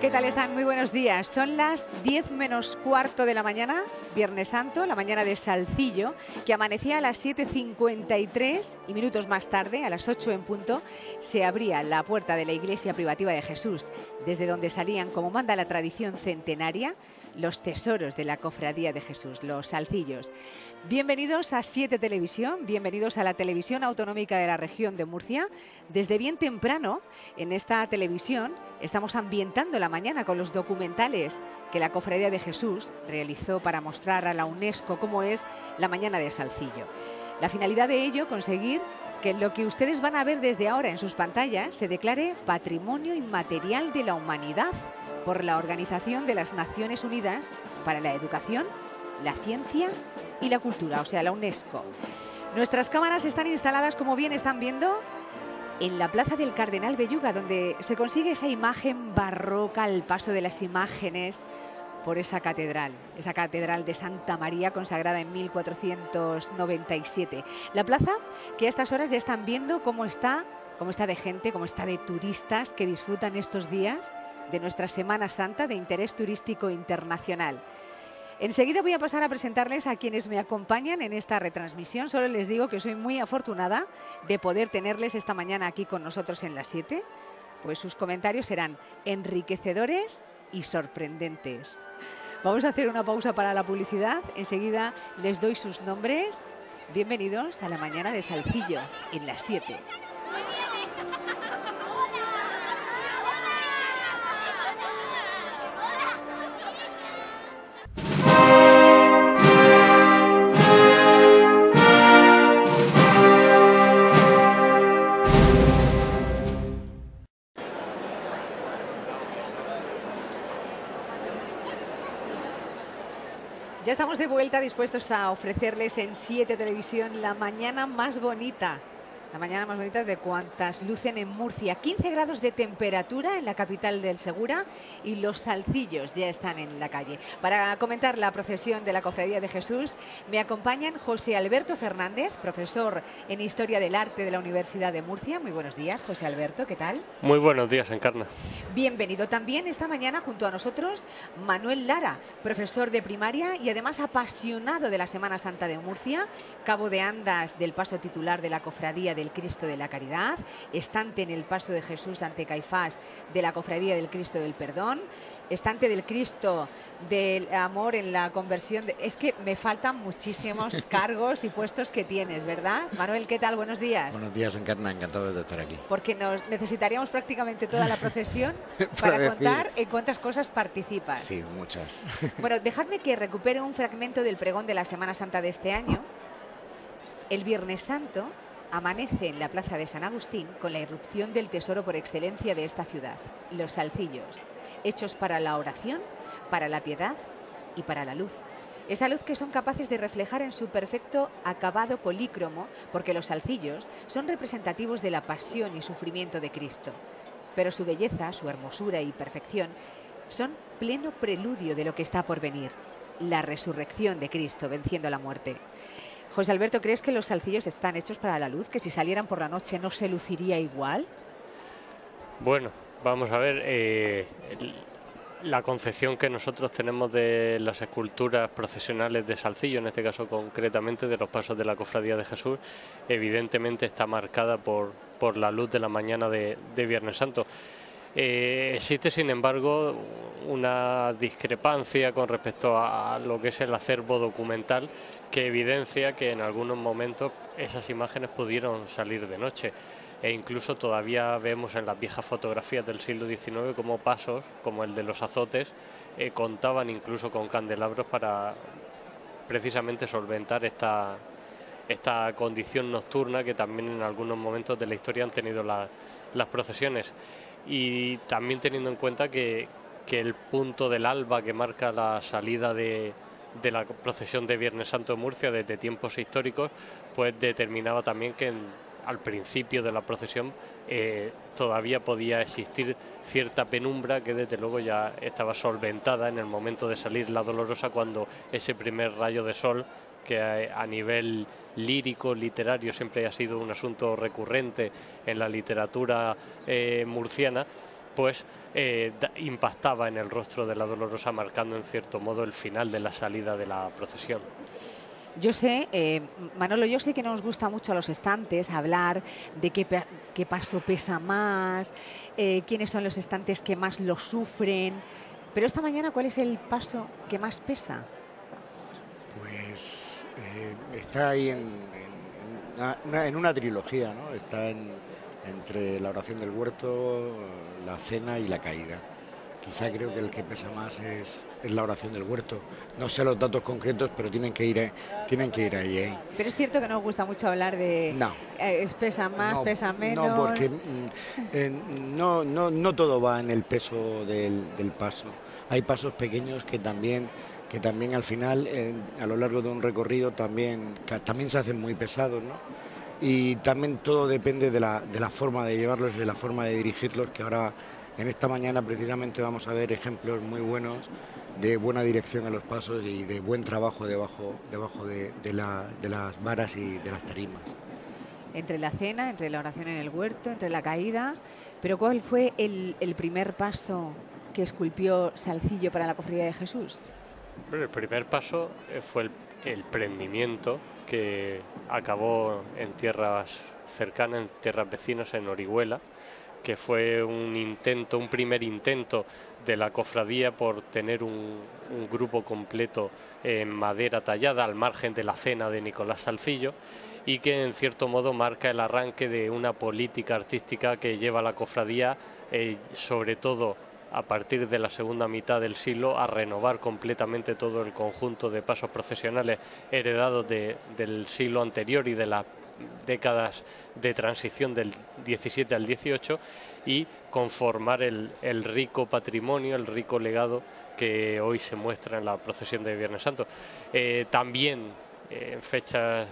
¿Qué tal están? Muy buenos días. Son las 10 menos cuarto de la mañana, Viernes Santo, la mañana de Salcillo, que amanecía a las 7:53 y minutos más tarde, a las 8 en punto, se abría la puerta de la Iglesia Privativa de Jesús, desde donde salían, como manda la tradición centenaria, los tesoros de la Cofradía de Jesús, los salcillos. Bienvenidos a 7 Televisión, bienvenidos a la televisión autonómica de la región de Murcia. Desde bien temprano, en esta televisión, estamos ambientando la mañana con los documentales que la Cofradía de Jesús realizó para mostrar a la UNESCO cómo es la mañana de Salcillo. La finalidad de ello, conseguir que lo que ustedes van a ver desde ahora en sus pantallas se declare Patrimonio Inmaterial de la Humanidad por la Organización de las Naciones Unidas para la Educación, la Ciencia y la Cultura, o sea, la UNESCO. Nuestras cámaras están instaladas, como bien están viendo, en la Plaza del Cardenal Belluga, donde se consigue esa imagen barroca al paso de las imágenes por esa catedral de Santa María, consagrada en 1497. La plaza que a estas horas ya están viendo cómo está de gente, cómo está de turistas que disfrutan estos días de nuestra Semana Santa de interés turístico internacional. Enseguida voy a pasar a presentarles a quienes me acompañan en esta retransmisión. Solo les digo que soy muy afortunada de poder tenerles esta mañana aquí con nosotros en las 7, pues sus comentarios serán enriquecedores y sorprendentes. Vamos a hacer una pausa para la publicidad. Enseguida les doy sus nombres. Bienvenidos a la mañana de Salcillo en las 7. Ya estamos de vuelta, dispuestos a ofrecerles en 7 Televisión la mañana más bonita. La mañana más bonita de cuantas lucen en Murcia. 15 grados de temperatura en la capital del Segura y los salcillos ya están en la calle. Para comentar la procesión de la Cofradía de Jesús me acompañan José Alberto Fernández, profesor en Historia del Arte de la Universidad de Murcia. Muy buenos días, José Alberto, ¿qué tal? Muy buenos días, Encarna. Bienvenido también esta mañana junto a nosotros Manuel Lara, profesor de primaria y además apasionado de la Semana Santa de Murcia, cabo de andas del paso titular de la Cofradía del Cristo de la Caridad, estante en el paso de Jesús ante Caifás de la Cofradía del Cristo del Perdón, estante del Cristo del Amor en la conversión. Es que me faltan muchísimos cargos y puestos que tienes, ¿verdad? Manuel, ¿qué tal? Buenos días. Buenos días, Encarna, encantado de estar aquí. Porque necesitaríamos prácticamente toda la procesión para contar en cuántas cosas participas. Sí, muchas. Bueno, dejadme que recupere un fragmento del pregón de la Semana Santa de este año. El Viernes Santo amanece en la plaza de San Agustín con la irrupción del tesoro por excelencia de esta ciudad, los salcillos, hechos para la oración, para la piedad y para la luz. Esa luz que son capaces de reflejar en su perfecto acabado polícromo, porque los salcillos son representativos de la pasión y sufrimiento de Cristo. Pero su belleza, su hermosura y perfección son pleno preludio de lo que está por venir, la resurrección de Cristo venciendo la muerte. José Alberto, ¿crees que los salcillos están hechos para la luz? ¿Que si salieran por la noche no se luciría igual? Bueno, vamos a ver, la concepción que nosotros tenemos de las esculturas procesionales de Salcillo, en este caso concretamente de los pasos de la Cofradía de Jesús, evidentemente está marcada por la luz de la mañana de Viernes Santo. Existe, sin embargo, una discrepancia con respecto a lo que es el acervo documental que evidencia que en algunos momentos esas imágenes pudieron salir de noche. E incluso todavía vemos en las viejas fotografías del siglo XIX como pasos, como el de los azotes, contaban incluso con candelabros para precisamente solventar esta condición nocturna que también en algunos momentos de la historia han tenido las procesiones. Y también teniendo en cuenta que el punto del alba que marca la salida de la procesión de Viernes Santo en Murcia desde tiempos históricos, pues determinaba también que al principio de la procesión todavía podía existir cierta penumbra que desde luego ya estaba solventada en el momento de salir la Dolorosa, cuando ese primer rayo de sol, que a nivel lírico, literario, siempre ha sido un asunto recurrente en la literatura murciana, pues impactaba en el rostro de la Dolorosa, marcando en cierto modo el final de la salida de la procesión. Yo sé, Manolo, yo sé que nos gusta mucho a los estantes hablar de qué paso pesa más, quiénes son los estantes que más lo sufren, pero esta mañana, ¿cuál es el paso que más pesa? Pues está ahí en una trilogía, ¿no? Está entre la oración del huerto, la cena y la caída. Quizá creo que el que pesa más es la oración del huerto. No sé los datos concretos, pero tienen que ir ahí. Pero es cierto que no os gusta mucho hablar de... No. Pesa más, pesa menos... No, porque no todo va en el peso del paso. Hay pasos pequeños que también al final, a lo largo de un recorrido, también se hacen muy pesados, ¿no? Y también todo depende de la forma de llevarlos y de la forma de dirigirlos, que ahora... En esta mañana precisamente vamos a ver ejemplos muy buenos de buena dirección en los pasos y de buen trabajo debajo de las varas y de las tarimas. Entre la cena, entre la oración en el huerto, entre la caída. Pero ¿cuál fue el primer paso que esculpió Salcillo para la Cofradía de Jesús? El primer paso fue el prendimiento, que acabó en tierras cercanas, en tierras vecinas, en Orihuela, que fue un primer intento de la cofradía por tener un grupo completo en madera tallada al margen de la cena de Nicolás Salcillo, y que en cierto modo marca el arranque de una política artística que lleva a la cofradía, sobre todo a partir de la segunda mitad del siglo, a renovar completamente todo el conjunto de pasos procesionales heredados del siglo anterior y de la décadas de transición del 17 al 18, y conformar el rico patrimonio, el rico legado que hoy se muestra en la procesión de Viernes Santo. También en fechas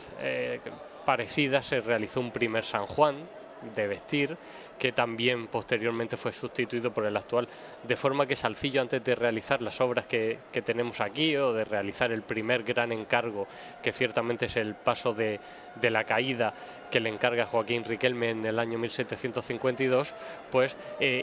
parecidas se realizó un primer San Juan de vestir, que también posteriormente fue sustituido por el actual, de forma que Salcillo, antes de realizar las obras que tenemos aquí, o de realizar el primer gran encargo, que ciertamente es el paso de la caída, que le encarga Joaquín Riquelme en el año 1752, pues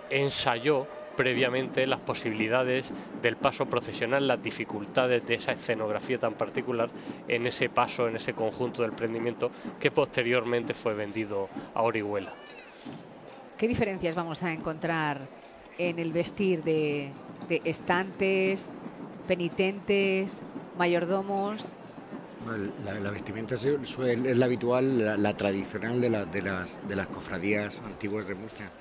ensayó previamente las posibilidades del paso procesional, las dificultades de esa escenografía tan particular en ese paso, en ese conjunto del prendimiento, que posteriormente fue vendido a Orihuela. ¿Qué diferencias vamos a encontrar en el vestir de estantes, penitentes, mayordomos? La vestimenta es la habitual, la tradicional de las cofradías antiguas de Murcia.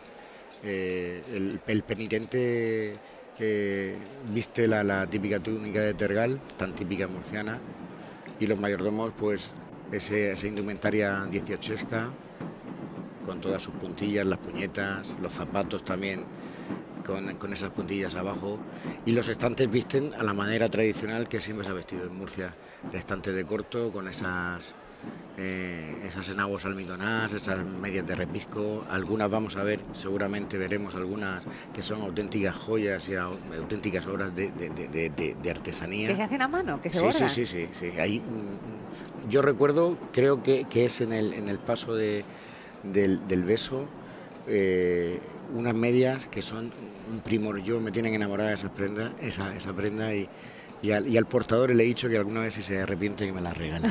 El penitente viste la típica túnica de tergal, tan típica murciana, y los mayordomos, pues esa indumentaria dieciochesca, con todas sus puntillas, las puñetas, los zapatos también con esas puntillas abajo, y los estantes visten a la manera tradicional que siempre se ha vestido en Murcia, el estante de corto con esas enaguas almidonadas, esas medias de repisco. Algunas vamos a ver, seguramente veremos algunas que son auténticas joyas y auténticas obras de artesanía. ¿Que se hacen a mano? ¿Que se bordan? Sí. Ahí, yo recuerdo, creo que es en el paso del beso, unas medias que son un primor. Yo me tienen enamorada de esa prenda y al portador le he dicho que alguna vez, si se arrepiente, que me la regale.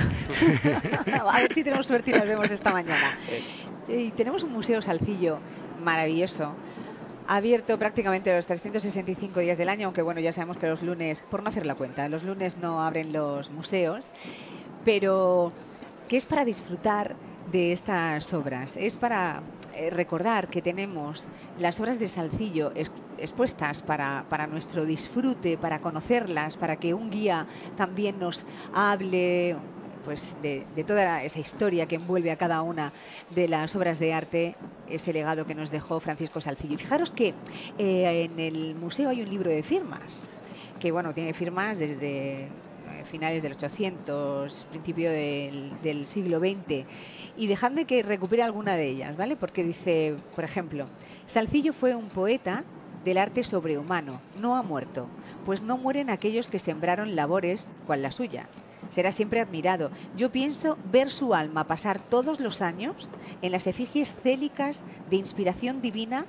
A ver si tenemos suerte y nos vemos esta mañana. Y tenemos un museo Salcillo maravilloso, abierto prácticamente los 365 días del año, aunque bueno, ya sabemos que los lunes, por no hacer la cuenta, los lunes no abren los museos, pero que es para disfrutar de estas obras, es para recordar que tenemos las obras de Salcillo expuestas para nuestro disfrute, para conocerlas, para que un guía también nos hable pues de toda esa historia que envuelve a cada una de las obras de arte, ese legado que nos dejó Francisco Salcillo. Y fijaros que en el museo hay un libro de firmas, que bueno, tiene firmas desde finales del 800, principio del siglo XX. Y dejadme que recupere alguna de ellas, ¿vale? Porque dice, por ejemplo, Salcillo fue un poeta del arte sobrehumano, no ha muerto, pues no mueren aquellos que sembraron labores cual la suya. Será siempre admirado. Yo pienso ver su alma pasar todos los años en las efigies célicas de inspiración divina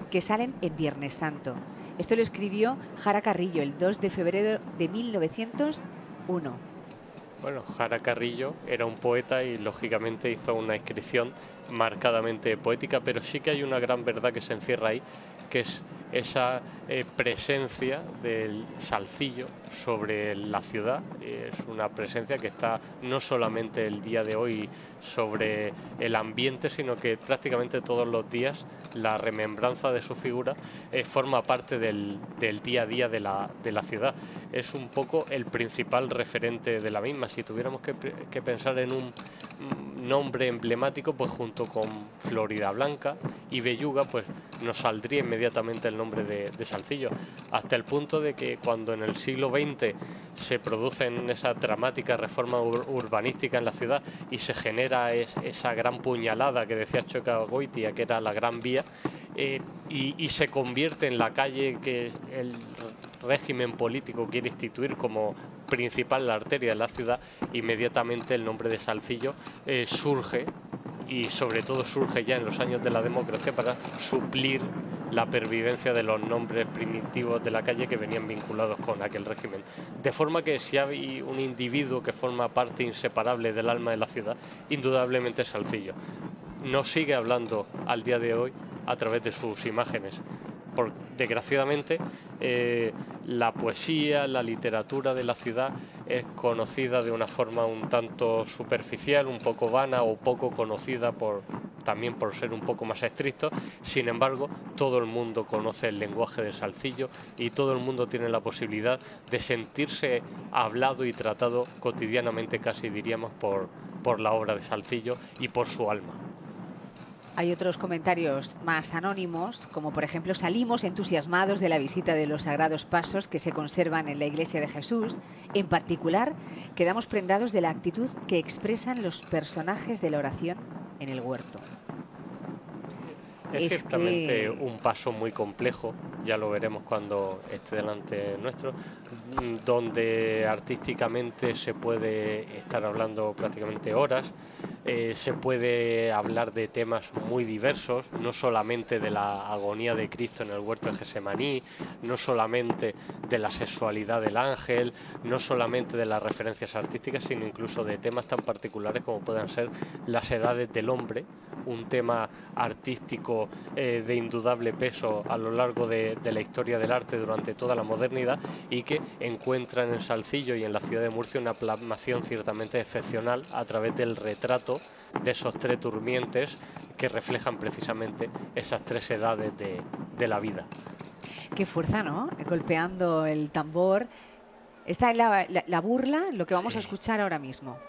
que salen en Viernes Santo. Esto lo escribió Jara Carrillo el 2 de febrero de 1901. Bueno, Jara Carrillo era un poeta y lógicamente hizo una inscripción marcadamente poética, pero sí que hay una gran verdad que se encierra ahí, que es esa presencia del salcillo sobre la ciudad. Es una presencia que está no solamente el día de hoy sobre el ambiente, sino que prácticamente todos los días la remembranza de su figura forma parte del día a día de la ciudad. Es un poco el principal referente de la misma. Si tuviéramos que pensar en un nombre emblemático, pues junto con Floridablanca y Belluga, pues nos saldría inmediatamente el nombre de Salcillo, hasta el punto de que cuando en el siglo XX se producen esa dramática reforma urbanística en la ciudad y se genera esa gran puñalada que decía Choca Goitia, que era la Gran Vía, y se convierte en la calle que el régimen político quiere instituir como principal arteria de la ciudad, inmediatamente el nombre de Salcillo surge, y sobre todo surge ya en los años de la democracia para suplir la pervivencia de los nombres primitivos de la calle que venían vinculados con aquel régimen. De forma que si hay un individuo que forma parte inseparable del alma de la ciudad, indudablemente es Salcillo. Nos sigue hablando al día de hoy a través de sus imágenes. Desgraciadamente, la poesía, la literatura de la ciudad es conocida de una forma un tanto superficial, un poco vana o poco conocida también por ser un poco más estricto. Sin embargo, todo el mundo conoce el lenguaje del Salcillo y todo el mundo tiene la posibilidad de sentirse hablado y tratado cotidianamente, casi diríamos, por la obra de Salcillo y por su alma. Hay otros comentarios más anónimos, como por ejemplo: salimos entusiasmados de la visita de los sagrados pasos que se conservan en la Iglesia de Jesús. En particular, quedamos prendados de la actitud que expresan los personajes de la oración en el huerto. Es ciertamente un paso muy complejo, ya lo veremos cuando esté delante nuestro, donde artísticamente se puede estar hablando prácticamente horas. Se puede hablar de temas muy diversos, no solamente de la agonía de Cristo en el huerto de Gesemaní, no solamente de la sexualidad del ángel, no solamente de las referencias artísticas, sino incluso de temas tan particulares como puedan ser las edades del hombre, un tema artístico de indudable peso a lo largo de la historia del arte durante toda la modernidad, y que encuentra en el Salcillo y en la ciudad de Murcia una plasmación ciertamente excepcional a través del retrato de esos tres durmientes que reflejan precisamente esas tres edades de la vida. Qué fuerza, ¿no? Golpeando el tambor. Esta es la burla, lo que vamos a escuchar ahora mismo.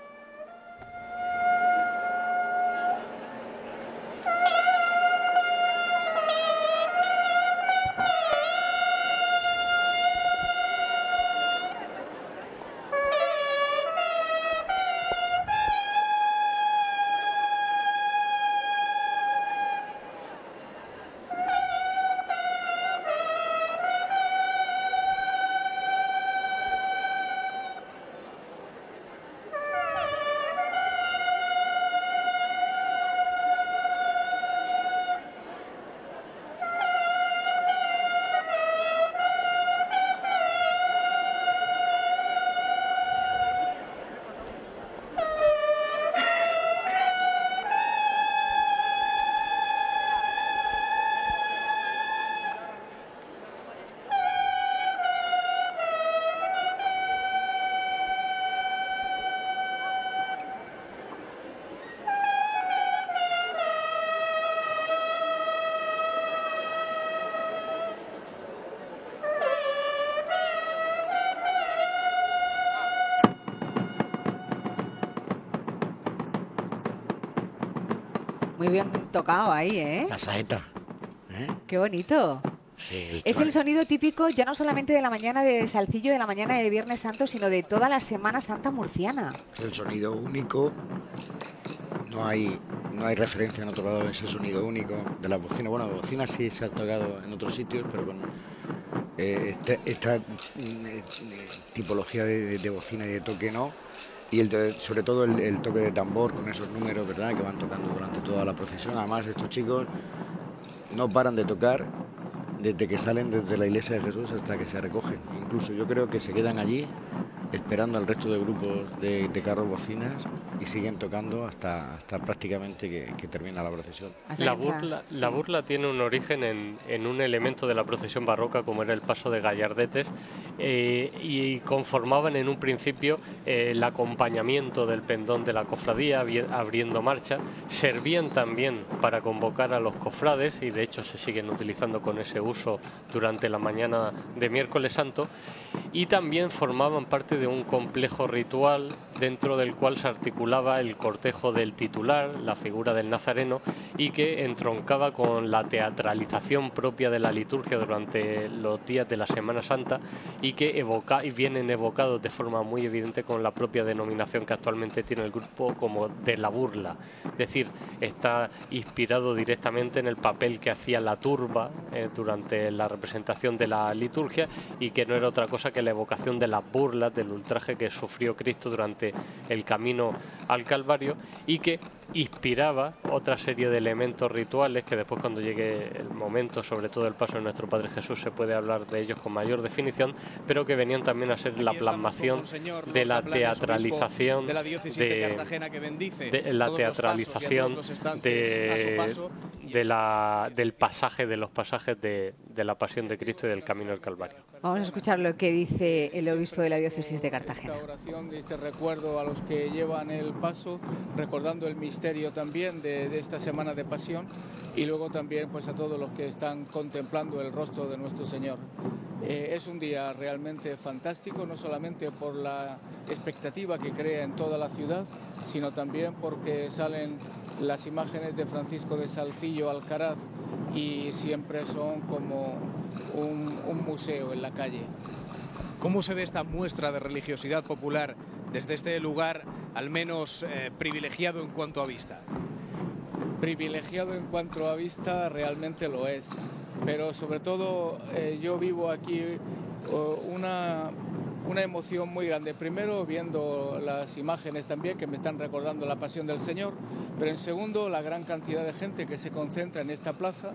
Muy bien tocado ahí, ¿eh? La saeta. Qué bonito. Sí, es el sonido típico ya no solamente de la mañana de Salcillo, de la mañana de Viernes Santo, sino de toda la Semana Santa murciana. El sonido único. No hay referencia en otro lado de ese sonido único de las bocinas. Bueno, las bocinas sí se han tocado en otros sitios, pero con esta tipología de bocina y de toque no. Y sobre todo el toque de tambor con esos números, ¿verdad?, que van tocando durante toda la procesión. Además, estos chicos no paran de tocar desde que salen desde la Iglesia de Jesús hasta que se recogen. Incluso yo creo que se quedan allí esperando al resto de grupos de carros bocinas y siguen tocando hasta prácticamente que termina la procesión. La burla tiene un origen en un elemento de la procesión barroca como era el paso de gallardetes, y conformaban en un principio el acompañamiento del pendón de la cofradía abriendo marcha. Servían también para convocar a los cofrades y de hecho se siguen utilizando con ese uso durante la mañana de Miércoles Santo, y también formaban parte de un complejo ritual dentro del cual se articulaba el cortejo del titular, la figura del nazareno, y que entroncaba con la teatralización propia de la liturgia durante los días de la Semana Santa y que vienen evocados de forma muy evidente con la propia denominación que actualmente tiene el grupo como de la burla. Es decir, está inspirado directamente en el papel que hacía la turba durante la representación de la liturgia, y que no era otra cosa que la evocación de las burlas, del ultraje que sufrió Cristo durante el camino al Calvario, y que inspiraba otra serie de elementos rituales que después, cuando llegue el momento, sobre todo el paso de nuestro Padre Jesús, se puede hablar de ellos con mayor definición, pero que venían también a ser la plasmación de la teatralización de la diócesis de Cartagena, que bendice del pasaje, de los pasajes de la Pasión de Cristo y del Camino al Calvario. Vamos a escuchar lo que dice el obispo de la diócesis de Cartagena. Esta oración, este recuerdo a los que llevan el paso, recordando el misterio también de esta semana de pasión, y luego también pues a todos los que están contemplando el rostro de nuestro Señor. Es un día realmente fantástico, no solamente por la expectativa que crea en toda la ciudad, sino también porque salen las imágenes de Francisco de Salcillo Alcaraz y siempre son como un museo en la calle. ¿Cómo se ve esta muestra de religiosidad popular desde este lugar, al menos privilegiado en cuanto a vista? Privilegiado en cuanto a vista realmente lo es, pero sobre todo yo vivo aquí una emoción muy grande. Primero, viendo las imágenes también que me están recordando la Pasión del Señor, pero en segundo, la gran cantidad de gente que se concentra en esta plaza,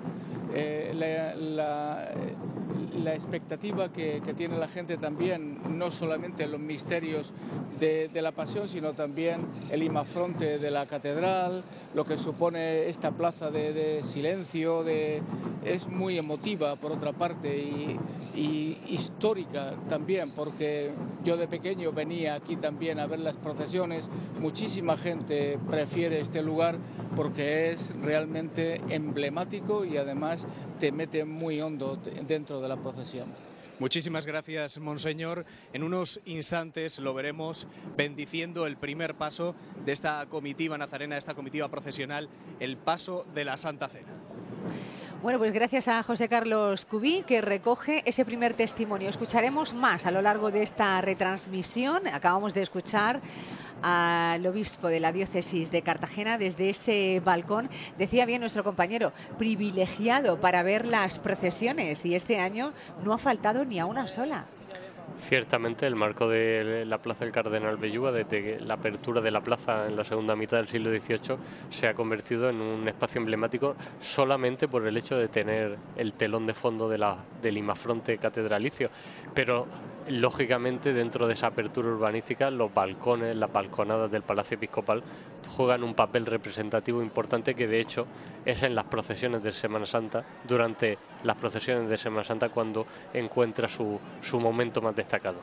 la expectativa que tiene la gente también, no solamente en los misterios de la Pasión, sino también el imafronte de la catedral, lo que supone esta plaza de silencio, es muy emotiva por otra parte y histórica también, porque yo de pequeño venía aquí también a ver las procesiones. Muchísima gente prefiere este lugar porque es realmente emblemático y además te mete muy hondo dentro de la procesión. Muchísimas gracias, monseñor. En unos instantes lo veremos bendiciendo el primer paso de esta comitiva nazarena, esta comitiva procesional, el paso de la Santa Cena. Bueno, pues gracias a José Carlos Cubí, que recoge ese primer testimonio. Escucharemos más a lo largo de esta retransmisión. Acabamos de escuchar al obispo de la diócesis de Cartagena desde ese balcón. Decía bien nuestro compañero, privilegiado para ver las procesiones, y este año no ha faltado ni a una sola. Ciertamente, el marco de la Plaza del Cardenal Belluga, desde la apertura de la plaza en la segunda mitad del siglo XVIII, se ha convertido en un espacio emblemático solamente por el hecho de tener el telón de fondo del imafronte catedralicio. Pero, lógicamente, dentro de esa apertura urbanística, los balcones, las balconadas del Palacio Episcopal juegan un papel representativo importante, que de hecho es en las procesiones de Semana Santa, durante las procesiones de Semana Santa, cuando encuentra su momento más destacado.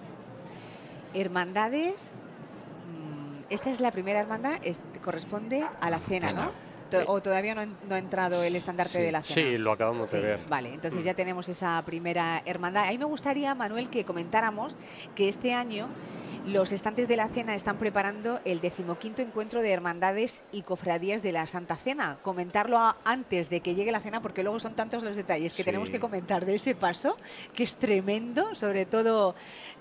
Hermandades, esta es la primera hermandad, corresponde a la cena, ¿no? ¿O todavía no ha entrado el estandarte de la cena? Sí, lo acabamos de ver. Vale, entonces ya tenemos esa primera hermandad. A mí me gustaría, Manuel, que comentáramos que este año los estantes de la cena están preparando el 15º encuentro de hermandades y cofradías de la Santa Cena. Comentarlo antes de que llegue la cena, porque luego son tantos los detalles que tenemos que comentar de ese paso, que es tremendo, sobre todo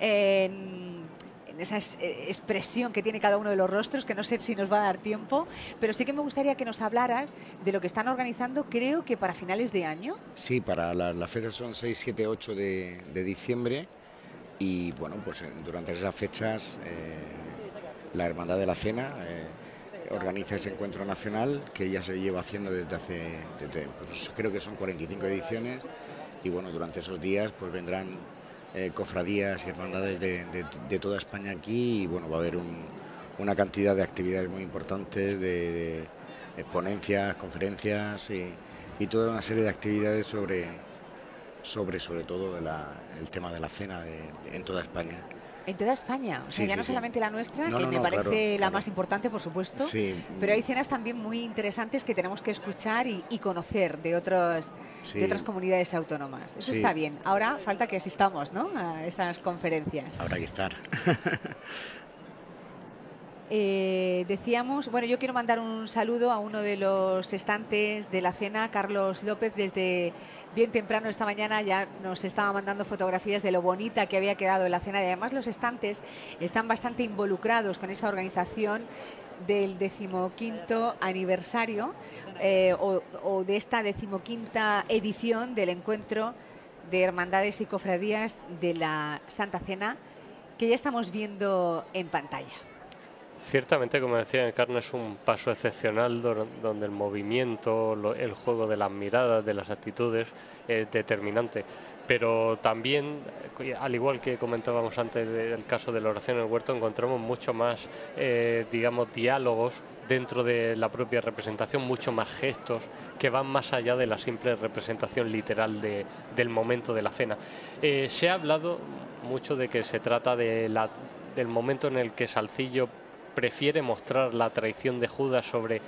en esa expresión que tiene cada uno de los rostros, que no sé si nos va a dar tiempo, pero sí que me gustaría que nos hablaras de lo que están organizando, creo que para finales de año. Sí, para las fechas son 6, 7, 8 de diciembre, y bueno, pues durante esas fechas la Hermandad de la Cena organiza ese encuentro nacional que ya se lleva haciendo desde pues, creo que son 45 ediciones, y bueno, durante esos días pues vendrán cofradías y hermandades de toda España aquí, y bueno, va a haber una cantidad de actividades muy importantes, de ponencias, conferencias y toda una serie de actividades sobre todo el tema de la cena en toda España. En toda España, o sea, Sí, ya no sí. solamente la nuestra, No, que no, me no, parece claro, la claro. más importante, por supuesto, Sí. pero hay cenas también muy interesantes que tenemos que escuchar y conocer de otras comunidades autónomas. Eso Sí. está bien. Ahora falta que asistamos, ¿no?, a esas conferencias. Habrá que estar. Decíamos, bueno, yo quiero mandar un saludo a uno de los estantes de la cena, Carlos López, desde bien temprano esta mañana ya nos estaba mandando fotografías de lo bonita que había quedado la cena, y además los estantes están bastante involucrados con esa organización del 15º aniversario o de esta 15ª edición del encuentro de hermandades y cofradías de la Santa Cena, que ya estamos viendo en pantalla. Ciertamente, como decía Encarna, es un paso excepcional donde el movimiento, el juego de las miradas, de las actitudes es determinante. Pero también, al igual que comentábamos antes del caso de la oración en el huerto, encontramos mucho más, digamos, diálogos dentro de la propia representación, mucho más gestos que van más allá de la simple representación literal del momento de la cena. Se ha hablado mucho de que se trata del momento en el que Salcillo prefiere mostrar la traición de Judas sobre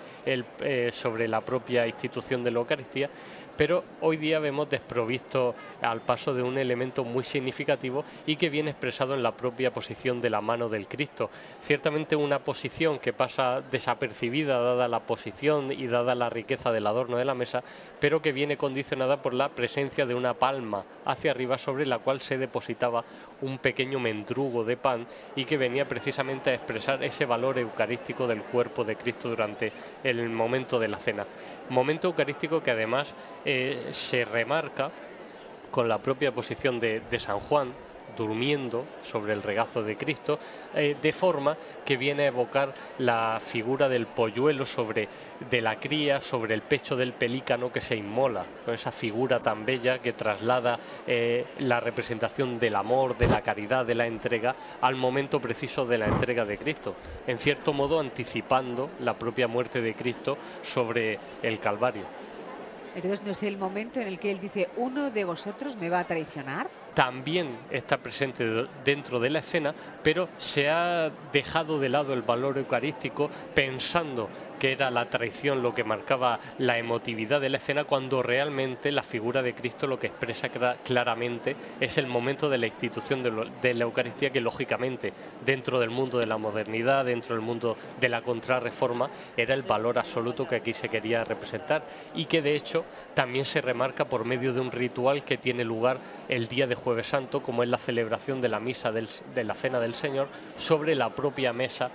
la propia institución de la Eucaristía, pero hoy día vemos desprovisto al paso de un elemento muy significativo y que viene expresado en la propia posición de la mano del Cristo. Ciertamente una posición que pasa desapercibida dada la posición y dada la riqueza del adorno de la mesa, pero que viene condicionada por la presencia de una palma hacia arriba sobre la cual se depositaba un pequeño mendrugo de pan y que venía precisamente a expresar ese valor eucarístico del cuerpo de Cristo durante el momento de la cena. Momento eucarístico que además se remarca con la propia posición de San Juan durmiendo sobre el regazo de Cristo, de forma que viene a evocar la figura del polluelo de la cría sobre el pecho del pelícano que se inmola, con esa figura tan bella que traslada la representación del amor, de la caridad, de la entrega al momento preciso de la entrega de Cristo, en cierto modo anticipando la propia muerte de Cristo sobre el Calvario. Entonces, ¿no es el momento en el que él dice, uno de vosotros me va a traicionar? También está presente dentro de la escena, pero se ha dejado de lado el valor eucarístico pensando que era la traición lo que marcaba la emotividad de la escena, cuando realmente la figura de Cristo lo que expresa claramente es el momento de la institución de la Eucaristía, que lógicamente dentro del mundo de la modernidad, dentro del mundo de la contrarreforma, era el valor absoluto que aquí se quería representar, y que de hecho también se remarca por medio de un ritual que tiene lugar el día de Jueves Santo, como es la celebración de la misa de la Cena del Señor sobre la propia mesa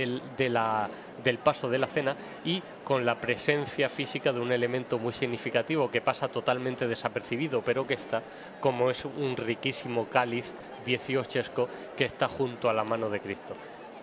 del paso de la cena, y con la presencia física de un elemento muy significativo que pasa totalmente desapercibido, pero que está, como es un riquísimo cáliz dieciochesco que está junto a la mano de Cristo.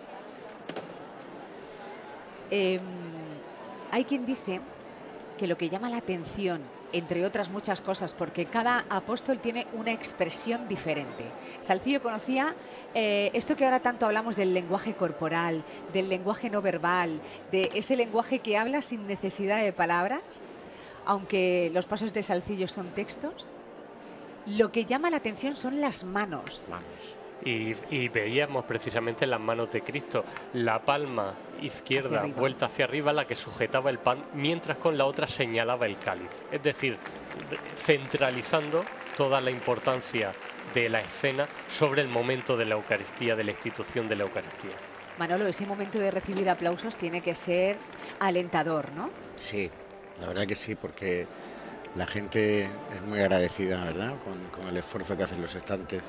Hay quien dice que lo que llama la atención, entre otras muchas cosas, porque cada apóstol tiene una expresión diferente. Salcillo conocía esto que ahora tanto hablamos del lenguaje corporal, del lenguaje no verbal, de ese lenguaje que habla sin necesidad de palabras, aunque los pasos de Salcillo son textos. Lo que llama la atención son las manos. Y veíamos precisamente las manos de Cristo, la palma izquierda vuelta hacia arriba, la que sujetaba el pan, mientras con la otra señalaba el cáliz. Es decir, centralizando toda la importancia de la escena sobre el momento de la Eucaristía, de la institución de la Eucaristía. Manolo, ese momento de recibir aplausos tiene que ser alentador, ¿no? Sí, la verdad que sí, porque la gente es muy agradecida, ¿verdad?, con el esfuerzo que hacen los estantes.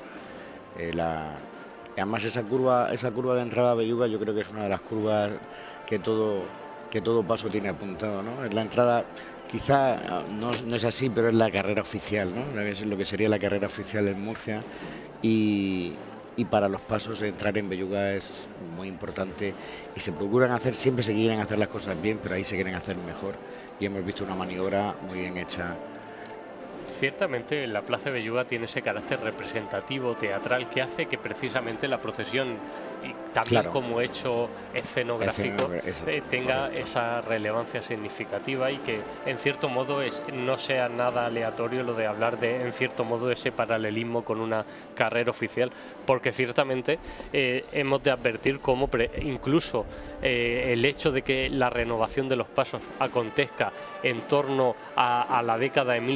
Además esa curva de entrada a Belluga yo creo que es una de las curvas que todo paso tiene apuntado, ¿no? Es la entrada, quizá no es así, pero es la carrera oficial, ¿no? Es lo que sería la carrera oficial en Murcia, y para los pasos entrar en Belluga es muy importante, y se procuran hacer, siempre se quieren hacer las cosas bien, pero ahí se quieren hacer mejor, y hemos visto una maniobra muy bien hecha. Ciertamente la Plaza de Belluga tiene ese carácter representativo, teatral, que hace que precisamente la procesión, y también como hecho escenográfico, tenga esa relevancia significativa, y que en cierto modo no sea nada aleatorio lo de hablar de, en cierto modo, de ese paralelismo con una carrera oficial, porque ciertamente hemos de advertir cómo incluso el hecho de que la renovación de los pasos acontezca en torno a la década de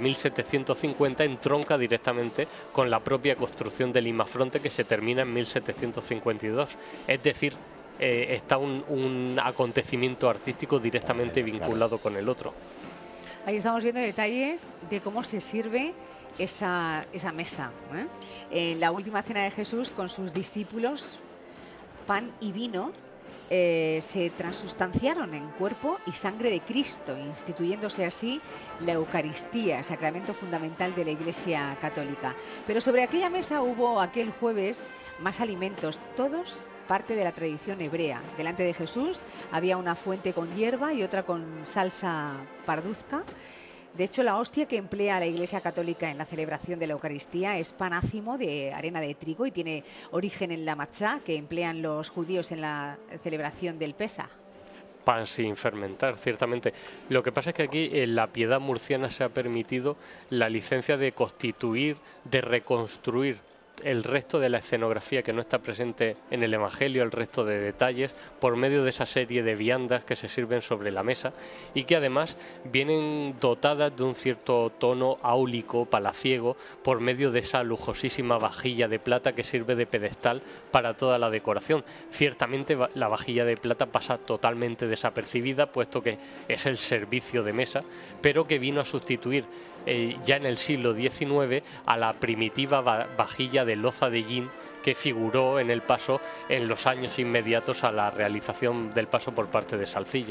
1750 entronca directamente con la propia construcción del imafronte, que se termina en 1752. Es decir, está un acontecimiento artístico directamente vinculado con el otro. Ahí estamos viendo detalles de cómo se sirve esa mesa, ¿eh? En la última cena de Jesús con sus discípulos, pan y vino se transustanciaron en cuerpo y sangre de Cristo, instituyéndose así la Eucaristía, sacramento fundamental de la Iglesia Católica. Pero sobre aquella mesa hubo aquel jueves más alimentos, todos parte de la tradición hebrea. Delante de Jesús había una fuente con hierba y otra con salsa parduzca. De hecho, la hostia que emplea la Iglesia Católica en la celebración de la Eucaristía es pan ácimo de harina de trigo y tiene origen en la matzá que emplean los judíos en la celebración del Pesaj. Pan sin fermentar, ciertamente. Lo que pasa es que aquí en la piedad murciana se ha permitido la licencia de constituir, de reconstruir el resto de la escenografía que no está presente en el Evangelio, el resto de detalles, por medio de esa serie de viandas que se sirven sobre la mesa y que además vienen dotadas de un cierto tono áulico, palaciego, por medio de esa lujosísima vajilla de plata que sirve de pedestal para toda la decoración. Ciertamente la vajilla de plata pasa totalmente desapercibida, puesto que es el servicio de mesa, pero que vino a sustituir ya en el siglo XIX a la primitiva vajilla de loza de yin que figuró en el paso en los años inmediatos a la realización del paso por parte de Salcillo.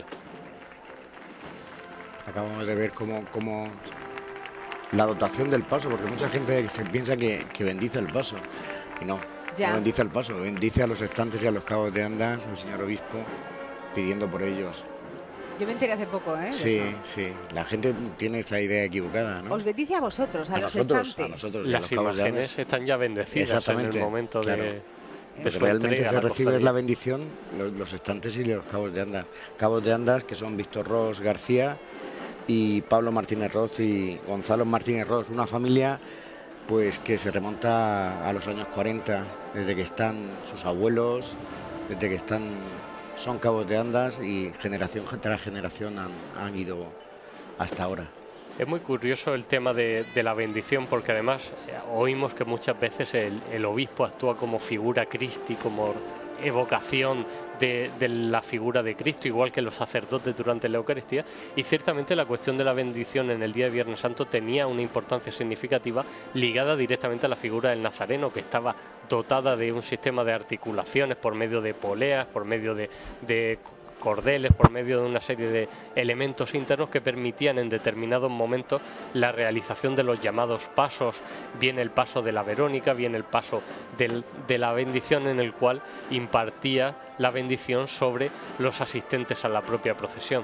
Acabamos de ver cómo la dotación del paso, porque mucha gente se piensa que bendice el paso, y no bendice el paso, bendice a los estantes y a los cabos de andas, el señor obispo, pidiendo por ellos. Yo me enteré hace poco, ¿eh? Sí, sí. La gente tiene esa idea equivocada, ¿no? Os bendice a vosotros, a los nosotros, estantes. A nosotros. Las imágenes están ya bendecidas en el momento de su realmente entrega. Se recibe la bendición los estantes y los cabos de andas. Cabos de andas que son Víctor Ros García y Pablo Martínez Ros y Gonzalo Martínez Ros. Una familia pues que se remonta a los años 40, desde que están sus abuelos, desde que son cabos de andas y generación tras generación han ido hasta ahora. Es muy curioso el tema de la bendición, porque además oímos que muchas veces el obispo actúa como figura Christi, como evocación de la figura de Cristo, igual que los sacerdotes durante la Eucaristía, y ciertamente la cuestión de la bendición en el día de Viernes Santo tenía una importancia significativa ligada directamente a la figura del Nazareno, que estaba dotada de un sistema de articulaciones por medio de poleas, por medio de cordeles, por medio de una serie de elementos internos que permitían en determinados momentos la realización de los llamados pasos, bien el paso de la Verónica, bien el paso de la bendición, en el cual impartía la bendición sobre los asistentes a la propia procesión.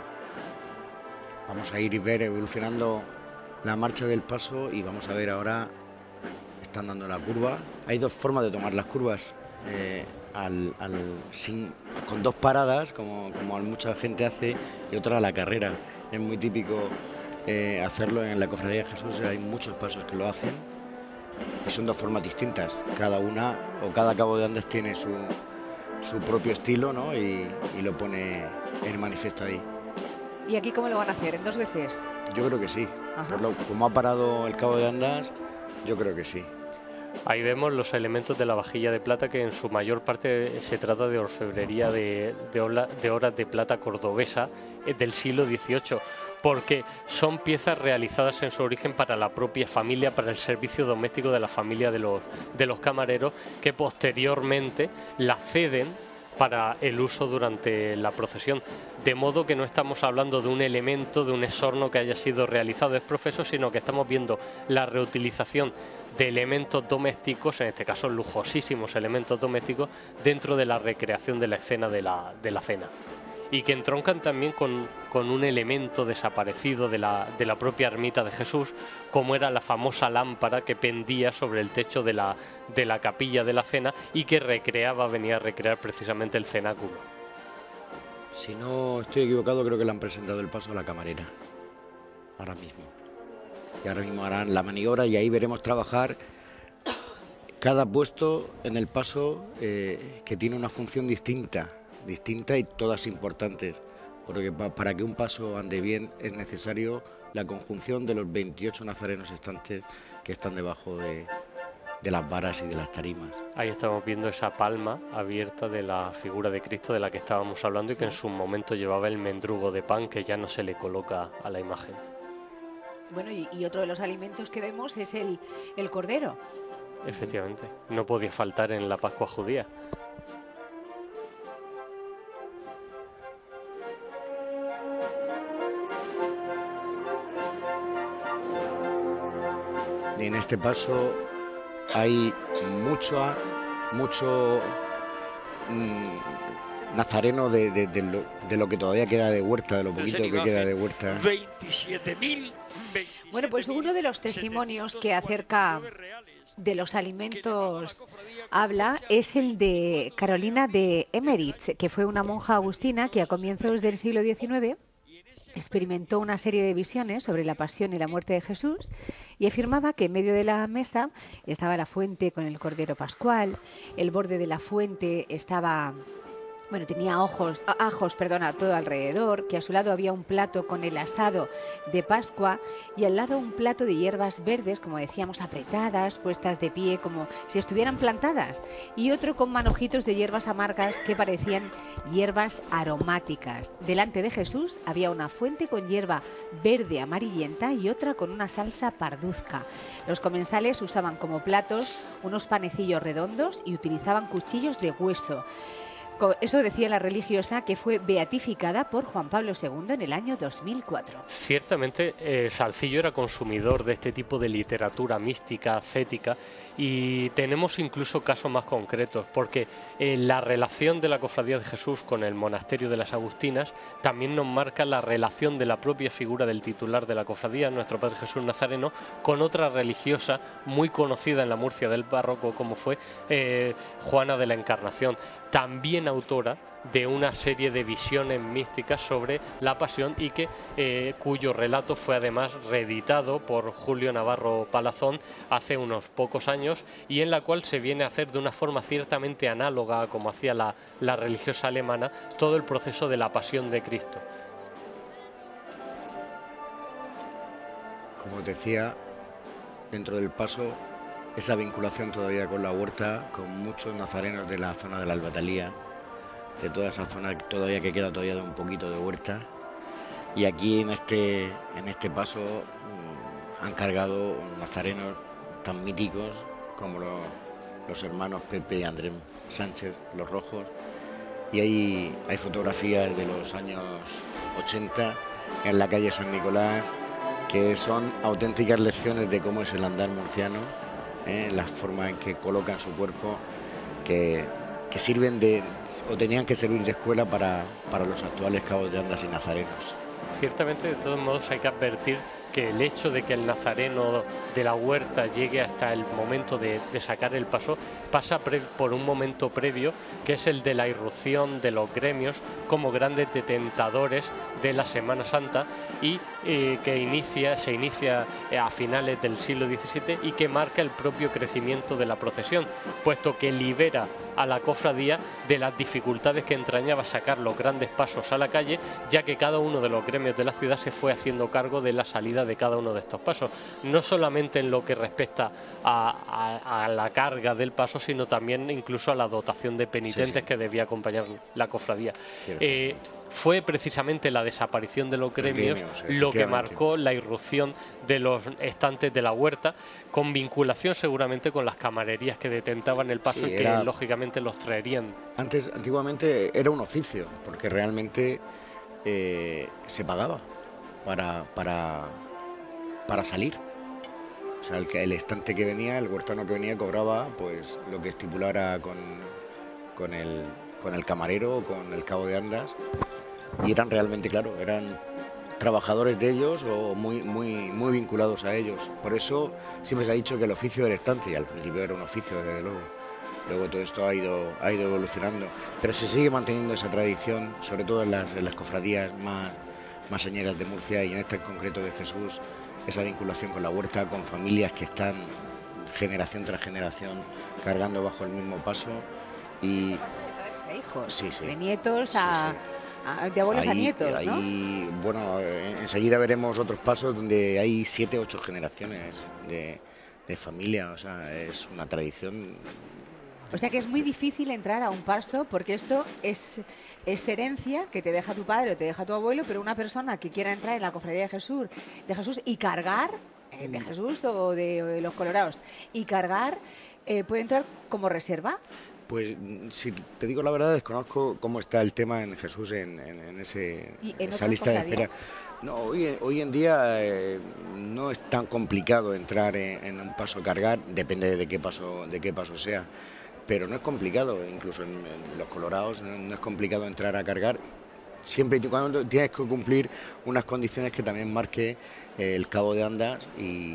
Vamos a ir y ver evolucionando la marcha del paso y vamos a ver ahora, están dando la curva. Hay dos formas de tomar las curvas. Con dos paradas, como mucha gente hace, y otra a la carrera. Es muy típico hacerlo en la Cofradía de Jesús, hay muchos pasos que lo hacen y son dos formas distintas. Cada cabo de andas tiene su propio estilo, ¿no? y lo pone en manifiesto ahí. ¿Y aquí cómo lo van a hacer? ¿En dos veces? Yo creo que sí. Como ha parado el cabo de andas, yo creo que sí. Ahí vemos los elementos de la vajilla de plata, que en su mayor parte se trata de orfebrería de horas de plata cordobesa del siglo XVIII, porque son piezas realizadas en su origen para la propia familia, para el servicio doméstico de la familia de los camareros, que posteriormente la ceden para el uso durante la procesión, de modo que no estamos hablando de un elemento, de un esorno que haya sido realizado ex profeso, sino que estamos viendo la reutilización de elementos domésticos, en este caso lujosísimos elementos domésticos, dentro de la recreación de la escena de la cena. y que entroncan también con un elemento desaparecido de la propia ermita de Jesús, como era la famosa lámpara que pendía sobre el techo de la capilla de la cena y que venía a recrear precisamente el cenáculo. Si no estoy equivocado, creo que le han presentado el paso a la camarera, ahora mismo. Y ahora mismo harán la maniobra y ahí veremos trabajar cada puesto en el paso que tiene una función distinta y todas importantes, porque para que un paso ande bien es necesario la conjunción de los 28 nazarenos estantes que están debajo de las varas y de las tarimas. Ahí estamos viendo esa palma abierta de la figura de Cristo de la que estábamos hablando y que en su momento llevaba el mendrugo de pan que ya no se le coloca a la imagen. Bueno, y otro de los alimentos que vemos es el cordero. Efectivamente, no podía faltar en la Pascua judía. Y en este paso hay mucho nazareno de lo que todavía queda de huerta, de lo poquito que queda de huerta. 27.000. Bueno, pues uno de los testimonios que acerca de los alimentos habla es el de Carolina de Emmerich, que fue una monja agustina que a comienzos del siglo XIX experimentó una serie de visiones sobre la pasión y la muerte de Jesús y afirmaba que en medio de la mesa estaba la fuente con el cordero pascual, el borde de la fuente estaba... tenía ajos, a todo alrededor, que a su lado había un plato con el asado de Pascua y al lado un plato de hierbas verdes, como decíamos, apretadas, puestas de pie, como si estuvieran plantadas, y otro con manojitos de hierbas amargas que parecían hierbas aromáticas. Delante de Jesús había una fuente con hierba verde amarillenta y otra con una salsa parduzca. Los comensales usaban como platos unos panecillos redondos y utilizaban cuchillos de hueso. Eso decía la religiosa, que fue beatificada por Juan Pablo II en el año 2004. Ciertamente, Salcillo era consumidor de este tipo de literatura mística, ascética, y tenemos incluso casos más concretos, porque la relación de la Cofradía de Jesús con el monasterio de las Agustinas también nos marca la relación de la propia figura del titular de la cofradía, nuestro Padre Jesús Nazareno, con otra religiosa muy conocida en la Murcia del barroco, como fue Juana de la Encarnación, también autora de una serie de visiones místicas sobre la pasión y cuyo relato fue además reeditado por Julio Navarro Palazón hace unos pocos años y en la cual se viene a hacer de una forma ciertamente análoga a como hacía la religiosa alemana todo el proceso de la pasión de Cristo. Como os decía, dentro del paso, esa vinculación todavía con la huerta, con muchos nazarenos de la zona de la Albatalía, de toda esa zona todavía que queda todavía de un poquito de huerta. Y aquí en este paso han cargado nazarenos tan míticos como los hermanos Pepe y Andrés Sánchez, los Rojos. Y hay fotografías de los años 80 en la calle San Nicolás que son auténticas lecciones de cómo es el andar murciano, la forma en que colocan su cuerpo, que sirven o tenían que servir de escuela para los actuales cabos de andas y nazarenos. Ciertamente, de todos modos, hay que advertir que el hecho de que el nazareno de la huerta llegue hasta el momento de sacar el paso pasa por un momento previo, que es el de la irrupción de los gremios como grandes detentadores de la Semana Santa y que se inicia a finales del siglo XVII y que marca el propio crecimiento de la procesión, puesto que libera a la cofradía de las dificultades que entrañaba sacar los grandes pasos a la calle, ya que cada uno de los gremios de la ciudad se fue haciendo cargo de la salida de cada uno de estos pasos, no solamente en lo que respecta a la carga del paso, sino también incluso a la dotación de penitentes que debía acompañar la cofradía. Fue precisamente la desaparición de los gremios lo que marcó la irrupción de los estantes de la huerta, con vinculación seguramente con las camarerías que detentaban el paso y que lógicamente los traerían. Antiguamente era un oficio, porque realmente se pagaba para salir. O sea, el estante que venía, el huertano que venía, cobraba pues lo que estipulara con el camarero o con el cabo de andas y eran realmente, claro, eran trabajadores de ellos o muy vinculados a ellos. Por eso siempre se ha dicho que el oficio del estante, y al principio era un oficio, desde luego. Luego todo esto ha ido evolucionando, pero se sigue manteniendo esa tradición, sobre todo en las cofradías más señeras de Murcia, y en esta en concreto de Jesús, esa vinculación con la huerta, con familias que están generación tras generación cargando bajo el mismo paso. Y De padres a hijos, sí, sí. de nietos Sí, a, de abuelos a nietos, ¿no? Bueno, enseguida veremos otros pasos donde hay 7, 8 generaciones de familia, o sea, es una tradición. O sea que es muy difícil entrar a un paso porque esto es herencia que te deja tu padre o te deja tu abuelo, pero una persona que quiera entrar en la cofradía de Jesús y cargar, de Jesús o de los Colorados, y cargar, ¿puede entrar como reserva? Pues si te digo la verdad, desconozco cómo está el tema en Jesús en esa lista de espera. No, hoy en día no es tan complicado entrar en un paso a cargar, depende de qué paso sea, pero no es complicado, incluso en los Colorados no es complicado entrar a cargar, siempre y cuando tienes que cumplir unas condiciones que también marque el cabo de andas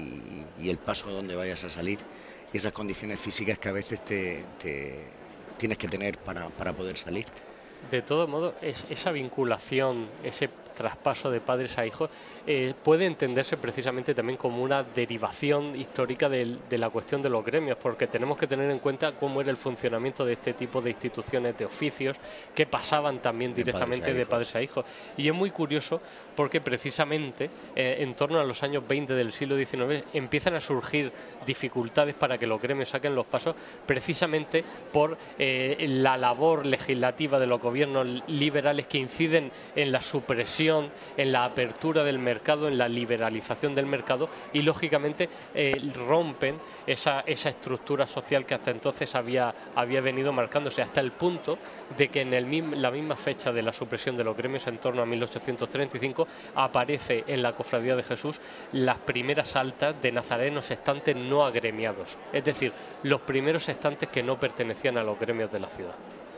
y el paso donde vayas a salir, y esas condiciones físicas que a veces te tienes que tener para poder salir. De todo modo, esa vinculación, ese traspaso de padres a hijos, puede entenderse precisamente también como una derivación histórica de la cuestión de los gremios, porque tenemos que tener en cuenta cómo era el funcionamiento de este tipo de instituciones, de oficios, que pasaban también directamente de padres a hijos. Y es muy curioso porque precisamente en torno a los años 20 del siglo XIX empiezan a surgir dificultades para que los gremios saquen los pasos, precisamente por la labor legislativa de los gobiernos liberales que inciden en la supresión, en la apertura del mercado, en la liberalización del mercado, y lógicamente rompen esa estructura social que hasta entonces había venido marcándose, hasta el punto de que en la misma fecha de la supresión de los gremios, en torno a 1835, aparece en la Cofradía de Jesús las primeras altas de nazarenos estantes no agremiados, es decir, los primeros estantes que no pertenecían a los gremios de la ciudad.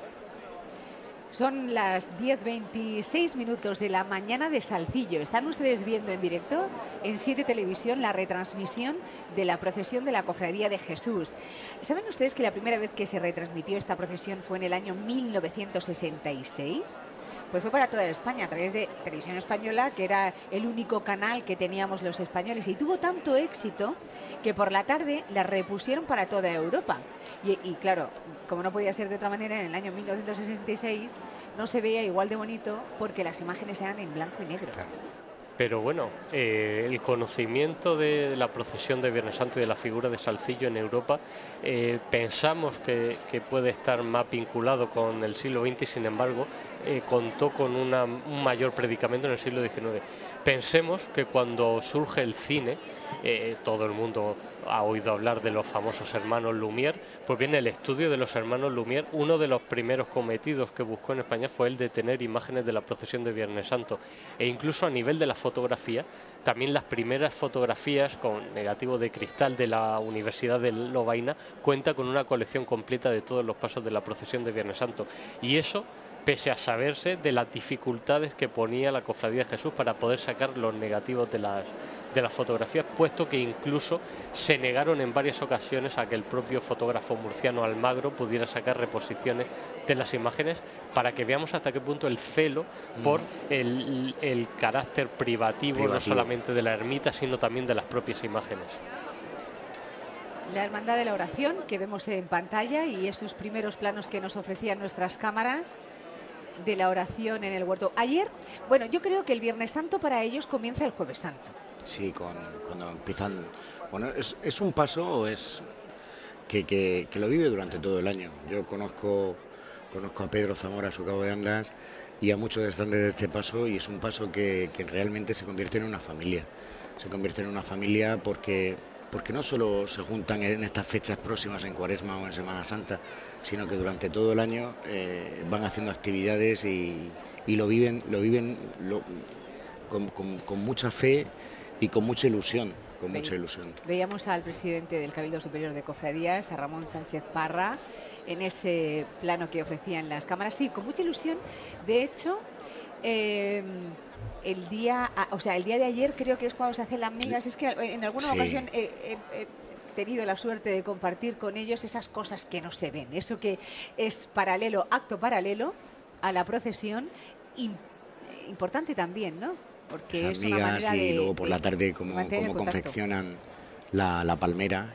Son las 10:26 minutos de la mañana de Salcillo. Están ustedes viendo en directo en 7 Televisión la retransmisión de la procesión de la Cofradía de Jesús. ¿Saben ustedes que la primera vez que se retransmitió esta procesión fue en el año 1966? Pues fue para toda España a través de Televisión Española, que era el único canal que teníamos los españoles, y tuvo tanto éxito que por la tarde la repusieron para toda Europa. Y claro, como no podía ser de otra manera, en el año 1966 no se veía igual de bonito porque las imágenes eran en blanco y negro. Pero bueno, el conocimiento de la procesión de Viernes Santo y de la figura de Salcillo en Europa, pensamos que puede estar más vinculado con el siglo XX y sin embargo contó con un mayor predicamento en el siglo XIX. Pensemos que cuando surge el cine, todo el mundo ha oído hablar de los famosos hermanos Lumière, pues bien, el estudio de los hermanos Lumière, uno de los primeros cometidos que buscó en España fue el de tener imágenes de la procesión de Viernes Santo, e incluso a nivel de la fotografía, también las primeras fotografías con negativo de cristal de la Universidad de Lovaina cuenta con una colección completa de todos los pasos de la procesión de Viernes Santo, y eso pese a saberse de las dificultades que ponía la Cofradía de Jesús para poder sacar los negativos de las fotografías, puesto que incluso se negaron en varias ocasiones a que el propio fotógrafo murciano Almagro pudiera sacar reposiciones de las imágenes, para que veamos hasta qué punto el celo por el carácter privativo no solamente de la ermita, sino también de las propias imágenes. La Hermandad de la Oración, que vemos en pantalla, y esos primeros planos que nos ofrecían nuestras cámaras de la oración en el huerto. Ayer, bueno, yo creo que el Viernes Santo para ellos comienza el Jueves Santo. Sí, cuando empiezan. Bueno, es un paso que lo vive durante todo el año. Yo conozco a Pedro Zamora, su cabo de andas, y a muchos estantes de este paso, y es un paso que realmente se convierte en una familia. Se convierte en una familia porque no solo se juntan en estas fechas próximas, en Cuaresma o en Semana Santa, sino que durante todo el año van haciendo actividades y lo viven con mucha fe y con mucha ilusión. Veíamos al presidente del Cabildo Superior de Cofradías, a Ramón Sánchez Parra, en ese plano que ofrecían las cámaras. Sí, con mucha ilusión. De hecho, el día de ayer creo que es cuando se hacen las migas. Es que en alguna ocasión he tenido la suerte de compartir con ellos esas cosas que no se ven, eso que es paralelo, acto paralelo a la procesión, importante también, ¿no? Porque esas es una migas manera y de, luego por la tarde cómo contacto. confeccionan la palmera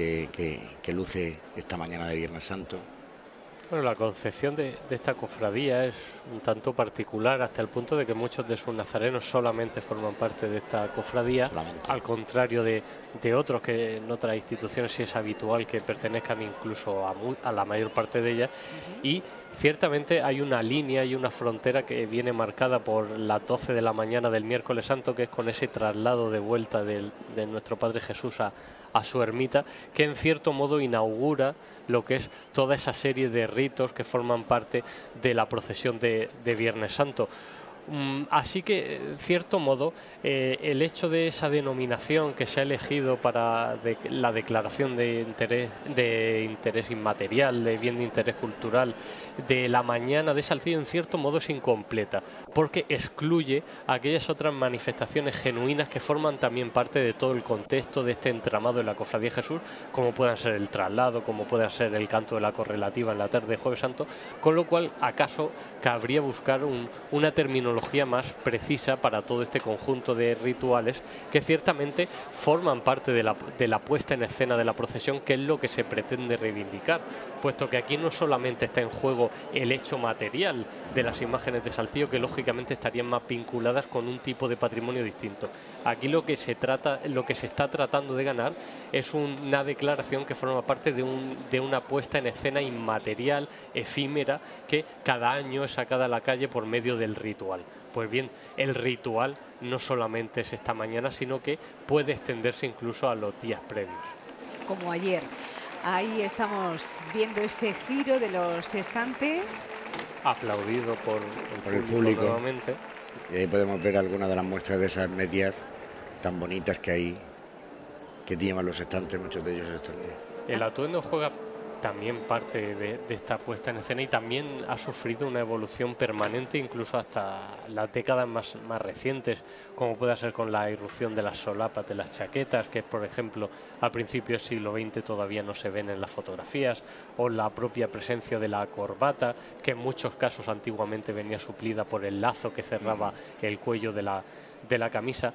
que luce esta mañana de Viernes Santo. Bueno, la concepción de esta cofradía es un tanto particular, hasta el punto de que muchos de sus nazarenos solamente forman parte de esta cofradía, al contrario de otros que en otras instituciones sí es habitual que pertenezcan incluso a la mayor parte de ellas. Y ciertamente hay una línea y una frontera que viene marcada por las 12 de la mañana del miércoles santo, que es con ese traslado de vuelta de nuestro Padre Jesús a su ermita, que en cierto modo inaugura lo que es toda esa serie de ritos que forman parte de la procesión de Viernes Santo. Así que, en cierto modo, el hecho de esa denominación que se ha elegido para la declaración de interés inmaterial, de bien de interés cultural, de la mañana de Salcillo, en cierto modo es incompleta, porque excluye aquellas otras manifestaciones genuinas que forman también parte de todo el contexto de este entramado de la Cofradía de Jesús, como puedan ser el traslado, como pueda ser el canto de la correlativa en la tarde de Jueves Santo, con lo cual, acaso, cabría buscar una terminología más precisa para todo este conjunto de rituales que ciertamente forman parte de la puesta en escena de la procesión, que es lo que se pretende reivindicar, puesto que aquí no solamente está en juego el hecho material de las imágenes de Salcillo, que lógicamente estarían más vinculadas con un tipo de patrimonio distinto. Aquí lo que se está tratando de ganar es una declaración que forma parte de una puesta en escena inmaterial, efímera, que cada año es sacada a la calle por medio del ritual. Pues bien, el ritual no solamente es esta mañana, sino que puede extenderse incluso a los días previos. Como ayer. Ahí estamos viendo ese giro de los estantes. Aplaudido por el público nuevamente. Y ahí podemos ver algunas de las muestras de esas medias tan bonitas que hay, que llevan los estantes, muchos de ellos están. El atuendo juega también parte de esta puesta en escena y también ha sufrido una evolución permanente, incluso hasta las décadas más recientes, como puede ser con la irrupción de las solapas, de las chaquetas, que por ejemplo a principios del siglo XX todavía no se ven en las fotografías, o la propia presencia de la corbata, que en muchos casos antiguamente venía suplida por el lazo que cerraba el cuello de la camisa,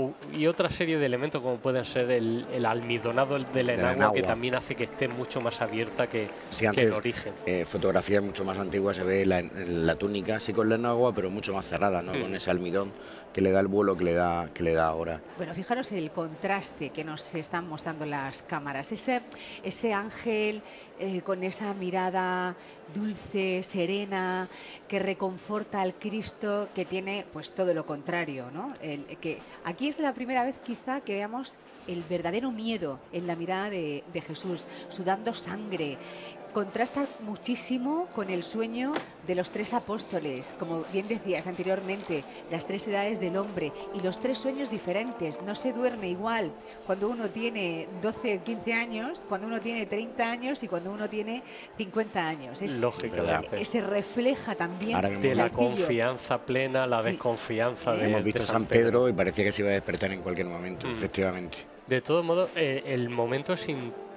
y otra serie de elementos como pueden ser el almidonado de la enagua, que también hace que esté mucho más abierta que el origen. Fotografías mucho más antiguas se ve la túnica, sí con la enagua, pero mucho más cerrada, ¿no? Con ese almidón que le da el vuelo que le da ahora. Bueno, fijaros el contraste que nos están mostrando las cámaras. Ese ángel con esa mirada dulce, serena, que reconforta al Cristo, que tiene pues todo lo contrario, ¿no? Que aquí es la primera vez quizá que veamos el verdadero miedo en la mirada de Jesús, sudando sangre. Contrasta muchísimo con el sueño de los tres apóstoles, como bien decías anteriormente, las tres edades del hombre y los tres sueños diferentes. No se duerme igual cuando uno tiene 12 o 15 años, cuando uno tiene 30 años y cuando uno tiene 50 años. Es lógico. Se refleja también de la confianza plena, la desconfianza de hemos visto San Pedro y parecía que se iba a despertar en cualquier momento, efectivamente. De todos modos, el momento es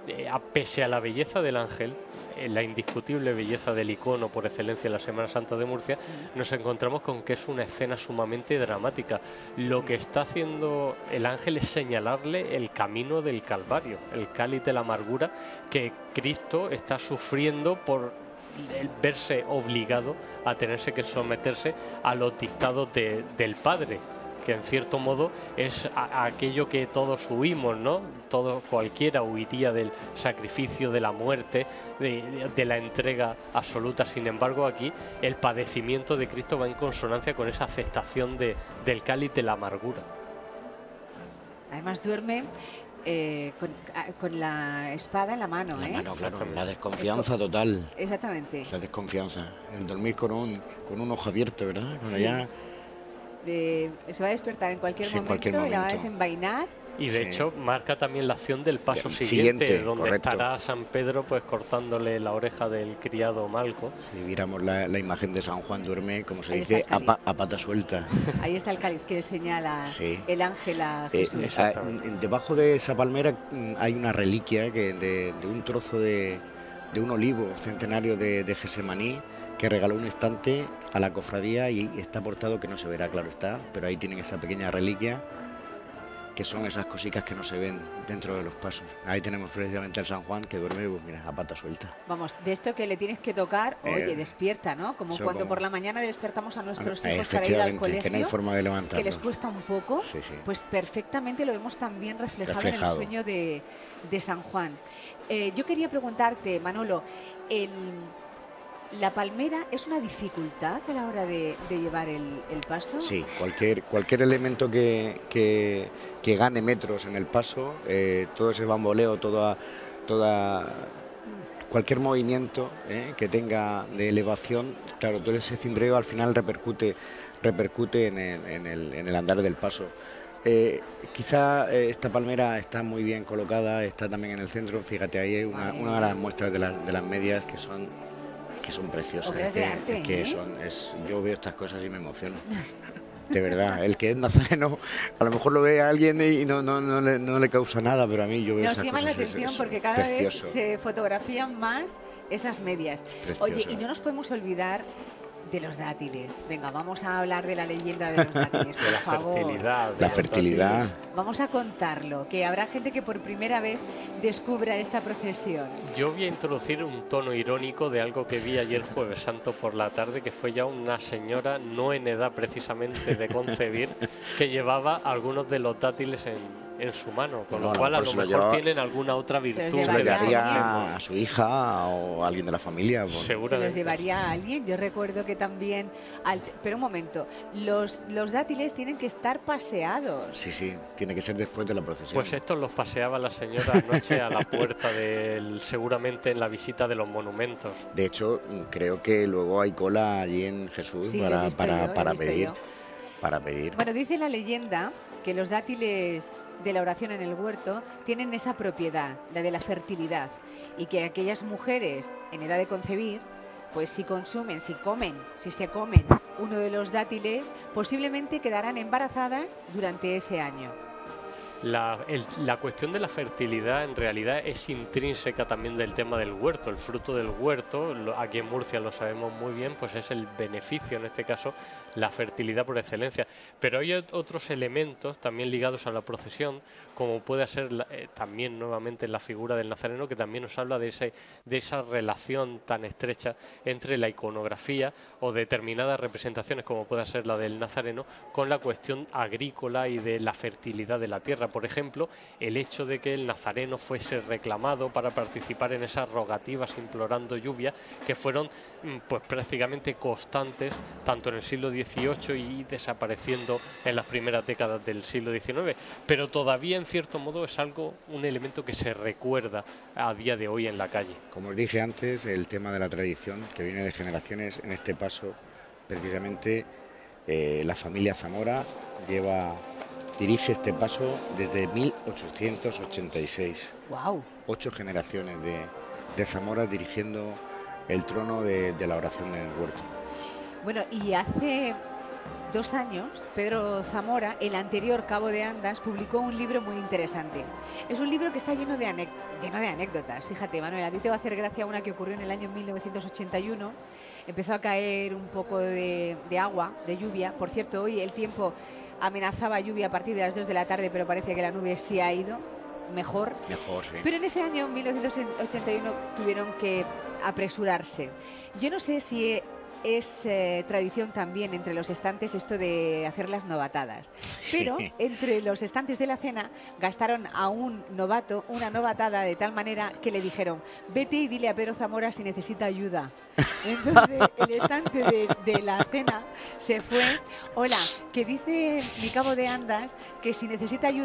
pese a la belleza del ángel, la indiscutible belleza del icono por excelencia de la Semana Santa de Murcia, nos encontramos con que es una escena sumamente dramática. Lo que está haciendo el ángel es señalarle el camino del Calvario, el cáliz de la amargura que Cristo está sufriendo por el verse obligado a tenerse que someterse a los dictados del Padre, que en cierto modo es aquello que todos huimos, ¿no? Cualquiera huiría del sacrificio, de la muerte, de la entrega absoluta. Sin embargo, aquí el padecimiento de Cristo va en consonancia con esa aceptación del cáliz de la amargura. Además duerme con la espada en la mano. En la mano, claro, la desconfianza total. Exactamente. La desconfianza. El dormir con un ojo abierto, ¿verdad? Sí. Se va a despertar en cualquier momento y la va a desenvainar Y de hecho marca también la acción del paso siguiente, donde correcto. estará San Pedro pues cortándole la oreja del criado Malco. Si viéramos la imagen de San Juan duerme, como se Ahí dice, está el cáliz. a pata suelta. Ahí está el cáliz que señala Sí. el ángel a Jesús. Debajo de esa palmera hay una reliquia de un trozo de un olivo centenario de Gesemaní, que regaló un estante a la cofradía y está portado, que no se verá, claro está, pero ahí tienen esa pequeña reliquia, que son esas cositas que no se ven dentro de los pasos. Ahí tenemos precisamente al San Juan que duerme, pues mira, a pata suelta. Vamos, de esto que le tienes que tocar, oye, despierta, ¿no? Como cuando por la mañana despertamos a nuestros hijos para ir al colegio, que no hay forma de levantarlos, que les cuesta un poco, sí. Pues perfectamente lo vemos también reflejado en el sueño de San Juan. Yo quería preguntarte, Manolo, ¿la palmera es una dificultad a la hora de llevar el paso? Sí, cualquier elemento que gane metros en el paso, todo ese bamboleo, cualquier movimiento que tenga de elevación, claro, todo ese cimbreo al final repercute en el andar del paso. Quizá esta palmera está muy bien colocada, está también en el centro. Fíjate, ahí hay una de las muestras de las medias que son preciosas. Obras de arte, yo veo estas cosas y me emociono. De verdad, el que es nazareno, a lo mejor lo ve a alguien y no le causa nada, pero a mí yo veo esas cosas. Nos llama la atención porque cada precioso. vez se fotografían más esas medias. Precioso. Oye, y no nos podemos olvidar de los dátiles. Venga, vamos a hablar de la leyenda de los dátiles, por favor. La fertilidad. Vamos a contarlo, que habrá gente que por primera vez descubra esta procesión. Yo voy a introducir un tono irónico de algo que vi ayer Jueves Santo por la tarde, que fue ya una señora, no en edad precisamente de concebir, que llevaba algunos de los dátiles en su mano, con lo cual a lo mejor tienen alguna otra virtud. Se lo llevaría a su hija o a alguien de la familia. Seguramente. Se los llevaría a alguien. Yo recuerdo que también... Pero un momento, los dátiles tienen que estar paseados. Sí, tiene que ser después de la procesión. Pues estos los paseaba la señora anoche a la puerta seguramente en la visita de los monumentos. De hecho, creo que luego hay cola allí en Jesús para pedir. Bueno, dice la leyenda que los dátiles de la oración en el huerto tienen esa propiedad, la de la fertilidad, y que aquellas mujeres en edad de concebir, pues si se comen uno de los dátiles, posiblemente quedarán embarazadas durante ese año. La cuestión de la fertilidad en realidad es intrínseca también del tema del huerto. El fruto del huerto, aquí en Murcia lo sabemos muy bien, pues es el beneficio, en este caso, la fertilidad por excelencia. Pero hay otros elementos también ligados a la procesión, como puede ser también nuevamente la figura del nazareno, que también nos habla de esa relación tan estrecha entre la iconografía o determinadas representaciones, como pueda ser la del nazareno, con la cuestión agrícola y de la fertilidad de la tierra. Por ejemplo, el hecho de que el nazareno fuese reclamado para participar en esas rogativas implorando lluvia, que fueron pues prácticamente constantes tanto en el siglo XVIII y desapareciendo en las primeras décadas del siglo XIX, pero todavía en cierto modo es un elemento que se recuerda a día de hoy en la calle. Como os dije antes, el tema de la tradición que viene de generaciones, en este paso precisamente la familia Zamora dirige este paso desde 1886. ¡Wow! 8 generaciones de Zamora dirigiendo el trono de la oración en el huerto. Bueno, y hace 2 años, Pedro Zamora, el anterior cabo de Andas, publicó un libro muy interesante. Es un libro que está lleno de anécdotas. Fíjate, Manuel, a ti te va a hacer gracia una que ocurrió en el año 1981. Empezó a caer un poco de agua, de lluvia. Por cierto, hoy el tiempo amenazaba lluvia a partir de las 2 de la tarde, pero parece que la nube sí ha ido mejor, sí. Pero en ese año, 1981, tuvieron que apresurarse. Yo no sé si es tradición también entre los estantes esto de hacer las novatadas, pero entre los estantes de la cena gastaron a un novato una novatada de tal manera que le dijeron: vete y dile a Pedro Zamora si necesita ayuda. Entonces el estante de la cena se fue: hola, que dice mi cabo de Andas que si necesita ayuda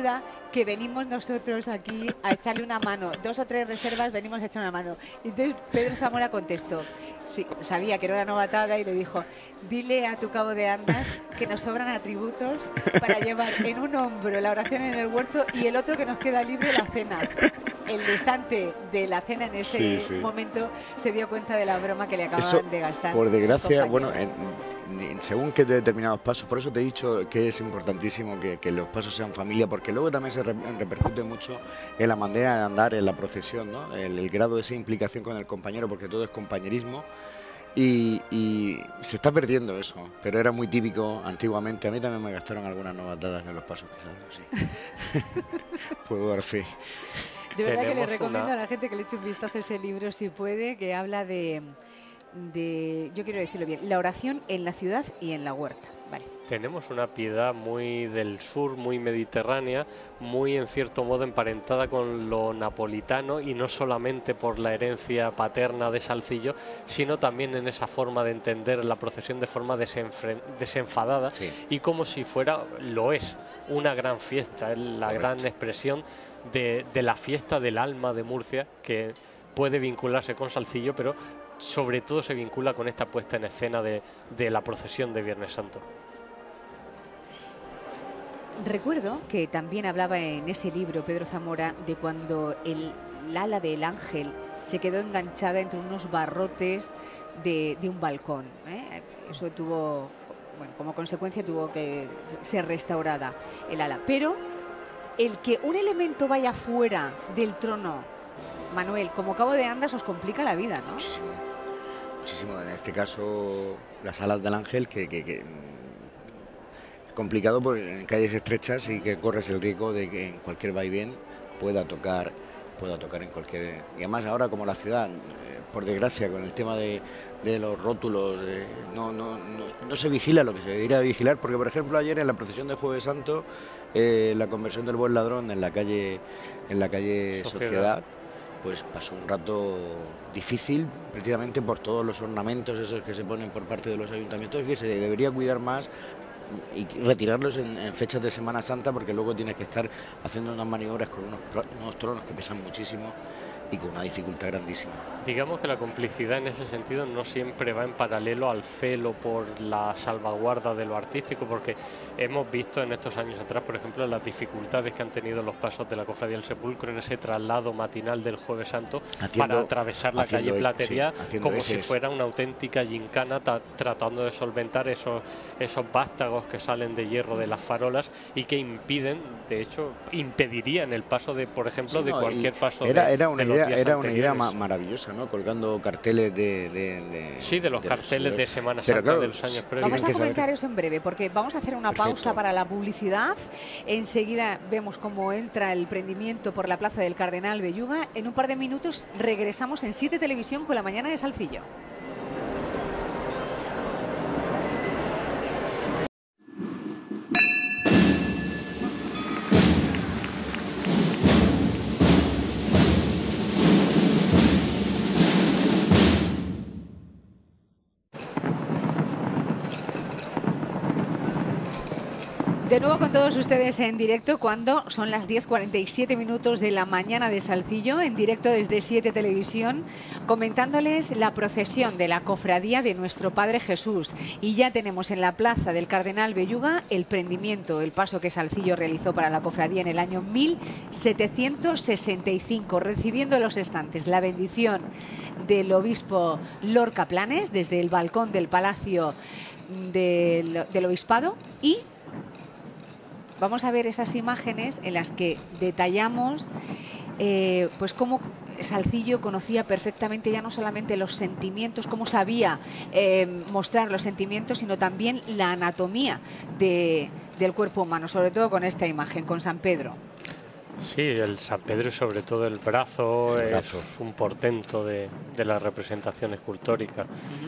que venimos nosotros aquí a echarle una mano. 2 o 3 reservas venimos a echar una mano. Entonces Pedro Zamora contestó, sí, sabía que era una novatada y le dijo, dile a tu cabo de andas que nos sobran atributos para llevar en un hombro la oración en el huerto y el otro que nos queda libre la cena. El distante de la cena en ese momento se dio cuenta de la broma que le acababan de gastar. Por desgracia, bueno, según que determinados pasos, por eso te he dicho que es importantísimo que los pasos sean familia, porque luego también se repercute mucho en la manera de andar, en la procesión, ¿no? El grado de esa implicación con el compañero, porque todo es compañerismo. Y se está perdiendo eso, pero era muy típico antiguamente. A mí también me gastaron algunas novatadas en los pasos pisados, sí. Puedo dar fe. De verdad que le recomiendo a la gente que le eche un vistazo a ese libro, si puede, que habla de, yo quiero decirlo bien, la oración en la ciudad y en la huerta. Vale. Tenemos una piedad muy del sur, muy mediterránea, muy en cierto modo emparentada con lo napolitano, y no solamente por la herencia paterna de Salcillo, sino también en esa forma de entender la procesión de forma desenfadada, y como si fuera, lo es, una gran fiesta, es la gran expresión de la fiesta del alma de Murcia, que puede vincularse con Salcillo, pero sobre todo se vincula con esta puesta en escena de la procesión de Viernes Santo. Recuerdo que también hablaba en ese libro Pedro Zamora de cuando el ala del ángel se quedó enganchada entre unos barrotes de un balcón, ¿eh? Eso tuvo, bueno, como consecuencia tuvo que ser restaurada el ala, pero el que un elemento vaya fuera del trono, Manuel, como cabo de andas, os complica la vida, ¿no? Muchísimo, muchísimo. En este caso, las alas del ángel, que complicado en calles estrechas y que corres el riesgo de que en cualquier vaivén pueda tocar en cualquier... Y además ahora, como la ciudad, por desgracia, con el tema de los rótulos, no se vigila lo que se debería vigilar, porque por ejemplo ayer en la procesión de Jueves Santo, la conversión del Buen Ladrón en la calle Sociedad, pues pasó un rato difícil, precisamente por todos los ornamentos esos que se ponen por parte de los ayuntamientos, que se debería cuidar más y retirarlos en fechas de Semana Santa, porque luego tienes que estar haciendo unas maniobras con unos tronos que pesan muchísimo y con una dificultad grandísima. Digamos que la complicidad en ese sentido no siempre va en paralelo al celo por la salvaguarda de lo artístico, porque hemos visto en estos años atrás, por ejemplo, las dificultades que han tenido los pasos de la Cofradía del Sepulcro en ese traslado matinal del Jueves Santo para atravesar la calle Platería, como si fuera una auténtica gincana, tratando de solventar esos vástagos que salen de hierro de las farolas y que impiden, de hecho, impedirían el paso de, por ejemplo, de cualquier paso era una idea maravillosa, ¿no? Colgando carteles de los carteles de Semana Santa, claro, de los años previos. Vamos a comentar eso en breve, porque vamos a hacer una pausa para la publicidad. Enseguida vemos cómo entra el prendimiento por la Plaza del Cardenal Belluga. En un par de minutos regresamos en 7 Televisión con la mañana de Salcillo. De nuevo con todos ustedes en directo cuando son las 10:47 minutos de la mañana de Salcillo, en directo desde 7 Televisión, comentándoles la procesión de la cofradía de Nuestro Padre Jesús. Y ya tenemos en la Plaza del Cardenal Belluga el prendimiento, el paso que Salcillo realizó para la cofradía en el año 1765, recibiendo en los estantes la bendición del obispo Lorca Planes desde el balcón del Palacio del Obispado, y vamos a ver esas imágenes en las que detallamos pues cómo Salcillo conocía perfectamente ya no solamente los sentimientos, cómo sabía mostrar los sentimientos, sino también la anatomía del cuerpo humano, sobre todo con esta imagen, con San Pedro. Sí, el San Pedro y sobre todo el brazo, es un portento de la representación escultórica.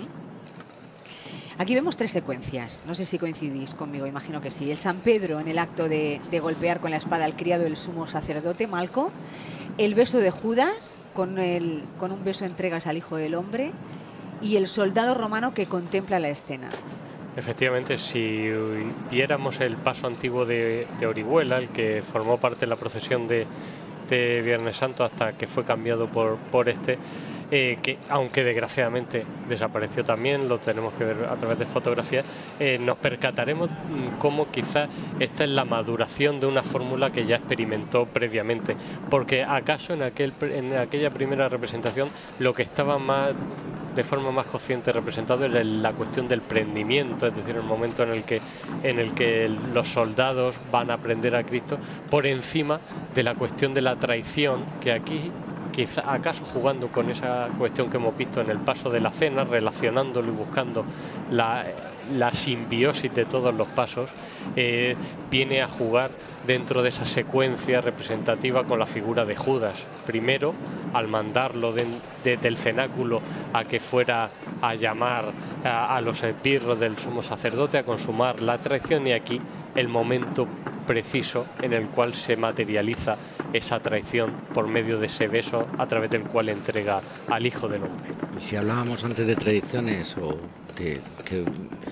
Aquí vemos 3 secuencias, no sé si coincidís conmigo, imagino que sí. El San Pedro en el acto de golpear con la espada al criado del sumo sacerdote Malco, el beso de Judas, con un beso entregas al Hijo del Hombre, y el soldado romano que contempla la escena. Efectivamente, si viéramos el paso antiguo de Orihuela, el que formó parte de la procesión de Viernes Santo hasta que fue cambiado por este, que aunque desgraciadamente desapareció también, lo tenemos que ver a través de fotografías, nos percataremos cómo quizás esta es la maduración de una fórmula que ya experimentó previamente, porque acaso en aquella primera representación lo que estaba más de forma más consciente representado era la cuestión del prendimiento, es decir, el momento en el que los soldados van a prender a Cristo, por encima de la cuestión de la traición, que aquí quizá acaso jugando con esa cuestión que hemos visto en el paso de la cena, relacionándolo y buscando la simbiosis de todos los pasos, viene a jugar dentro de esa secuencia representativa con la figura de Judas. Primero, al mandarlo desde el cenáculo a que fuera a llamar a los esbirros del sumo sacerdote a consumar la traición, y aquí el momento preciso en el cual se materializa esa traición por medio de ese beso a través del cual entrega al Hijo del Hombre. Y si hablábamos antes de tradiciones o de que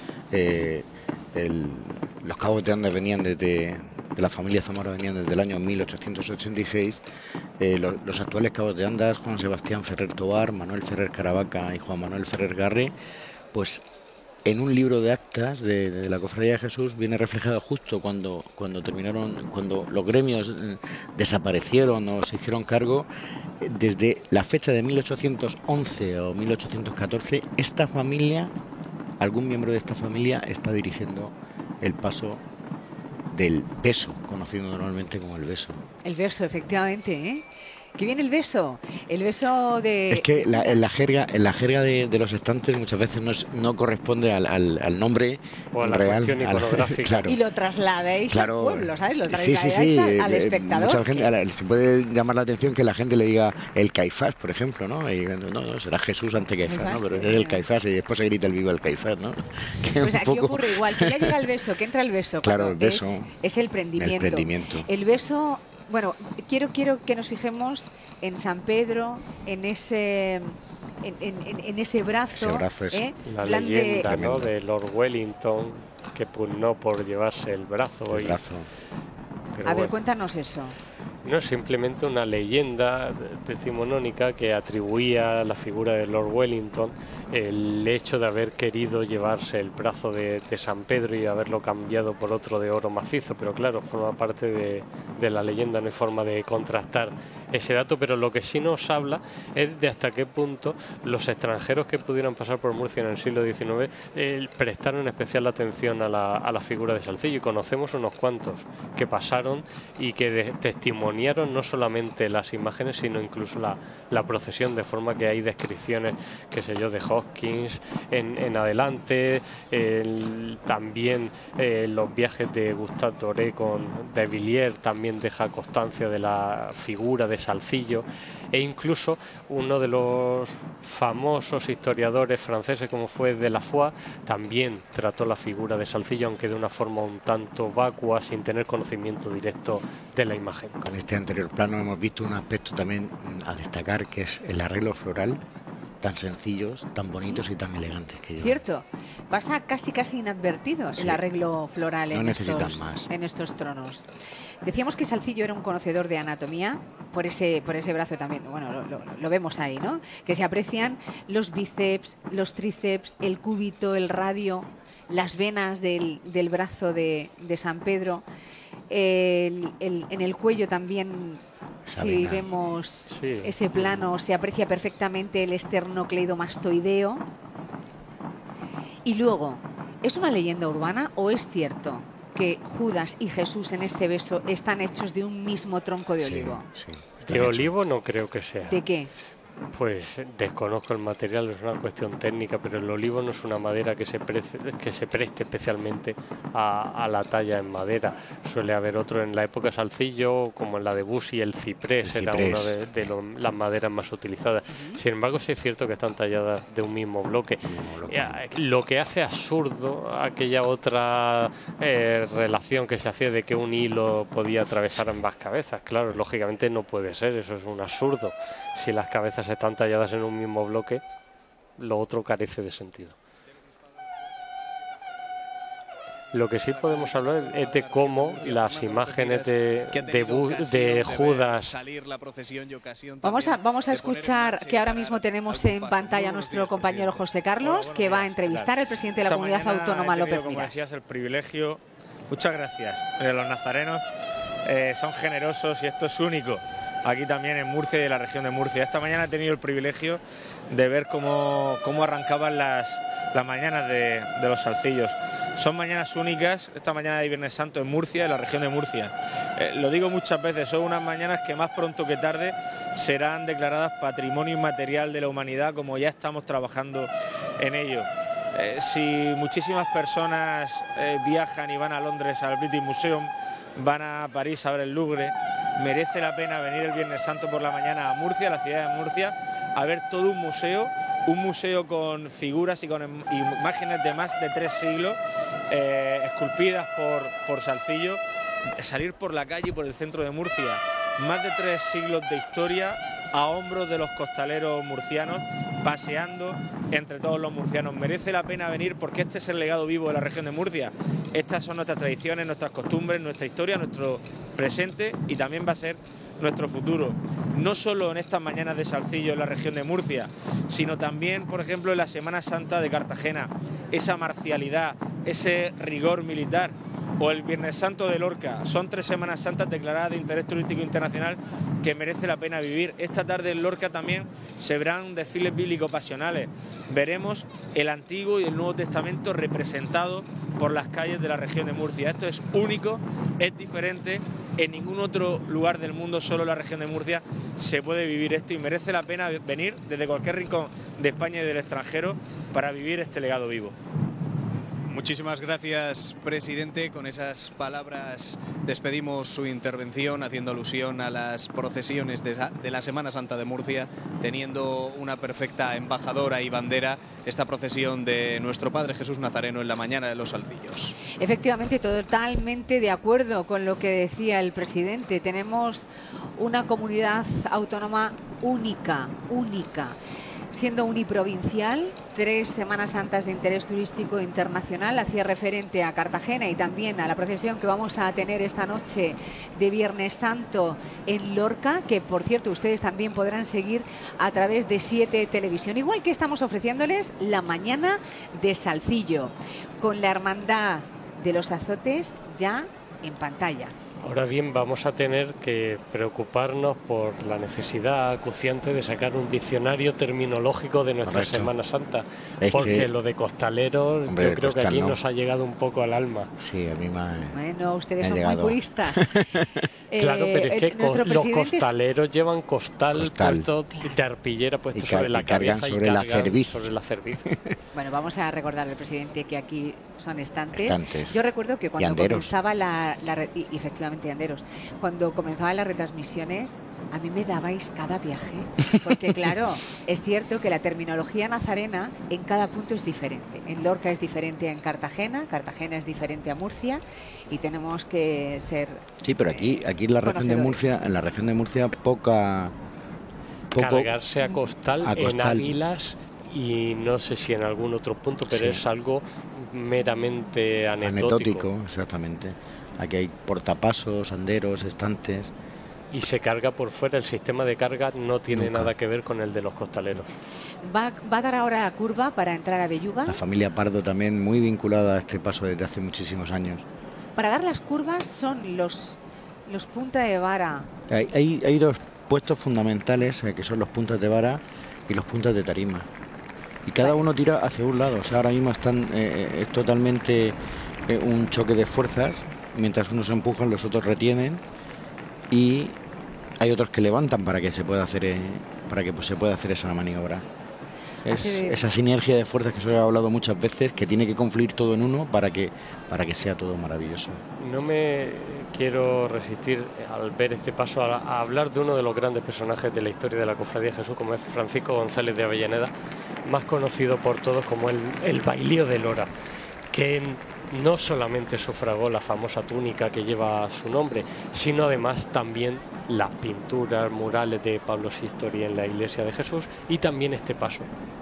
los cabos de Andas venían de la familia Zamora, venían desde el año 1886, los actuales cabos de Andas, Juan Sebastián Ferrer Tobar, Manuel Ferrer Caravaca y Juan Manuel Ferrer Garre, pues en un libro de actas de la Cofradía de Jesús viene reflejado justo cuando los gremios desaparecieron o se hicieron cargo, desde la fecha de 1811 o 1814, esta familia, algún miembro de esta familia está dirigiendo el paso del beso, conocido normalmente como el beso. El beso, efectivamente, ¿eh? ¿Qué viene el beso? El beso de... Es que en la jerga de los estantes muchas veces no corresponde al nombre o a la real. Cuestión iconográfica. Claro. Y lo trasladáis al pueblo, ¿sabes? Lo trasladáis sí. al espectador. Mucha gente, se puede llamar la atención que la gente le diga el Caifás, por ejemplo, ¿no? Y no, será Jesús ante Caifás, ¿no? Pero es el Caifás y después se grita el viva el Caifás, ¿no? Pues aquí ocurre igual, que ya llega el beso, que entra el beso. Claro, el beso. Es el prendimiento. El beso... Bueno, quiero que nos fijemos en San Pedro, en ese brazo. Ese brazo es la leyenda de Lord Wellington, que pugnó por llevarse el brazo. A ver, cuéntanos eso. No es simplemente una leyenda decimonónica que atribuía a la figura de Lord Wellington el hecho de haber querido llevarse el brazo de San Pedro y haberlo cambiado por otro de oro macizo, pero claro, forma parte de la leyenda, no hay forma de contrastar ese dato, pero lo que sí nos habla es de hasta qué punto los extranjeros que pudieran pasar por Murcia en el siglo XIX prestaron especial atención a la figura de Salcillo, y conocemos unos cuantos que pasaron y que testimoniaron no solamente las imágenes, sino incluso la procesión, de forma que hay descripciones, qué sé yo, de Hopkins en adelante, también los viajes de Gustave Doré con de Villiers también deja constancia de la figura de Salcillo, e incluso uno de los famosos historiadores franceses como fue de la Foix también trató la figura de Salcillo, aunque de una forma un tanto vacua, sin tener conocimiento directo de la imagen. Con este anterior plano hemos visto un aspecto también a destacar, que es el arreglo floral, tan sencillos, tan bonitos y tan elegantes que llevan. Cierto, pasa casi inadvertido el arreglo floral en estos tronos. Decíamos que Salcillo era un conocedor de anatomía, por ese brazo también, bueno, lo vemos ahí, ¿no? Que se aprecian los bíceps, los tríceps, el cúbito, el radio, las venas del brazo de San Pedro, en el cuello también. Si vemos ese plano, se aprecia perfectamente el esternocleidomastoideo. Y luego, ¿es una leyenda urbana o es cierto que Judas y Jesús en este beso están hechos de un mismo tronco de olivo? Sí. De olivo no creo que sea. ¿De qué? Pues desconozco el material, es una cuestión técnica, pero el olivo no es una madera que se preste especialmente a la talla en madera. Suele haber otro en la época Salcillo, como en la de Bussy, el ciprés era una de las maderas más utilizadas. Sin embargo, sí es cierto que están talladas de un mismo bloque. Lo que hace absurdo aquella otra relación que se hacía de que un hilo podía atravesar ambas cabezas. Claro, lógicamente no puede ser, eso es un absurdo. Si las cabezas están talladas en un mismo bloque, lo otro carece de sentido. Lo que sí podemos hablar es de cómo las imágenes de Judas. Vamos a escuchar que ahora mismo tenemos en pantalla a nuestro compañero José Carlos, que va a entrevistar al presidente de la Comunidad Autónoma, López Miras. El privilegio, muchas gracias. Los nazarenos son generosos y esto es único aquí también en Murcia y en la región de Murcia. Esta mañana he tenido el privilegio de ver cómo arrancaban las mañanas de los salcillos. Son mañanas únicas, esta mañana de Viernes Santo en Murcia, en la región de Murcia. Lo digo muchas veces, son unas mañanas que más pronto que tarde serán declaradas Patrimonio Inmaterial de la Humanidad, como ya estamos trabajando en ello. Si muchísimas personas viajan y van a Londres al British Museum, van a París a ver el Louvre, merece la pena venir el Viernes Santo por la mañana a Murcia, a la ciudad de Murcia, a ver todo un museo con figuras y con imágenes de más de 3 siglos, esculpidas por Salcillo, salir por la calle y por el centro de Murcia, más de 3 siglos de historia a hombros de los costaleros murcianos, paseando entre todos los murcianos. Merece la pena venir porque este es el legado vivo de la región de Murcia. Estas son nuestras tradiciones, nuestras costumbres, nuestra historia, nuestro presente y también va a ser nuestro futuro. No solo en estas mañanas de Salcillo en la región de Murcia, sino también, por ejemplo, en la Semana Santa de Cartagena. Esa marcialidad, ese rigor militar. O el Viernes Santo de Lorca. Son 3 Semanas Santas declaradas de interés turístico internacional que merece la pena vivir. Esta tarde en Lorca también se verán desfiles bíblicos pasionales. Veremos el Antiguo y el Nuevo Testamento representados por las calles de la región de Murcia. Esto es único, es diferente. En ningún otro lugar del mundo, solo en la región de Murcia, se puede vivir esto y merece la pena venir desde cualquier rincón de España y del extranjero para vivir este legado vivo. Muchísimas gracias, presidente. Con esas palabras despedimos su intervención, haciendo alusión a las procesiones de la Semana Santa de Murcia, teniendo una perfecta embajadora y bandera, esta procesión de nuestro Padre Jesús Nazareno en la mañana de los Salcillos. Efectivamente, totalmente de acuerdo con lo que decía el presidente. Tenemos una comunidad autónoma única. Siendo uniprovincial, 3 Semanas Santas de interés turístico internacional, hacía referente a Cartagena y también a la procesión que vamos a tener esta noche de Viernes Santo en Lorca, que por cierto ustedes también podrán seguir a través de 7 Televisión, igual que estamos ofreciéndoles la mañana de Salcillo, con la Hermandad de los Azotes ya en pantalla. Ahora bien, vamos a tener que preocuparnos por la necesidad acuciante de sacar un diccionario terminológico de nuestra Semana Santa, porque lo de costaleros, hombre, yo creo que aquí nos ha llegado un poco al alma. Sí, a mí Bueno, ustedes son muy puristas. Claro, pero es que los costaleros llevan costal puesto de arpillera puesto sobre la cabeza y sobre la cerviz. Bueno, vamos a recordar al presidente que aquí son estantes. Yo recuerdo que cuando comenzaba y efectivamente anderos, cuando comenzaban las retransmisiones, a mí me dabais cada viaje, porque claro, es cierto que la terminología nazarena en cada punto es diferente. En Lorca es diferente a en Cartagena es diferente a Murcia y tenemos que ser... Sí, pero aquí en la región de Murcia, cargarse a costal en Águilas y no sé si en algún otro punto, pero es algo meramente anecdótico. Exactamente. Aquí hay portapasos, anderos, estantes. Y se carga por fuera, el sistema de carga no tiene nada que ver con el de los costaleros. ¿Va a dar ahora la curva para entrar a Belluga? La familia Pardo también muy vinculada a este paso desde hace muchísimos años. Para dar las curvas son los punta de vara. Hay 2 puestos fundamentales, que son los puntas de vara y los puntas de tarima. Y cada uno tira hacia un lado. O sea, ahora mismo es totalmente un choque de fuerzas. Mientras unos empujan, los otros retienen y hay otros que levantan para que se pueda hacer esa maniobra. Es esa sinergia de fuerzas que os he hablado muchas veces, que tiene que confluir todo en uno para que sea todo maravilloso. No me quiero resistir al ver este paso a hablar de uno de los grandes personajes de la historia de la Cofradía de Jesús, como es Francisco González de Avellaneda, más conocido por todos como el Bailío de Lora, que no solamente sufragó la famosa túnica que lleva su nombre, sino además también las pinturas murales de Pablo Sistori en la Iglesia de Jesús y también este paso.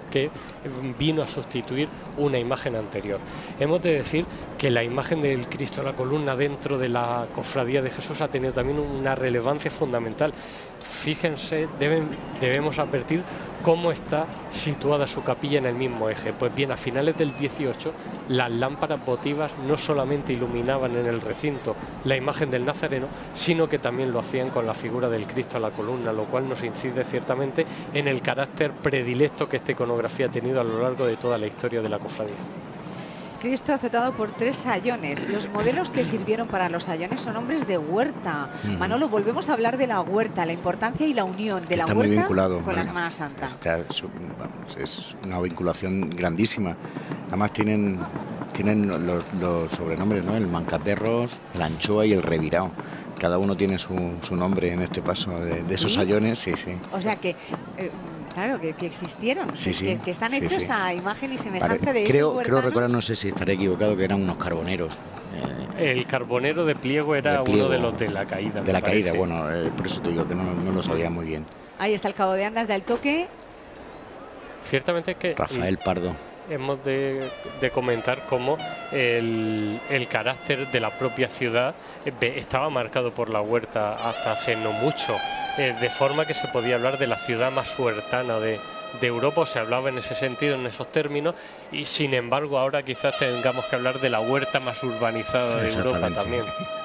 que vino a sustituir una imagen anterior. Hemos de decir que la imagen del Cristo a la columna dentro de la Cofradía de Jesús ha tenido también una relevancia fundamental. Fíjense, debemos advertir cómo está situada su capilla en el mismo eje. Pues bien, a finales del 18 las lámparas votivas no solamente iluminaban en el recinto la imagen del Nazareno, sino que también lo hacían con la figura del Cristo a la columna, lo cual nos incide ciertamente en el carácter predilecto que esta iconografía ha tenido a lo largo de toda la historia de la cofradía. Cristo azotado por 3 sayones. Los modelos que sirvieron para los sayones son hombres de huerta. Manolo, volvemos a hablar de la huerta, la importancia y la unión de la está huerta muy vinculado, con la Semana Santa. Es una vinculación grandísima. Además tienen los sobrenombres, ¿no? El mancaperros, el anchoa y el revirao. Cada uno tiene su nombre en este paso de esos sayones. Sí, sí. O sea que... claro, que existieron, que están hechos a imagen y semejanza de creo, esos huertanos. Creo recordar, no sé si estaré equivocado, que eran unos carboneros. El carbonero de Pliego era uno de los de la caída. De la caída, bueno, por eso te digo que no lo sabía muy bien. Ahí está el cabo de Andas del Toque. Ciertamente es que... Rafael Pardo. Hemos de comentar cómo el carácter de la propia ciudad estaba marcado por la huerta hasta hace no mucho, de forma que se podía hablar de la ciudad más huertana de Europa, o se hablaba en ese sentido, en esos términos, y sin embargo ahora quizás tengamos que hablar de la huerta más urbanizada de Europa también.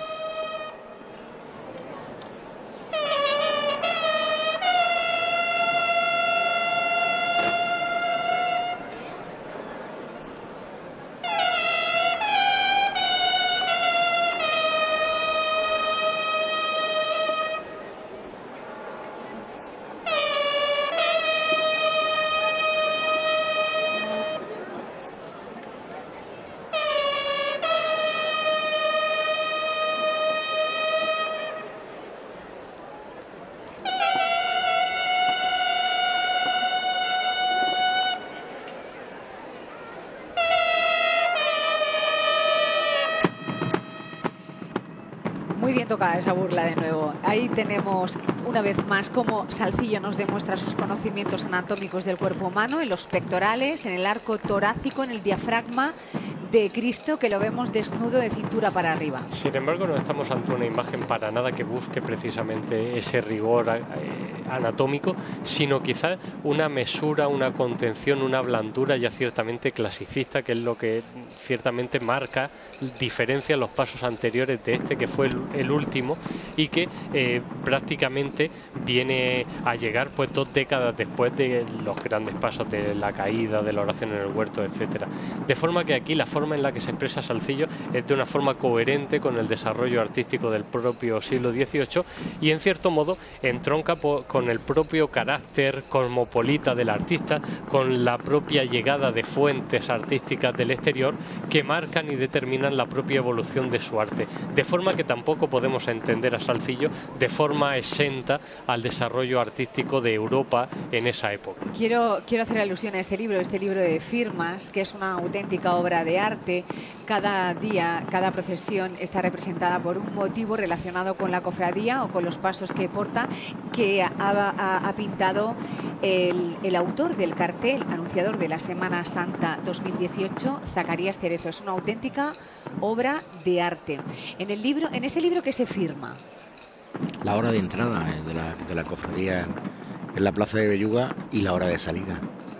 Muy bien tocada esa burla de nuevo. Ahí tenemos una vez más cómo Salcillo nos demuestra sus conocimientos anatómicos del cuerpo humano, en los pectorales, en el arco torácico, en el diafragma de Cristo, que lo vemos desnudo de cintura para arriba. Sin embargo, no estamos ante una imagen para nada que busque precisamente ese rigor anatómico, sino quizás una mesura, una contención, una blandura ya ciertamente clasicista, que es lo que ciertamente marca, diferencia los pasos anteriores de este, que fue el último, y que prácticamente viene a llegar pues 2 décadas después de los grandes pasos de la caída, de la oración en el huerto, etcétera. De forma que aquí la forma en la que se expresa Salcillo es de una forma coherente con el desarrollo artístico del propio siglo XVIII y en cierto modo entronca con el propio carácter cosmopolita del artista, con la propia llegada de fuentes artísticas del exterior que marcan y determinan la propia evolución de su arte, de forma que tampoco podemos entender a Salcillo de forma exenta al desarrollo artístico de Europa en esa época. Quiero hacer alusión a este libro de firmas, que es una auténtica obra de arte. Cada día, cada procesión está representada por un motivo relacionado con la cofradía o con los pasos que porta, que ha pintado el autor del cartel anunciador de la Semana Santa 2018, Zacarías Cerezo. Es una auténtica obra de arte. En ese libro, ¿qué se firma? La hora de entrada de la cofradía en la plaza de Belluga y la hora de salida.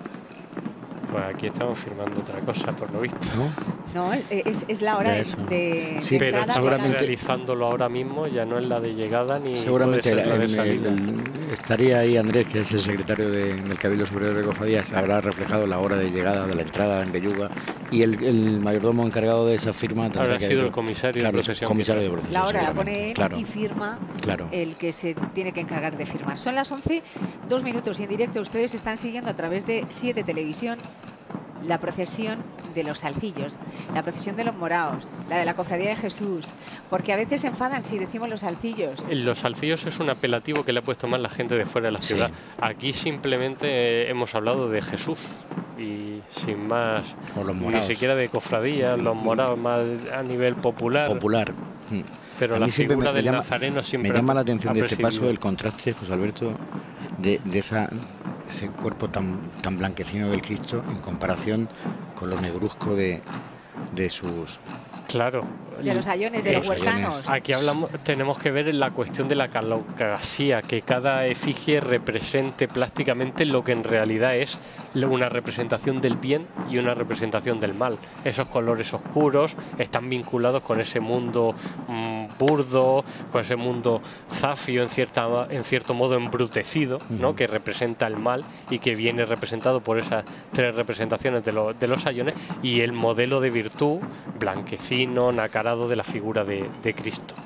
Pues aquí estamos firmando otra cosa, por lo visto. No, es la hora de sí, pero entrada. estamos realizándolo ahora mismo, ya no es la de llegada ni seguramente puede ser la de salida. Estaría ahí Andrés, que es el secretario del Cabildo Superior de Cofradías, habrá reflejado la hora de llegada, de la entrada en Belluga, y el mayordomo encargado de esa firma habrá sido el comisario de procesión. Comisario de procesión. La hora la pone él y firma el que se tiene que encargar de firmar. Son las 11, 2 minutos, y en directo ustedes están siguiendo a través de 7 Televisión la procesión de los Salcillos, la procesión de los Moraos, la de la Cofradía de Jesús, porque a veces se enfadan si decimos los Salcillos. Los Salcillos es un apelativo que le ha puesto más la gente de fuera de la ciudad. Aquí simplemente hemos hablado de Jesús y sin más, ni siquiera de cofradía, los Moraos más a nivel popular. Pero la figura del Nazareno siempre me llama la atención de este paso el contraste, José Alberto, de esa ese cuerpo tan blanquecino del Cristo en comparación con lo negruzco de sus... Claro. De los ayones, de los huertanos. Aquí tenemos que ver la cuestión de la calocrasia, que cada efigie represente plásticamente lo que en realidad es una representación del bien y una representación del mal. Esos colores oscuros están vinculados con ese mundo burdo, con ese mundo zafio, en cierto modo embrutecido, ¿no? Que representa el mal y que viene representado por esas tres representaciones de los ayones, y el modelo de virtud blanquecino, nacarado de la figura de Cristo.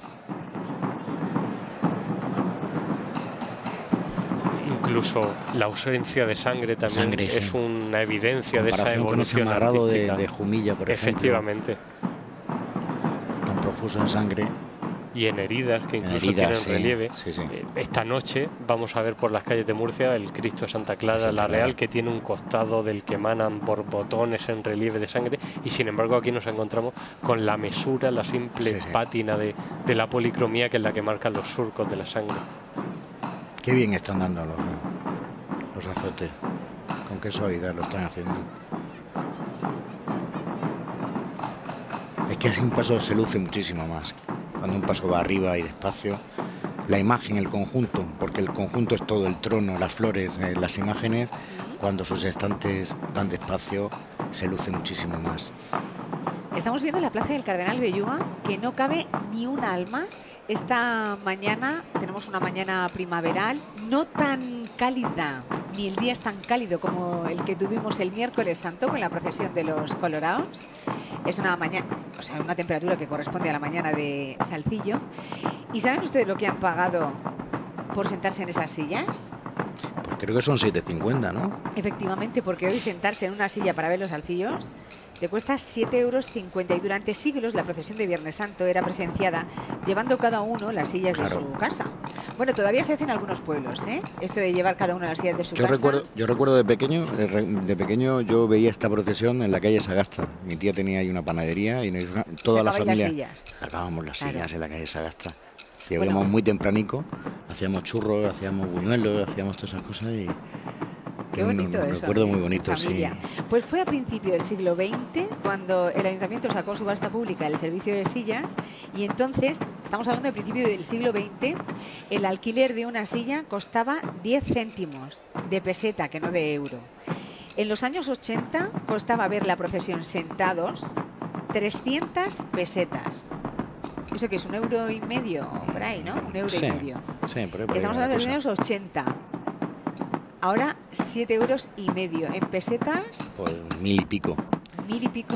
Incluso la ausencia de sangre también es una evidencia de esa evolución con ese artística. de Jumilla, por ejemplo. Efectivamente. Tan profuso en sangre. Y en heridas, que incluso tienen relieve. Esta noche vamos a ver por las calles de Murcia el Cristo de Santa Clara la Real, que tiene un costado del que emanan borbotones en relieve de sangre, y sin embargo aquí nos encontramos con la mesura, la simple pátina de la policromía, que es la que marca los surcos de la sangre. Qué bien están dando los azotes, con qué suavidad lo están haciendo. Es que así un paso se luce muchísimo más. Cuando un paso va arriba y despacio, la imagen, el conjunto, porque el conjunto es todo, el trono, las flores, las imágenes, cuando sus estantes van despacio, se luce muchísimo más. Estamos viendo la plaza del Cardenal Belluga, que no cabe ni un alma. Esta mañana tenemos una mañana primaveral, no tan cálida, ni el día es tan cálido como el que tuvimos el miércoles santo con la procesión de los colorados. Es una mañana, o sea, una temperatura que corresponde a la mañana de Salcillo. ¿Y saben ustedes lo que han pagado por sentarse en esas sillas? Pues creo que son 7,50, ¿no? Efectivamente, porque hoy sentarse en una silla para ver los salcillos te cuesta 7,50 €, y durante siglos la procesión de Viernes Santo era presenciada llevando cada uno las sillas de su casa. Bueno, todavía se hace en algunos pueblos, ¿eh? Esto de llevar cada uno las sillas de su casa. Yo recuerdo de pequeño yo veía esta procesión en la calle Sagasta. Mi tía tenía ahí una panadería y toda la familia sacábamos las sillas en la calle Sagasta. Llegábamos muy tempranico, hacíamos churros, hacíamos buñuelos, hacíamos todas esas cosas y... Qué bonito eso. Recuerdo muy bonito, familia. Sí. Pues fue a principios del siglo XX cuando el ayuntamiento sacó subasta pública el servicio de sillas, y entonces, estamos hablando del principio del siglo XX, el alquiler de una silla costaba 10 céntimos de peseta, que no de euro. En los años 80 costaba ver la procesión sentados 300 pesetas. ¿Eso que es? €1,50 por ahí, ¿no? €1,50. Sí, por ahí. Estamos hablando de los años 80. Ahora 7,50 €. En pesetas, pues 1.000 y pico. 1.000 y pico.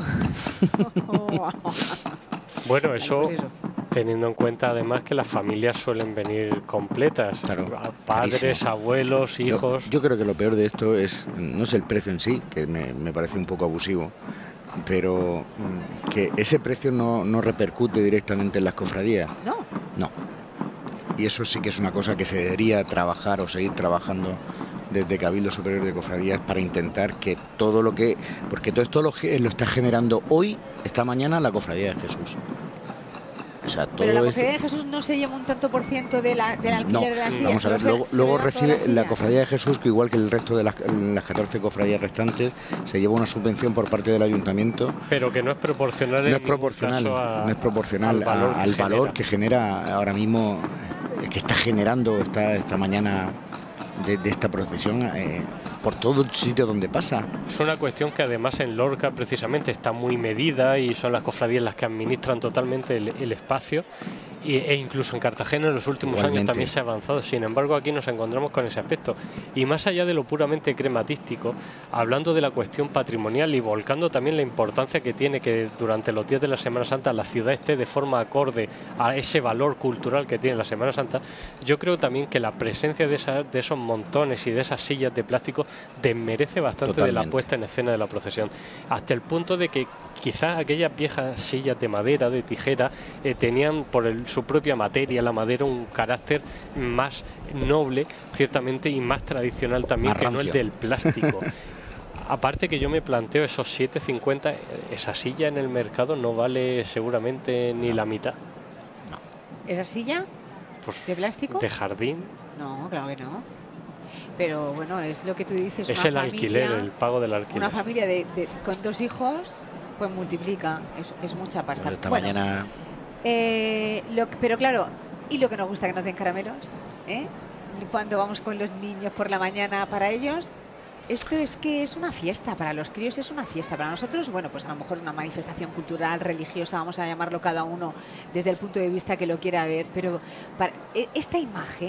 Bueno, eso, teniendo en cuenta además que las familias suelen venir completas, padres, carísimo. Abuelos, hijos. Yo creo que lo peor de esto no es el precio en sí, que me parece un poco abusivo, pero que ese precio no repercute directamente en las cofradías. No. Y eso sí que es una cosa que se debería trabajar o seguir trabajando desde Cabildo Superior de Cofradías, para intentar que todo lo que... Porque todo esto lo está generando hoy, esta mañana, la Cofradía de Jesús. O sea, todo. Pero la Cofradía de Jesús no se lleva un tanto por ciento del alquiler de las sillas. Vamos a ver, luego recibe la Cofradía de Jesús, que igual que el resto de las 14 cofradías restantes, se lleva una subvención por parte del ayuntamiento. Pero que no es proporcional. No es proporcional al valor que genera ahora mismo, que está generando esta mañana de esta procesión por todo el sitio donde pasa. Es una cuestión que además en Lorca precisamente está muy medida, y son las cofradías las que administran totalmente el espacio, e incluso en Cartagena en los últimos años también se ha avanzado. Sin embargo, aquí nos encontramos con ese aspecto, y más allá de lo puramente crematístico, hablando de la cuestión patrimonial y volcando también la importancia que tiene que durante los días de la Semana Santa la ciudad esté de forma acorde a ese valor cultural que tiene la Semana Santa, yo creo también que la presencia de esos montones y de esas sillas de plástico desmerece bastante de la puesta en escena de la procesión, hasta el punto de que quizás aquellas viejas sillas de madera, de tijera, tenían por su propia materia, la madera, un carácter más noble, ciertamente, y más tradicional también, que no el del plástico. Aparte que yo me planteo esos 7,50, esa silla en el mercado no vale seguramente ni la mitad. ¿Esa silla? Pues, ¿de plástico? ¿de jardín? No, claro que no. Pero bueno, es lo que tú dices. Es una el familia, alquiler, el pago del alquiler. Una familia con 2 hijos, pues multiplica, es mucha pasta. Esta mañana... pero claro, y lo que nos gusta que nos den caramelos, ¿eh? Cuando vamos con los niños por la mañana, para ellos esto es que es una fiesta, para los críos es una fiesta, para nosotros, bueno, pues a lo mejor es una manifestación cultural, religiosa, vamos a llamarlo cada uno desde el punto de vista que lo quiera ver, pero esta imagen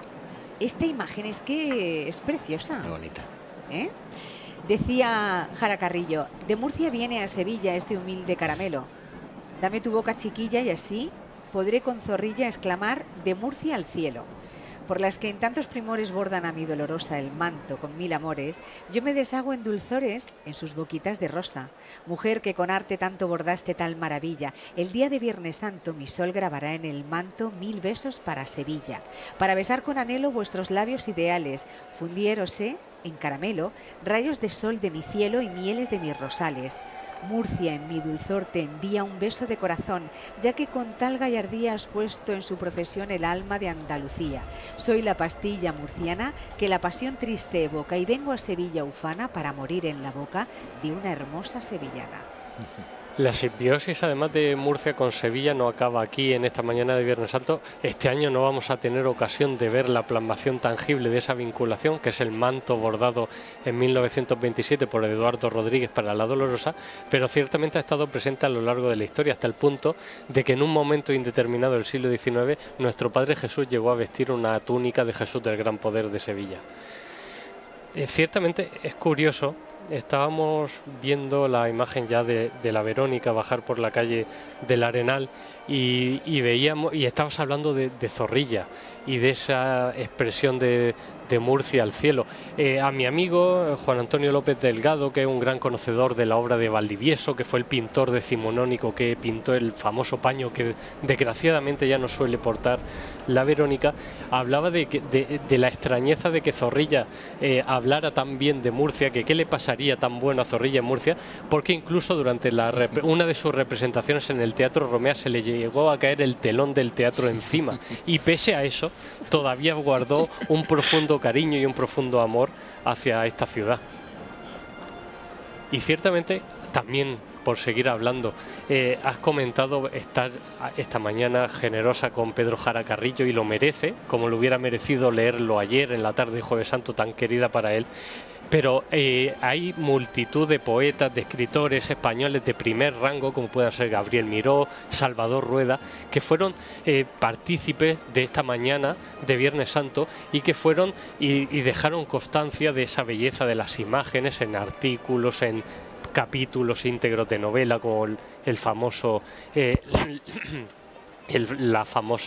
es que es preciosa. Qué bonita. ¿Eh? Decía Jara Carrillo, de Murcia viene a Sevilla este humilde caramelo. Dame tu boca, chiquilla, y así podré con zorrilla exclamar de Murcia al cielo. Por las que en tantos primores bordan a mi dolorosa el manto con 1000 amores, yo me deshago en dulzores en sus boquitas de rosa. Mujer que con arte tanto bordaste tal maravilla, el día de Viernes Santo mi sol grabará en el manto 1000 besos para Sevilla, para besar con anhelo vuestros labios ideales, fundiérose en caramelo rayos de sol de mi cielo y mieles de mis rosales. Murcia en mi dulzor te envía un beso de corazón, ya que con tal gallardía has puesto en su procesión el alma de Andalucía. Soy la pastilla murciana que la pasión triste evoca y vengo a Sevilla ufana para morir en la boca de una hermosa sevillana. La simbiosis, además de Murcia con Sevilla, no acaba aquí en esta mañana de Viernes Santo. Este año no vamos a tener ocasión de ver la plasmación tangible de esa vinculación, que es el manto bordado en 1927 por Eduardo Rodríguez para la Dolorosa, pero ciertamente ha estado presente a lo largo de la historia, hasta el punto de que en un momento indeterminado del siglo XIX, nuestro Padre Jesús llegó a vestir una túnica de Jesús del Gran Poder de Sevilla. Ciertamente es curioso. Estábamos viendo la imagen ya de la Verónica bajar por la calle del Arenal y veíamos, y estabas hablando de Zorrilla y de esa expresión de Murcia al cielo. A mi amigo Juan Antonio López Delgado, que es un gran conocedor de la obra de Valdivieso, que fue el pintor decimonónico que pintó el famoso paño que desgraciadamente ya no suele portar la Verónica, hablaba de la extrañeza de que Zorrilla hablara tan bien de Murcia, que qué le pasaría tan bueno a Zorrilla en Murcia, porque incluso durante una de sus representaciones en el Teatro Romea se le llegó a caer el telón del teatro encima, y pese a eso todavía guardó un profundo cariño y un profundo amor hacia esta ciudad. Y ciertamente también, por seguir hablando, has comentado estar esta mañana generosa con Pedro Jara Carrillo, y lo merece, como lo hubiera merecido leerlo ayer en la tarde de Jueves Santo, tan querida para él. Pero hay multitud de poetas, de escritores españoles de primer rango, como puedan ser Gabriel Miró, Salvador Rueda, que fueron partícipes de esta mañana de Viernes Santo y que fueron y dejaron constancia de esa belleza de las imágenes en artículos, en capítulos íntegros de novela, como el famoso... la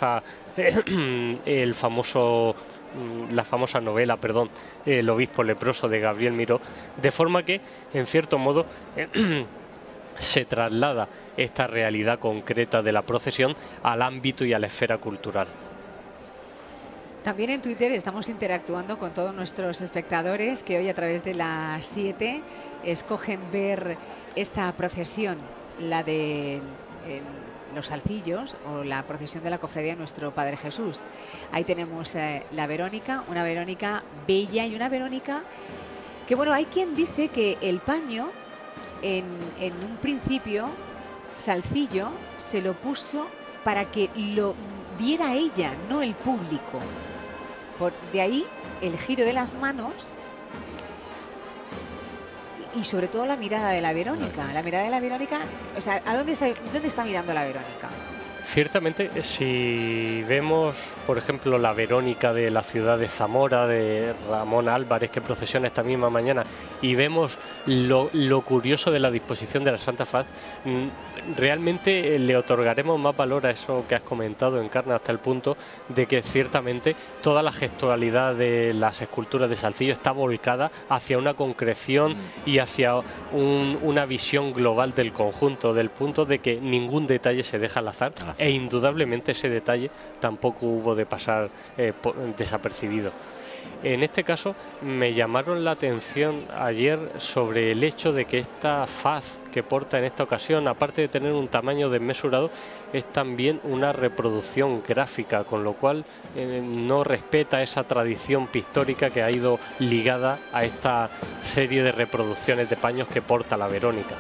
famosa novela, El obispo leproso, de Gabriel Miró, de forma que, en cierto modo, se traslada esta realidad concreta de la procesión al ámbito y a la esfera cultural. También en Twitter estamos interactuando con todos nuestros espectadores que hoy, a través de las 7, escogen ver esta procesión, la de los Salcillos, o la procesión de la Cofradía de Nuestro Padre Jesús. Ahí tenemos la Verónica, una Verónica bella, y una Verónica que, bueno, hay quien dice que el paño en un principio Salcillo se lo puso para que lo viera ella, no el público. De ahí el giro de las manos y sobre todo la mirada de la Verónica. La mirada de la Verónica, o sea, ¿a dónde está mirando la Verónica? Ciertamente, si vemos, por ejemplo, la Verónica de la ciudad de Zamora, de Ramón Álvarez, que procesiona esta misma mañana, y vemos lo curioso de la disposición de la Santa Faz, realmente le otorgaremos más valor a eso que has comentado, Encarna, hasta el punto de que ciertamente toda la gestualidad de las esculturas de Salcillo está volcada hacia una concreción y hacia una visión global del conjunto, del punto de que ningún detalle se deja al azar, e indudablemente ese detalle tampoco hubo de pasar desapercibido. En este caso me llamaron la atención ayer sobre el hecho de que esta faz que porta en esta ocasión, aparte de tener un tamaño desmesurado, es también una reproducción gráfica, con lo cual no respeta esa tradición pictórica que ha ido ligada a esta serie de reproducciones de paños que porta la Verónica.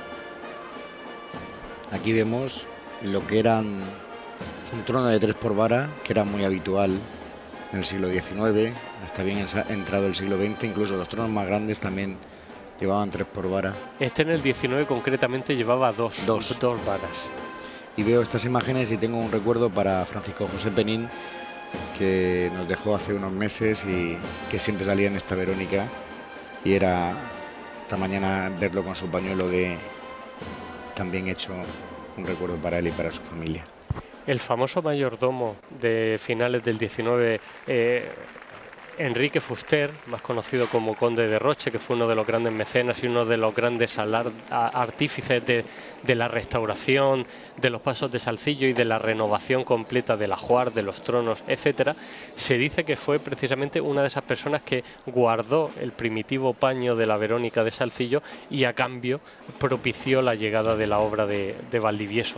Aquí vemos lo que eran un trono de 3 por vara, que era muy habitual en el siglo XIX, hasta bien entrado el siglo XX, incluso los tronos más grandes también llevaban 3 por vara. Este en el XIX concretamente llevaba dos varas. Y veo estas imágenes y tengo un recuerdo para Francisco José Penín, que nos dejó hace unos meses y que siempre salía en esta Verónica, y era esta mañana verlo con su pañuelo también hecho un recuerdo para él y para su familia. El famoso mayordomo de finales del XIX, Enrique Fuster, más conocido como Conde de Roche, que fue uno de los grandes mecenas y uno de los grandes artífices de la restauración de los pasos de Salcillo y de la renovación completa del ajuar, de los tronos, etcétera, se dice que fue precisamente una de esas personas que guardó el primitivo paño de la Verónica de Salcillo y a cambio propició la llegada de la obra de Valdivieso.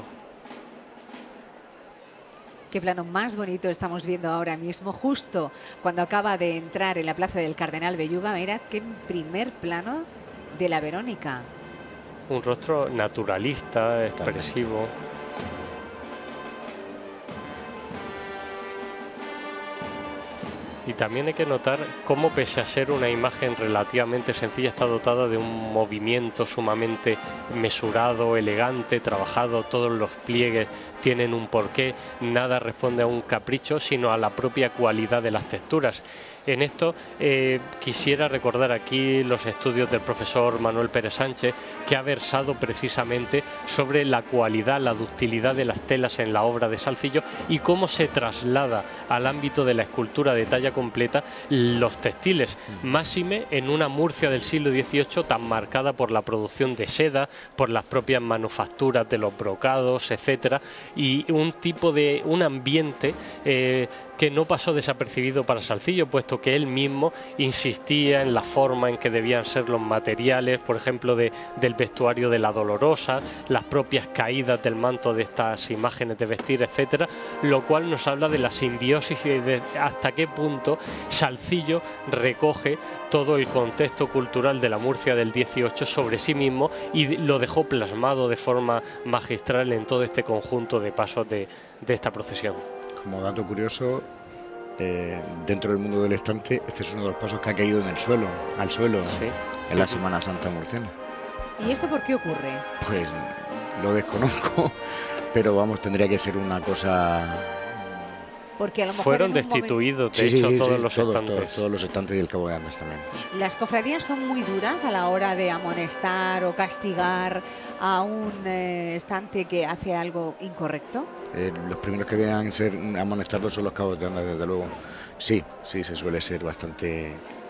Qué plano más bonito estamos viendo ahora mismo, justo cuando acaba de entrar en la plaza del Cardenal Belluga. Mira qué primer plano de la Verónica. Un rostro naturalista, expresivo. Y también hay que notar cómo, pese a ser una imagen relativamente sencilla, está dotada de un movimiento sumamente mesurado, elegante, trabajado. Todos los pliegues tienen un porqué, nada responde a un capricho, sino a la propia cualidad de las texturas. En esto quisiera recordar aquí los estudios del profesor Manuel Pérez Sánchez, que ha versado precisamente sobre la cualidad, la ductilidad de las telas en la obra de Salcillo y cómo se traslada al ámbito de la escultura de talla completa los textiles, máxime en una Murcia del siglo XVIII tan marcada por la producción de seda, por las propias manufacturas de los brocados, etcétera, y un ambiente que no pasó desapercibido para Salcillo, puesto que él mismo insistía en la forma en que debían ser los materiales, por ejemplo, del vestuario de la Dolorosa, las propias caídas del manto de estas imágenes de vestir, etcétera, lo cual nos habla de la simbiosis y de hasta qué punto Salcillo recoge todo el contexto cultural de la Murcia del 18 sobre sí mismo y lo dejó plasmado de forma magistral en todo este conjunto de pasos de esta procesión. Como dato curioso, dentro del mundo del estante, este es uno de los pasos que ha caído al suelo, sí, en la Semana Santa murciana. ¿Y esto por qué ocurre? Pues lo desconozco, pero vamos, tendría que ser una cosa... Porque a lo mejor fueron destituidos, de hecho, todos los estantes. Todos los estantes y el Cabo de Andas también. ¿Las cofradías son muy duras a la hora de amonestar o castigar a un estante que hace algo incorrecto? Los primeros que deben ser amonestarlos son los Cabos de Andas, desde luego. Sí, se suele ser bastante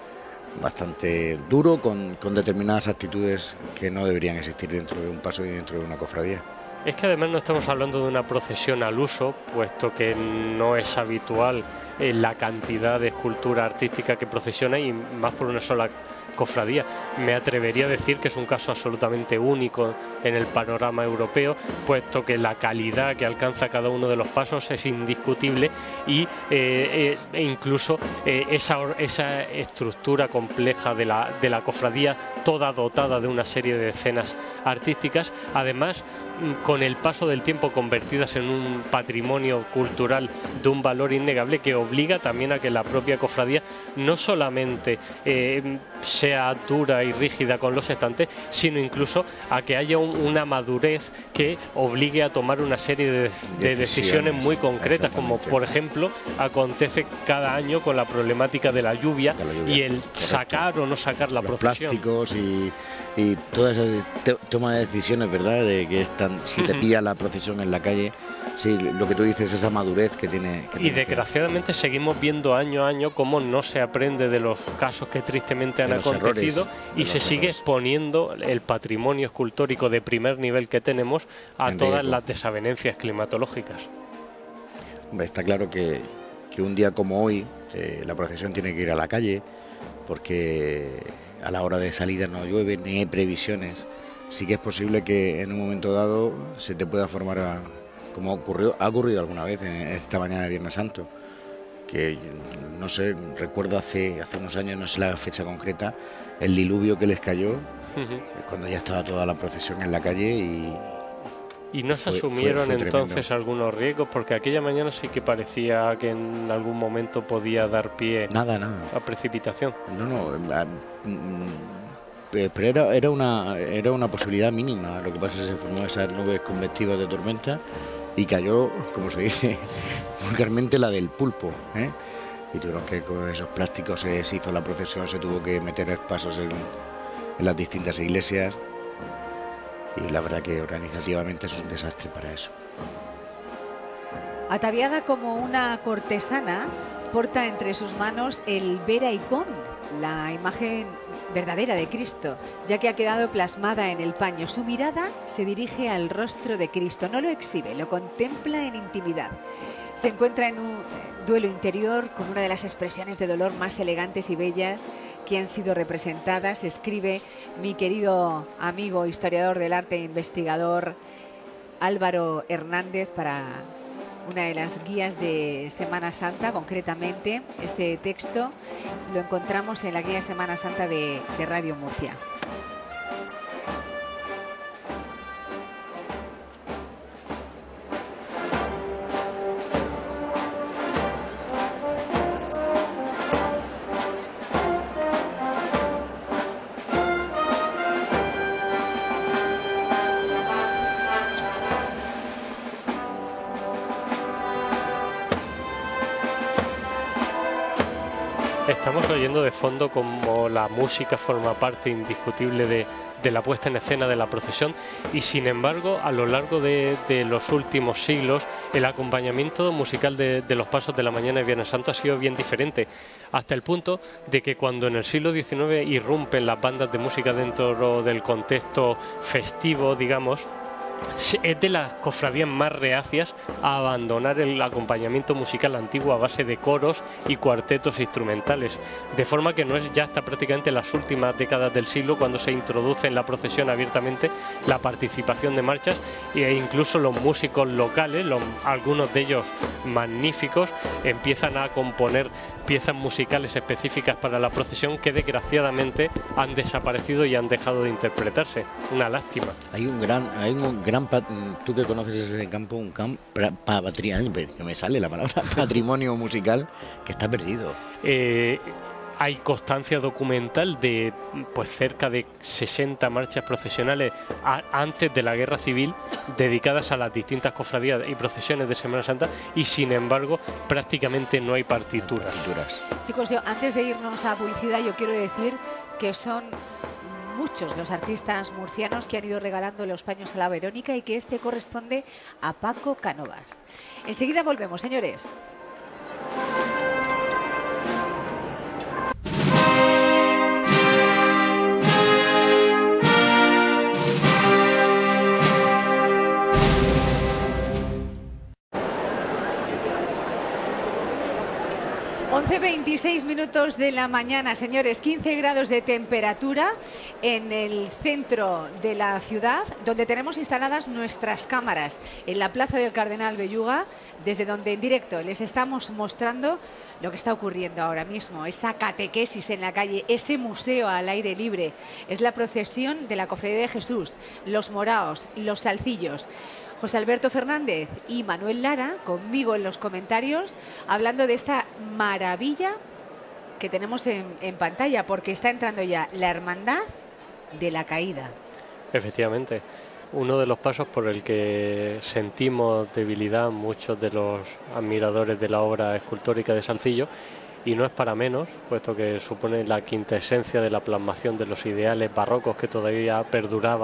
duro con determinadas actitudes que no deberían existir dentro de un paso y dentro de una cofradía. Es que además no estamos hablando de una procesión al uso, puesto que no es habitual la cantidad de escultura artística que procesiona y más por una sola cofradía. Me atrevería a decir que es un caso absolutamente único en el panorama europeo, puesto que la calidad que alcanza cada uno de los pasos es indiscutible y incluso esa estructura compleja de la cofradía, toda dotada de una serie de escenas artísticas, además con el paso del tiempo convertidas en un patrimonio cultural de un valor innegable, que obliga también a que la propia cofradía no solamente sea dura y rígida con los estantes, sino incluso a que haya una madurez que obligue a tomar una serie de decisiones muy concretas, como por ejemplo acontece cada año con la problemática de la lluvia y el sacar o no sacar la procesión. Plásticos y toda esa toma de decisiones, ¿verdad? De que si te pilla la procesión en la calle, sí, lo que tú dices, esa madurez que tiene. Y desgraciadamente seguimos viendo año a año cómo no se aprende de los casos que tristemente han acontecido y se sigue exponiendo el patrimonio escultórico de primer nivel que tenemos a todas las desavenencias climatológicas. Hombre, está claro que un día como hoy, La procesión tiene que ir a la calle porque a la hora de salida no llueve ni hay previsiones. Sí que es posible que en un momento dado se te pueda formar, como ha ocurrido alguna vez en esta mañana de Viernes Santo, que no sé, recuerdo hace unos años, no sé la fecha concreta, el diluvio que les cayó, cuando ya estaba toda la procesión en la calle ¿Y no se asumieron entonces algunos riesgos? Porque aquella mañana sí que parecía que en algún momento podía dar pie a precipitación. Pero era una posibilidad mínima. Lo que pasa es que se formó esas nubes convectivas de tormenta y cayó, como se dice vulgarmente, la del pulpo, ¿eh? Y tuvieron que, con esos plásticos se hizo la procesión, se tuvo que meter pasos en las distintas iglesias. Y la verdad que organizativamente es un desastre para eso. Ataviada como una cortesana, porta entre sus manos el Vera Icón, la imagen verdadera de Cristo, ya que ha quedado plasmada en el paño. Su mirada se dirige al rostro de Cristo, no lo exhibe, lo contempla en intimidad. Se encuentra en un duelo interior con una de las expresiones de dolor más elegantes y bellas que han sido representadas, escribe mi querido amigo, historiador del arte e investigador Álvaro Hernández para una de las guías de Semana Santa. Concretamente, este texto lo encontramos en la guía Semana Santa de Radio Murcia. Estamos oyendo de fondo como la música forma parte indiscutible de la puesta en escena de la procesión, y sin embargo a lo largo de los últimos siglos el acompañamiento musical de los pasos de la mañana de Viernes Santo ha sido bien diferente, hasta el punto de que cuando en el siglo XIX irrumpen las bandas de música dentro del contexto festivo, digamos, es de las cofradías más reacias a abandonar el acompañamiento musical antiguo a base de coros y cuartetos instrumentales, de forma que no es ya hasta prácticamente las últimas décadas del siglo cuando se introduce en la procesión abiertamente la participación de marchas, e incluso los músicos locales, algunos de ellos magníficos, empiezan a componer piezas musicales específicas para la procesión que desgraciadamente han desaparecido y han dejado de interpretarse. Una lástima. Hay un gran tú que conoces ese campo, que me sale la palabra patrimonio musical que está perdido. Hay constancia documental de cerca de 60 marchas procesionales antes de la Guerra Civil dedicadas a las distintas cofradías y procesiones de Semana Santa, y sin embargo prácticamente no hay partituras. Chicos, antes de irnos a publicidad, yo quiero decir que son muchos los artistas murcianos que han ido regalando los paños a la Verónica y que este corresponde a Paco Cánovas. Enseguida volvemos, señores. Once 26 minutos de la mañana, señores, 15 grados de temperatura en el centro de la ciudad, donde tenemos instaladas nuestras cámaras en la Plaza del Cardenal Belluga, desde donde en directo les estamos mostrando lo que está ocurriendo ahora mismo, esa catequesis en la calle, ese museo al aire libre. Es la procesión de la Cofradía de Jesús, los moraos, los salcillos. José Alberto Fernández y Manuel Lara, conmigo en los comentarios, hablando de esta maravilla que tenemos en pantalla, porque está entrando ya la Hermandad de la Caída. Efectivamente, uno de los pasos por el que sentimos debilidad muchos de los admiradores de la obra escultórica de Salcillo, y no es para menos, puesto que supone la quinta esencia de la plasmación de los ideales barrocos que todavía perduraban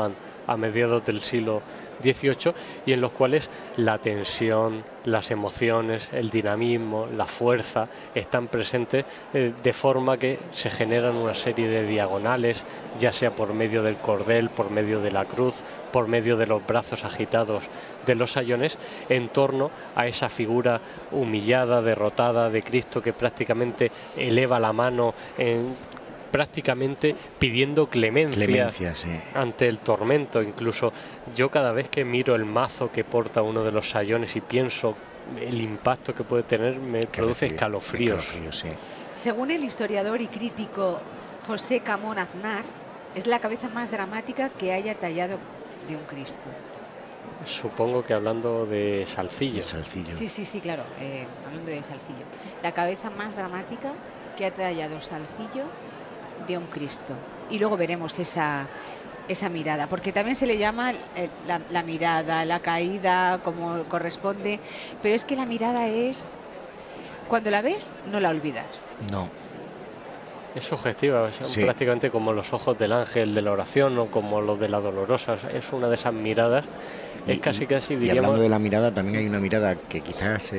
a mediados del siglo XVIII, y en los cuales la tensión, las emociones, el dinamismo, la fuerza están presentes, de forma que se generan una serie de diagonales, ya sea por medio del cordel, por medio de la cruz, por medio de los brazos agitados de los sayones, en torno a esa figura humillada, derrotada de Cristo, que prácticamente eleva la mano prácticamente pidiendo clemencia sí, ante el tormento. Incluso yo, cada vez que miro el mazo que porta uno de los sayones y pienso el impacto que puede tener, me produce escalofríos. Sí. Según el historiador y crítico José Camón Aznar, es la cabeza más dramática que haya tallado de un Cristo. Supongo que hablando de Salcillo. Sí, claro, hablando de Salcillo. La cabeza más dramática que ha tallado Salcillo de un Cristo. Y luego veremos esa mirada, porque también se le llama la mirada, la caída, como corresponde, pero es que la mirada es, cuando la ves, no la olvidas. No. Es sugestiva, prácticamente como los ojos del ángel de la oración o como los de la dolorosa. Es una de esas miradas. Es casi diríamos... Y hablando de la mirada, también hay una mirada que quizás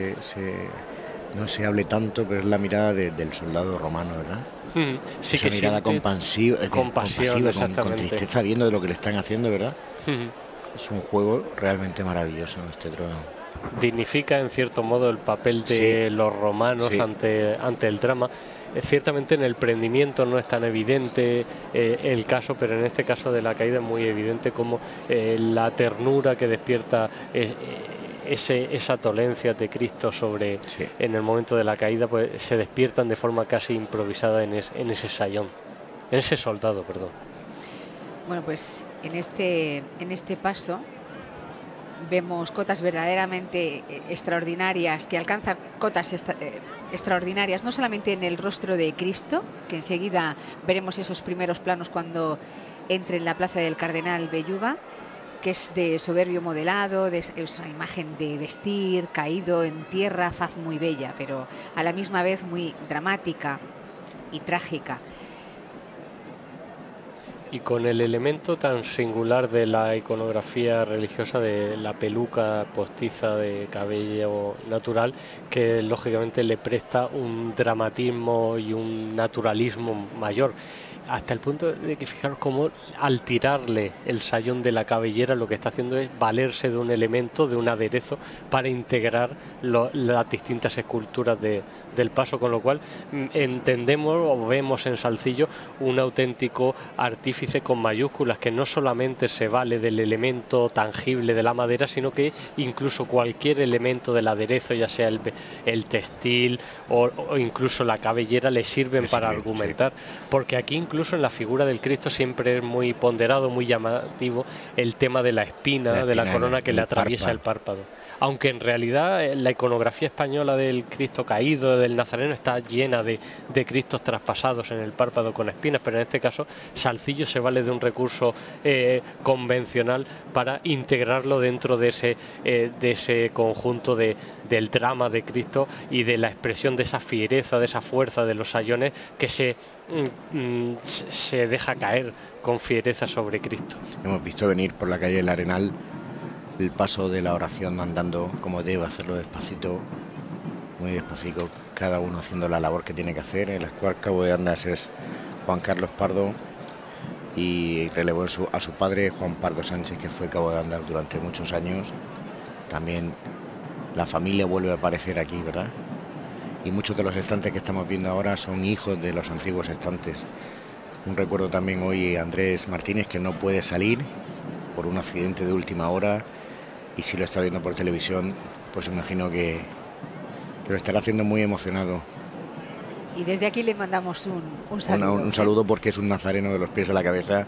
no se hable tanto, pero es la mirada del soldado romano, ¿verdad? Sí, esa que mirada compasiva, con exactamente. tristeza, viendo de lo que le están haciendo, ¿verdad? Es un juego realmente maravilloso, este trono. Dignifica en cierto modo el papel de los romanos ante el drama. Ciertamente en el prendimiento no es tan evidente el caso, pero en este caso de la caída es muy evidente como la ternura que despierta esa tolencia de Cristo en el momento de la caída, pues se despiertan de forma casi improvisada en ese sayón, en ese soldado, perdón. Bueno, pues en este paso vemos cotas verdaderamente extraordinarias, que alcanzan cotas extraordinarias, no solamente en el rostro de Cristo, que enseguida veremos esos primeros planos cuando entre en la plaza del Cardenal Belluga, que es de soberbio modelado, es una imagen de vestir, caído en tierra, faz muy bella, pero a la misma vez muy dramática y trágica. Y con el elemento tan singular de la iconografía religiosa de la peluca postiza de cabello natural, que lógicamente le presta un dramatismo y un naturalismo mayor, hasta el punto de que fijaros cómo al tirarle el sayón de la cabellera lo que está haciendo es valerse de un elemento, de un aderezo, para integrar las distintas esculturas del paso, con lo cual entendemos o vemos en Salcillo un auténtico artífice con mayúsculas, que no solamente se vale del elemento tangible de la madera, sino que incluso cualquier elemento del aderezo, ya sea el textil o incluso la cabellera, le sirven para argumentar, porque aquí incluso en la figura del Cristo siempre es muy ponderado, muy llamativo el tema de la espina de la corona que le atraviesa el párpado. Aunque en realidad la iconografía española del Cristo caído, del Nazareno, está llena de Cristos traspasados en el párpado con espinas, pero en este caso Salcillo se vale de un recurso convencional para integrarlo dentro de ese conjunto del drama de Cristo y de la expresión de esa fiereza, de esa fuerza de los sayones que se deja caer con fiereza sobre Cristo. Hemos visto venir por la calle del Arenal el paso de la oración andando como debe hacerlo, despacito, muy despacito, cada uno haciendo la labor que tiene que hacer. El actual cabo de Andas es Juan Carlos Pardo y relevó a su padre Juan Pardo Sánchez, que fue cabo de Andas durante muchos años. También la familia vuelve a aparecer aquí, ¿verdad? Y muchos de los estantes que estamos viendo ahora son hijos de los antiguos estantes. Un recuerdo también hoy Andrés Martínez, que no puede salir por un accidente de última hora, y si lo está viendo por televisión, pues imagino que lo estará haciendo muy emocionado. Y desde aquí le mandamos un saludo. Un saludo, porque es un nazareno de los pies a la cabeza,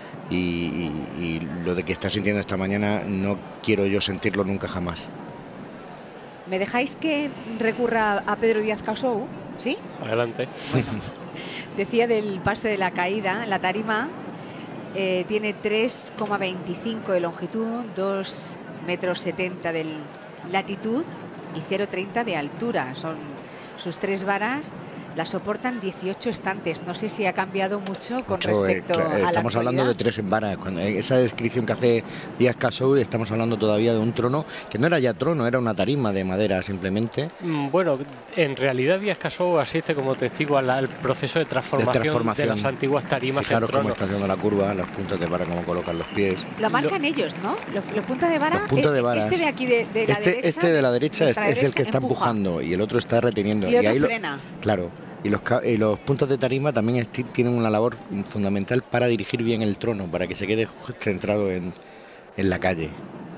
y lo de que está sintiendo esta mañana no quiero yo sentirlo nunca jamás. ¿Me dejáis que recurra a Pedro Díaz Casou? ¿Sí? Adelante. Bueno, decía del paso de la caída, la tarima tiene 3,25 de longitud, 2,70 metros de latitud y 0,30 de altura. Son sus 3 varas la soportan 18 estantes. No sé si ha cambiado mucho con Mucho, respecto a la estamos hablando de 3 en vara. Esa descripción que hace Díaz Casou, estamos hablando todavía de un trono que no era ya trono, era una tarima de madera simplemente. Bueno, en realidad Díaz Casou asiste como testigo al proceso de transformación de las antiguas tarimas en trono. Fijaros cómo está haciendo la curva, las puntas de vara, cómo colocan los pies. Lo marcan ellos, ¿no? Los puntas de vara. Los puntas de varas. Este de aquí de la derecha. Este de la derecha es el que está empujando y el otro está reteniendo. Y otro frena. Claro. Y los puntos de tarima también tienen una labor fundamental para dirigir bien el trono, para que se quede centrado en la calle.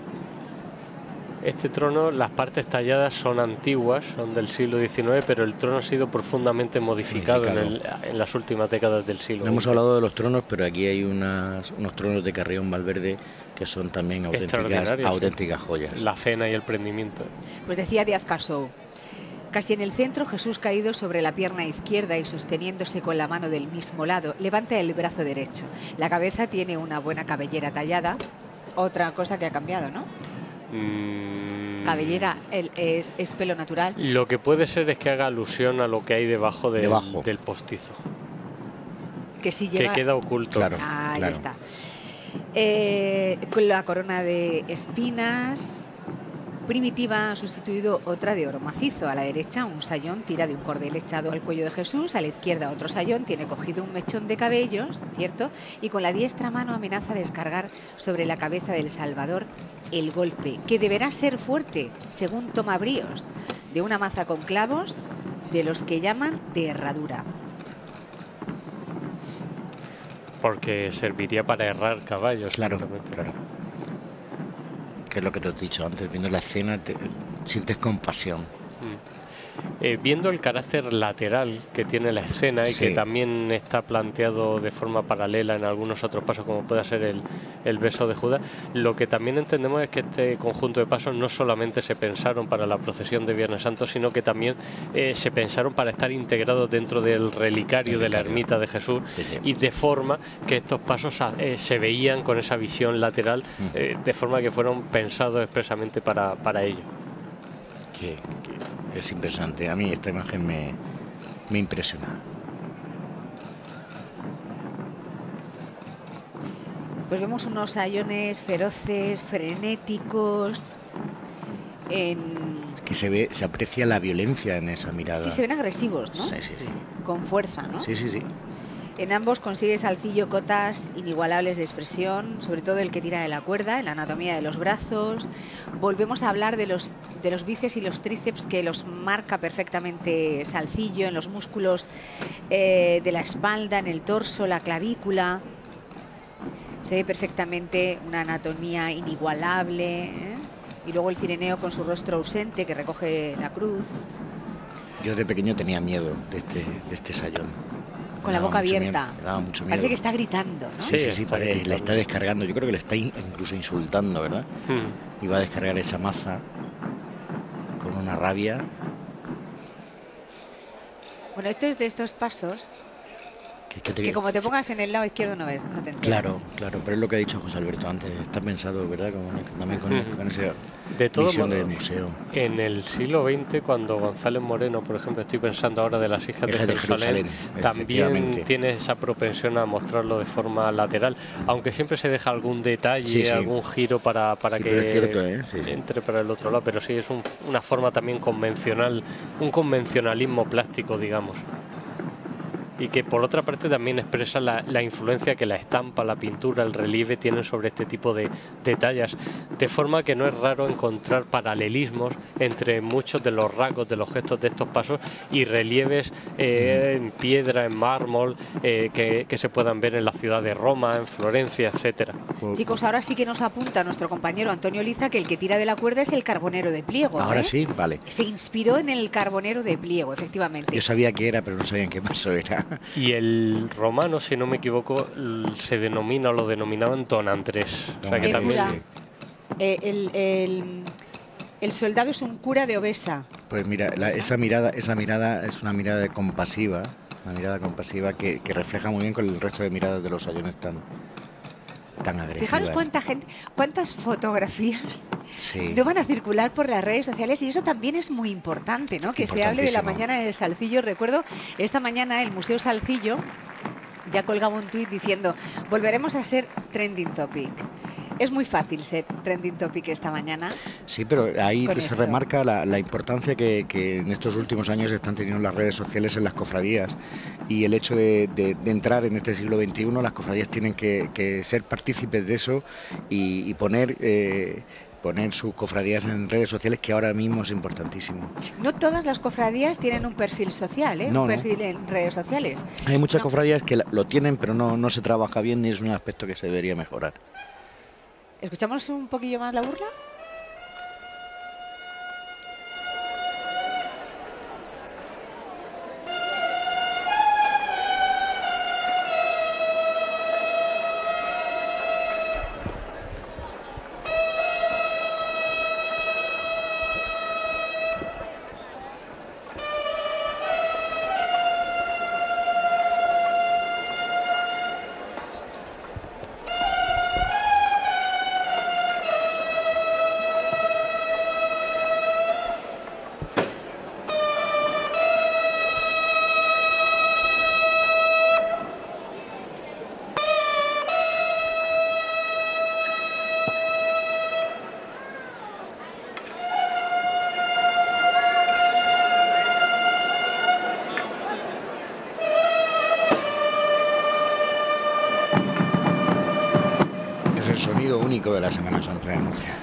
Este trono, las partes talladas son antiguas, son del siglo XIX, pero el trono ha sido profundamente modificado. En las últimas décadas del siglo XX. No hemos hablado de los tronos, pero aquí hay unos tronos de Carrión Valverde que son también auténticas joyas. La cena y el prendimiento. Pues decía Díaz Casou: casi en el centro, Jesús caído sobre la pierna izquierda y sosteniéndose con la mano del mismo lado, levanta el brazo derecho. La cabeza tiene una buena cabellera tallada. Otra cosa que ha cambiado, ¿no? Cabellera es pelo natural. Lo que puede ser es que haga alusión a lo que hay debajo del postizo. Que sí lleva... Que queda oculto. Claro, Ahí está. Con la corona de espinas primitiva ha sustituido otra de oro macizo. A la derecha un sayón tira de un cordel echado al cuello de Jesús. A la izquierda otro sayón tiene cogido un mechón de cabellos, ¿cierto? Y con la diestra mano amenaza descargar sobre la cabeza del Salvador el golpe, que deberá ser fuerte, según toma bríos, de una maza con clavos, de los que llaman de herradura. Porque serviría para herrar caballos. Claro. Que es lo que te he dicho antes, viendo la escena sientes compasión. Viendo el carácter lateral que tiene la escena y que también está planteado de forma paralela en algunos otros pasos, como puede ser el beso de Judas, lo que también entendemos es que este conjunto de pasos no solamente se pensaron para la procesión de Viernes Santo, sino que también se pensaron para estar integrados dentro del relicario de la ermita de Jesús, y de forma que estos pasos se veían con esa visión lateral, de forma que fueron pensados expresamente para ello. Que es impresionante. A mí esta imagen me impresiona. Pues vemos unos sayones feroces, frenéticos. Que se aprecia la violencia en esa mirada. Sí, se ven agresivos, ¿no? Sí. Con fuerza, ¿no? Sí. En ambos consigue Salcillo cotas inigualables de expresión, sobre todo el que tira de la cuerda, en la anatomía de los brazos. Volvemos a hablar de los bíceps y los tríceps, que los marca perfectamente Salcillo, en los músculos de la espalda, en el torso, la clavícula. Se ve perfectamente una anatomía inigualable, ¿eh? Y luego el cireneo con su rostro ausente que recoge la cruz. Yo de pequeño tenía miedo de este sayón. Con la boca abierta. Me daba mucho miedo. Parece que está gritando, ¿no? Sí, parece, la está descargando. Yo creo que le está incluso insultando, ¿verdad? Y va a descargar esa maza con una rabia. Bueno, esto es de estos pasos que como te pongas en el lado izquierdo no te enteras. Claro, pero es lo que ha dicho José Alberto antes. Está pensado, ¿verdad? También con esa visión del museo. En el siglo XX, cuando González Moreno, por ejemplo, estoy pensando ahora de las hijas de Jerusalén, también tiene esa propensión a mostrarlo de forma lateral, aunque siempre se deja algún detalle, algún giro para que es cierto, entre para el otro lado, pero sí es una forma también convencional, un convencionalismo plástico, digamos. Y que por otra parte también expresa la influencia que la estampa, la pintura, el relieve tienen sobre este tipo de tallas, de forma que no es raro encontrar paralelismos entre muchos de los rasgos, de los gestos de estos pasos y relieves en piedra, en mármol, que se puedan ver en la ciudad de Roma, en Florencia, etcétera. Chicos, ahora sí que nos apunta nuestro compañero Antonio Liza que el que tira de la cuerda es el Carbonero de Pliego. Ahora sí, vale. Se inspiró en el Carbonero de Pliego, efectivamente. Yo sabía que era, pero no sabía en qué paso era. Y el romano, si no me equivoco, se denomina o lo denominaban Don Andrés. O sea que también... El soldado es un cura de Obesa. Pues mira, esa mirada es una mirada compasiva, una mirada compasiva que refleja muy bien con el resto de miradas de los sayones tan agresivas. Fijaros cuánta gente, cuántas fotografías Sí. no van a circular por las redes sociales, y eso también es muy importante, ¿no? Que se hable de la Importantísimo. mañana del Salcillo. Recuerdo esta mañana el Museo Salcillo ya colgaba un tuit diciendo: volveremos a ser trending topic. Es muy fácil ser trending topic esta mañana. Sí, pero ahí Con se esto. remarca la importancia que en estos últimos años están teniendo las redes sociales en las cofradías, y el hecho de entrar en este siglo XXI, las cofradías tienen que ser partícipes de eso y poner sus cofradías en redes sociales, que ahora mismo es importantísimo. No todas las cofradías tienen un perfil social, ¿eh? No, un no. perfil en redes sociales. Hay muchas No. cofradías que lo tienen, pero no se trabaja bien, y es un aspecto que se debería mejorar. ¿Escuchamos un poquillo más la burla? Es el sonido único de la Semana Santa de Murcia.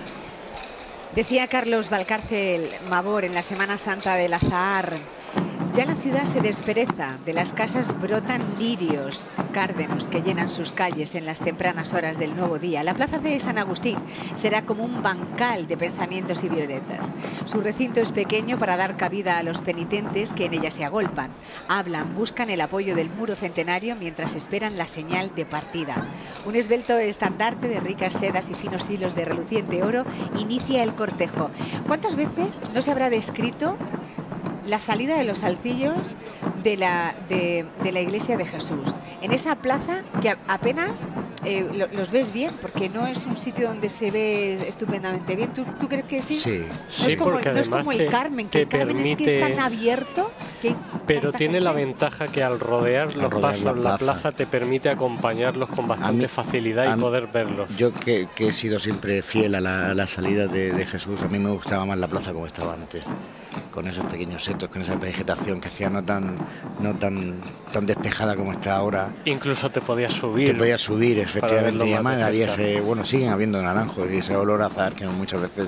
Decía Carlos Valcárcel Mavor en la Semana Santa del Azahar: ya la ciudad se despereza, de las casas brotan lirios, cárdenos que llenan sus calles en las tempranas horas del nuevo día. La plaza de San Agustín será como un bancal de pensamientos y violetas. Su recinto es pequeño para dar cabida a los penitentes que en ella se agolpan. Hablan, buscan el apoyo del muro centenario mientras esperan la señal de partida. Un esbelto estandarte de ricas sedas y finos hilos de reluciente oro inicia el cortejo. ¿Cuántas veces no se habrá descrito la salida de los salcillos de la Iglesia de Jesús? En esa plaza que apenas los ves bien, porque no es un sitio donde se ve estupendamente bien. ¿Tú crees que sí? Sí. No Sí, es como, porque no es además como el Carmen, que te el Carmen es que es tan abierto que hay Pero tanta tiene la gente. ventaja que al rodear los rodear pasos, la la plaza. plaza te permite acompañarlos con bastante mí- facilidad a y mí- poder verlos. Yo que he sido siempre fiel a la salida de Jesús, a mí me gustaba más la plaza como estaba antes, con esos pequeños setos, con esa vegetación que hacía no tan despejada como está ahora. Incluso te podías Que subir. podía subir, verlo efectivamente, y más además de había cerca. siguen habiendo naranjos, y ese olor a azahar que muchas veces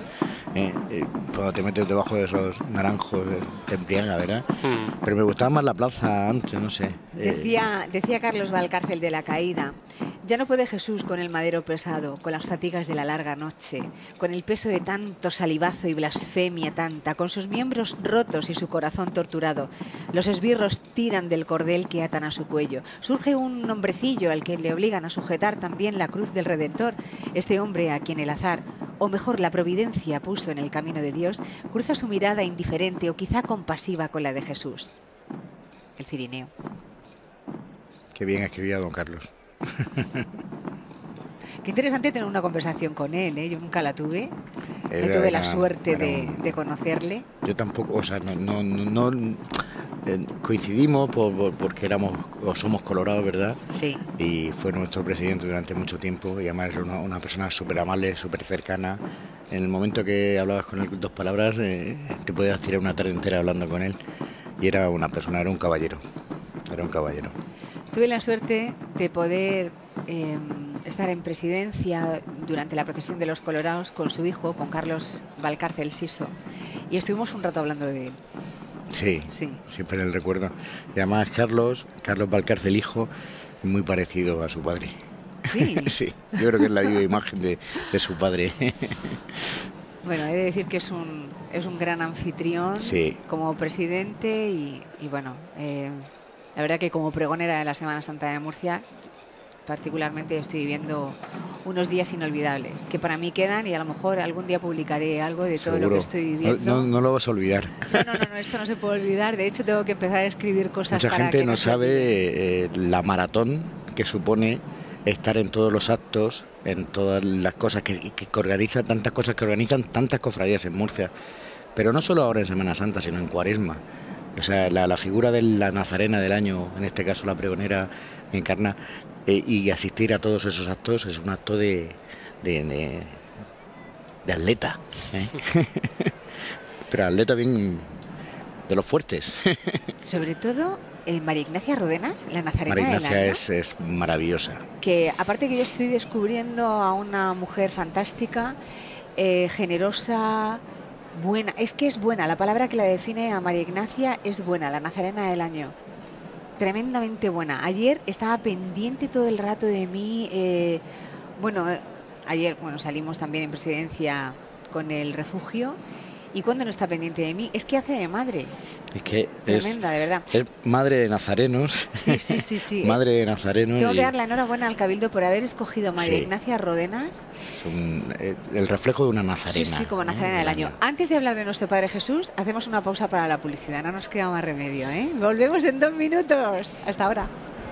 cuando te metes debajo de esos naranjos te embriaga, ¿verdad? Pero me gustaba más la plaza antes, no sé. Decía Carlos Valcárcel de la Caída: ya no puede Jesús con el madero pesado, con las fatigas de la larga noche, con el peso de tanto salivazo y blasfemia tanta, con sus miembros rotos y su corazón torturado. Los esbirros tiran del cordel que atan a su cuello. Surge un hombrecillo al que le obligan a sujetar también la cruz del Redentor. Este hombre, a quien el azar, o mejor la providencia, puso en el camino de Dios, cruza su mirada indiferente o quizá compasiva con la de Jesús. El Cirineo. Qué bien escribía don Carlos. Qué interesante tener una conversación con él, ¿eh? Yo nunca la tuve. No Era- tuve la era- suerte era un- de conocerle. Yo tampoco, o sea, no coincidimos porque éramos o somos colorados, ¿verdad? Sí. Y fue nuestro presidente durante mucho tiempo, y además era una persona súper amable, súper cercana. En el momento que hablabas con él dos palabras, te podías tirar una tarde entera hablando con él, y era una persona, era un caballero. Tuve la suerte de poder estar en presidencia durante la procesión de los Colorados con su hijo, con Carlos Valcárcel Siso, y estuvimos un rato hablando de él. Sí, Sí. siempre en el recuerdo. Y además Carlos Valcárcel hijo, muy parecido a su padre. Sí. Sí, yo creo que es la viva imagen de su padre. Bueno, he de decir que es un gran anfitrión Sí. como presidente y bueno, la verdad que como pregonera de la Semana Santa de Murcia, particularmente estoy viviendo unos días inolvidables que para mí quedan, y a lo mejor algún día publicaré algo de todo lo Seguro. que estoy viviendo. No lo vas a olvidar. No, esto no se puede olvidar. De hecho, tengo que empezar a escribir cosas Mucha para gente que no se olvide. sabe la maratón que supone estar en todos los actos, en todas las cosas que organizan, tantas cosas que organizan tantas cofradías en Murcia, pero no solo ahora en Semana Santa, sino en Cuaresma. O sea, la figura de la nazarena del año, en este caso la pregonera, encarna, y asistir a todos esos actos es un acto de atleta, ¿eh? Pero atleta bien de los fuertes. Sobre todo María Ignacia Rodenas, la nazarena María del Ignacia año, es maravillosa. que aparte que yo estoy descubriendo a una mujer fantástica, generosa, buena. Es que es buena, la palabra que la define a María Ignacia es buena, la nazarena del año. Tremendamente buena. Ayer estaba pendiente todo el rato de mí. Ayer salimos también en presidencia con el refugio. Y cuando no está pendiente de mí, es que hace de madre. Es que tremenda, de verdad. Es madre de nazarenos. Sí. Madre de nazarenos. Tengo que dar la enhorabuena al Cabildo por haber escogido a María Ignacia Rodenas. El reflejo de una nazarena. Sí, como nazarena del año. Antes de hablar de nuestro Padre Jesús, hacemos una pausa para la publicidad. No nos queda más remedio, ¿eh? Volvemos en 2 minutos. Hasta ahora.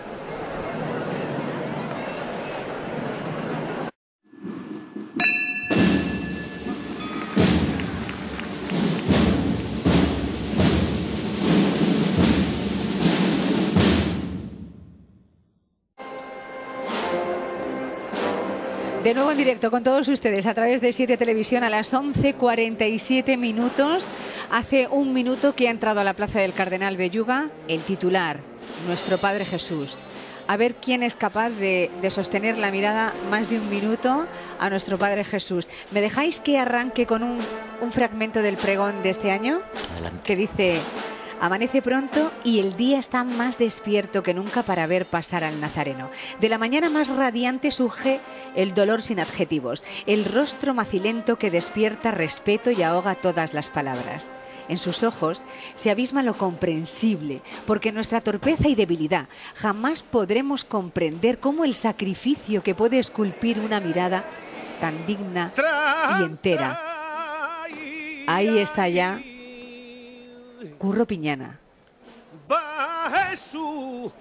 De nuevo en directo con todos ustedes a través de 7 Televisión a las 11:47 minutos. Hace 1 minuto que ha entrado a la Plaza del Cardenal Belluga el titular, nuestro Padre Jesús. A ver quién es capaz de sostener la mirada más de 1 minuto a nuestro Padre Jesús. ¿Me dejáis que arranque con un fragmento del pregón de este año? Adelante. Que dice: amanece pronto y el día está más despierto que nunca para ver pasar al Nazareno. De la mañana más radiante surge el dolor sin adjetivos, el rostro macilento que despierta respeto y ahoga todas las palabras. En sus ojos se abisma lo comprensible, porque nuestra torpeza y debilidad jamás podremos comprender cómo el sacrificio que puede esculpir una mirada tan digna y entera. Ahí está ya Curro Piñana. Va Jesús,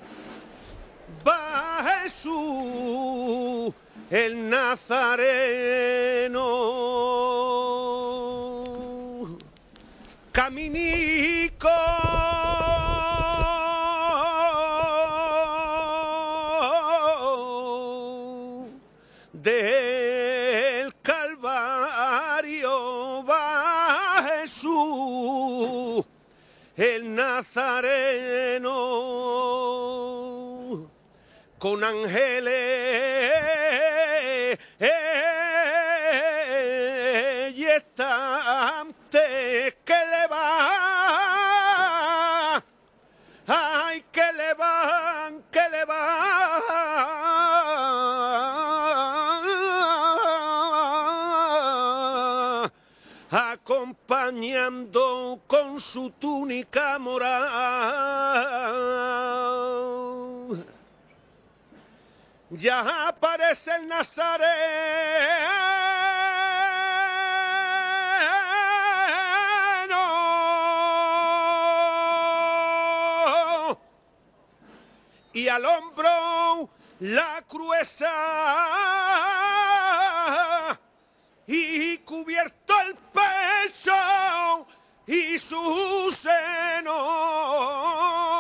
el Nazareno, caminico del Calvario, va Jesús, el Nazareno, con ángeles y estantes que le va, ay, que le van, acompañando con su túnica morada. Ya aparece el Nazareno y al hombro la crueza y cubierto el pecho y su seno.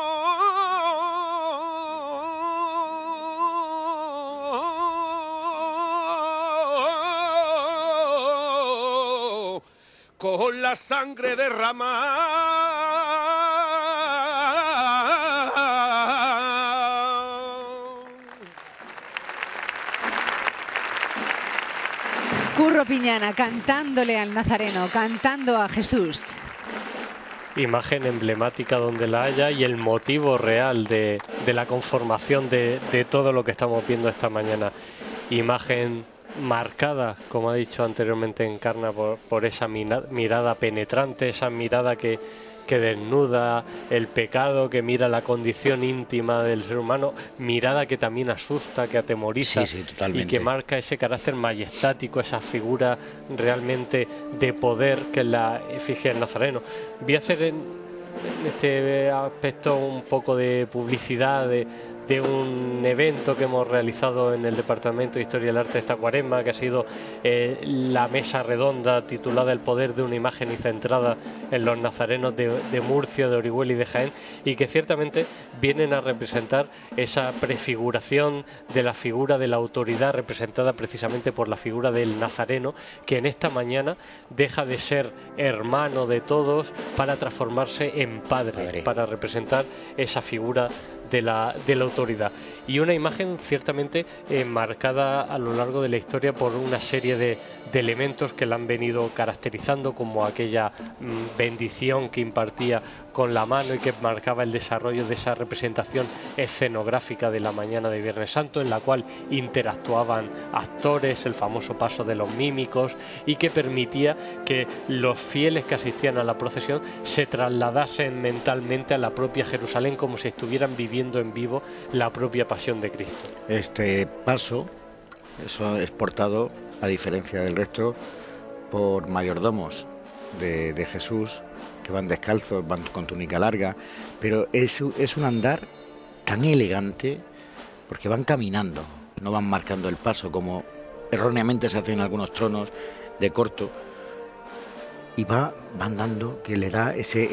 Con la sangre derramada. Curro Piñana cantándole al Nazareno, cantando a Jesús. Imagen emblemática donde la haya y el motivo real de la conformación de todo lo que estamos viendo esta mañana. Imagen marcada, como ha dicho anteriormente Encarna, por esa mirada penetrante, esa mirada que desnuda el pecado, que mira la condición íntima del ser humano, mirada que también asusta, que atemoriza, sí, totalmente. y que marca ese carácter majestático, esa figura realmente de poder que es la efigie del Nazareno. Voy a hacer en este aspecto un poco de publicidad de un evento que hemos realizado en el Departamento de Historia del Arte esta cuaresma, que ha sido la mesa redonda titulada El poder de una imagen y centrada en los nazarenos de Murcia, de Orihuela y de Jaén, y que ciertamente vienen a representar esa prefiguración de la figura de la autoridad representada precisamente por la figura del nazareno, que en esta mañana deja de ser hermano de todos para transformarse en padre. Para representar esa figura de la autoridad. Y una imagen ciertamente marcada a lo largo de la historia por una serie de elementos que la han venido caracterizando, como aquella bendición que impartía con la mano y que marcaba el desarrollo de esa representación escenográfica de la mañana de Viernes Santo, en la cual interactuaban actores, el famoso paso de los mímicos, y que permitía que los fieles que asistían a la procesión se trasladasen mentalmente a la propia Jerusalén, como si estuvieran viviendo en vivo la propia pasión de Cristo. Este paso, eso es portado, a diferencia del resto, por mayordomos de Jesús, que van descalzos, van con túnica larga, pero es un andar tan elegante, porque van caminando, no van marcando el paso, como erróneamente se hace en algunos tronos de corto, y va andando, que le da ese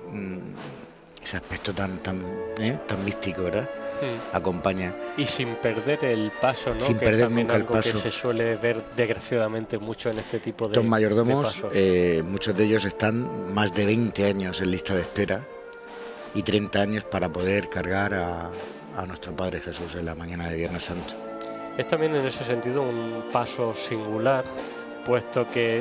aspecto tan místico, ¿verdad? Acompaña. Y sin perder el paso, ¿no? Sin que perder también nunca el algo paso. que se suele ver desgraciadamente mucho en este tipo de Estos mayordomos, pasos. muchos de ellos están más de 20 años en lista de espera y 30 años para poder cargar a nuestro Padre Jesús en la mañana de Viernes Santo. Es también en ese sentido un paso singular, puesto que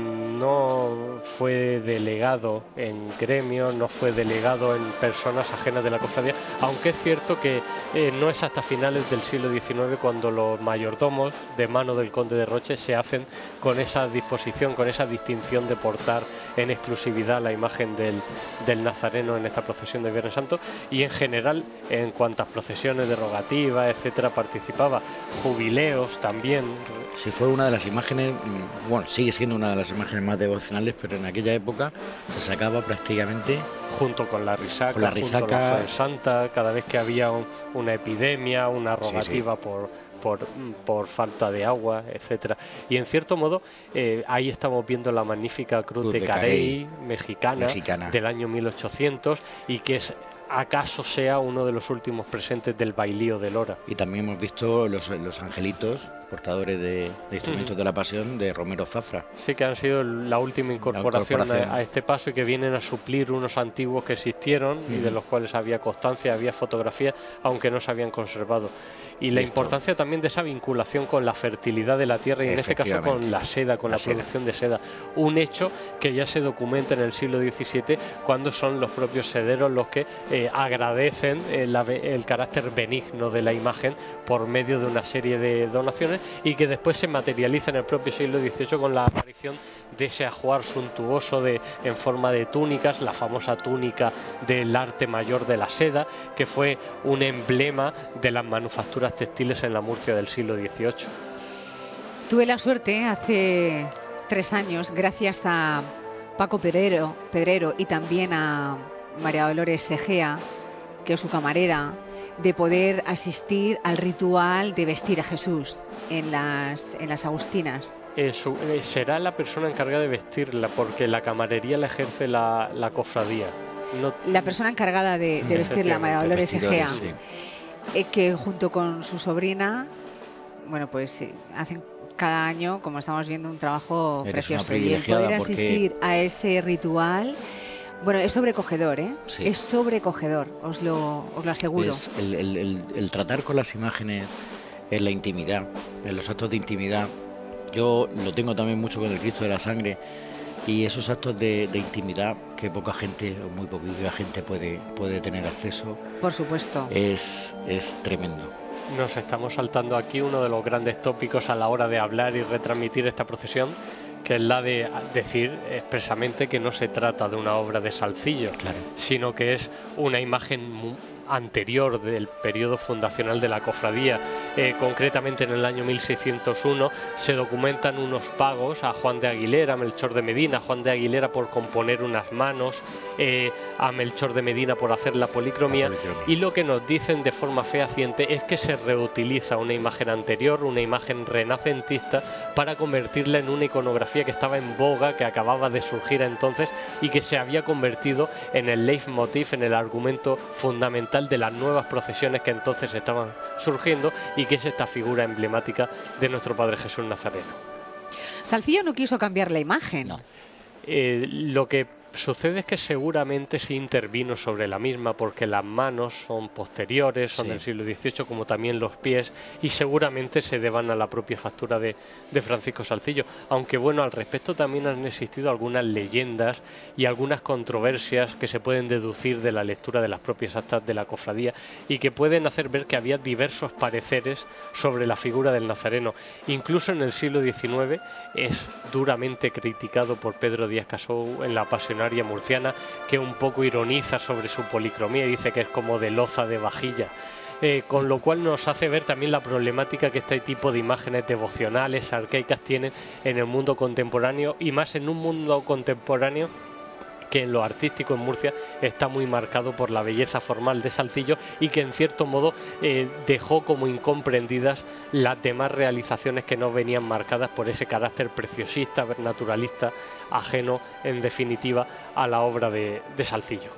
no fue delegado en gremios, no fue delegado en personas ajenas de la cofradía, aunque es cierto que no es hasta finales del siglo XIX cuando los mayordomos de mano del conde de Roche se hacen con esa disposición, con esa distinción de portar en exclusividad la imagen del nazareno en esta procesión de Viernes Santo, y en general en cuantas procesiones de rogativas, etcétera, participaba, jubileos también. Sí, fue una de las imágenes, bueno, sigue siendo una de las imágenes más devocionales, pero en aquella época se sacaba prácticamente junto con la risaca, junto a la Fuensanta, cada vez que había una epidemia, una rogativa por falta de agua, etcétera. Y en cierto modo ahí estamos viendo la magnífica Cruz de Carey mexicana del año 1800, y que es acaso sea uno de los últimos presentes del bailío de Lora. Y también hemos visto los angelitos portadores de instrumentos de la Pasión de Romero Zafra. Sí, que han sido la última incorporación a este paso, y que vienen a suplir unos antiguos que existieron y de los cuales había constancia, había fotografías, aunque no se habían conservado. Y la importancia también de esa vinculación con la fertilidad de la tierra, y en este caso con la seda, con la producción de seda. Un hecho que ya se documenta en el siglo XVII, cuando son los propios sederos los que agradecen el carácter benigno de la imagen por medio de una serie de donaciones, y que después se materializa en el propio siglo XVIII con la aparición de ese ajuar suntuoso en forma de túnicas, la famosa túnica del arte mayor de la seda, que fue un emblema de las manufacturas textiles en la Murcia del siglo XVIII. Tuve la suerte hace 3 años, gracias a Paco Pedrero y también a María Dolores Egea, que es su camarera, de poder asistir al ritual de vestir a Jesús en las Agustinas. Será la persona encargada de vestirla, porque la camarería la ejerce la cofradía. La persona encargada de vestirla, María Dolores Egea, que junto con su sobrina, bueno, pues hacen cada año, como estamos viendo, un trabajo precioso. Y el poder asistir a ese ritual, bueno, es sobrecogedor, ¿eh? Sí. Es sobrecogedor, os lo aseguro. Es el tratar con las imágenes en la intimidad, en los actos de intimidad. Yo lo tengo también mucho con el Cristo de la Sangre, y esos actos de intimidad que poca gente, o muy poquita gente puede tener acceso. Por supuesto. Es tremendo. Nos estamos saltando aquí uno de los grandes tópicos a la hora de hablar y retransmitir esta procesión, que es la de decir expresamente que no se trata de una obra de Salcillo, sino que es una imagen anterior del periodo fundacional de la cofradía. Concretamente en el año 1601 se documentan unos pagos a Juan de Aguilera, a Melchor de Medina, Juan de Aguilera por componer unas manos, a Melchor de Medina por hacer la policromía, y lo que nos dicen de forma fehaciente es que se reutiliza una imagen anterior, una imagen renacentista, para convertirla en una iconografía que estaba en boga, que acababa de surgir entonces y que se había convertido en el leitmotiv, en el argumento fundamental de las nuevas procesiones que entonces estaban surgiendo, y que es esta figura emblemática de nuestro Padre Jesús Nazareno. Salcillo no quiso cambiar la imagen. No. Lo que sucede es que seguramente sí intervino sobre la misma, porque las manos son posteriores, son del siglo XVIII, como también los pies, y seguramente se deban a la propia factura de Francisco Salcillo. Aunque bueno, al respecto también han existido algunas leyendas y algunas controversias que se pueden deducir de la lectura de las propias actas de la cofradía, y que pueden hacer ver que había diversos pareceres sobre la figura del Nazareno. Incluso en el siglo XIX es duramente criticado por Pedro Díaz Casou en la Pasionaria murciana, que un poco ironiza sobre su policromía y dice que es como de loza de vajilla. Con lo cual nos hace ver también la problemática que este tipo de imágenes devocionales, arcaicas, tienen en el mundo contemporáneo, y más en un mundo contemporáneo que en lo artístico en Murcia está muy marcado por la belleza formal de Salcillo, y que en cierto modo dejó como incomprendidas las demás realizaciones que no venían marcadas por ese carácter preciosista, naturalista, ajeno en definitiva a la obra de Salcillo.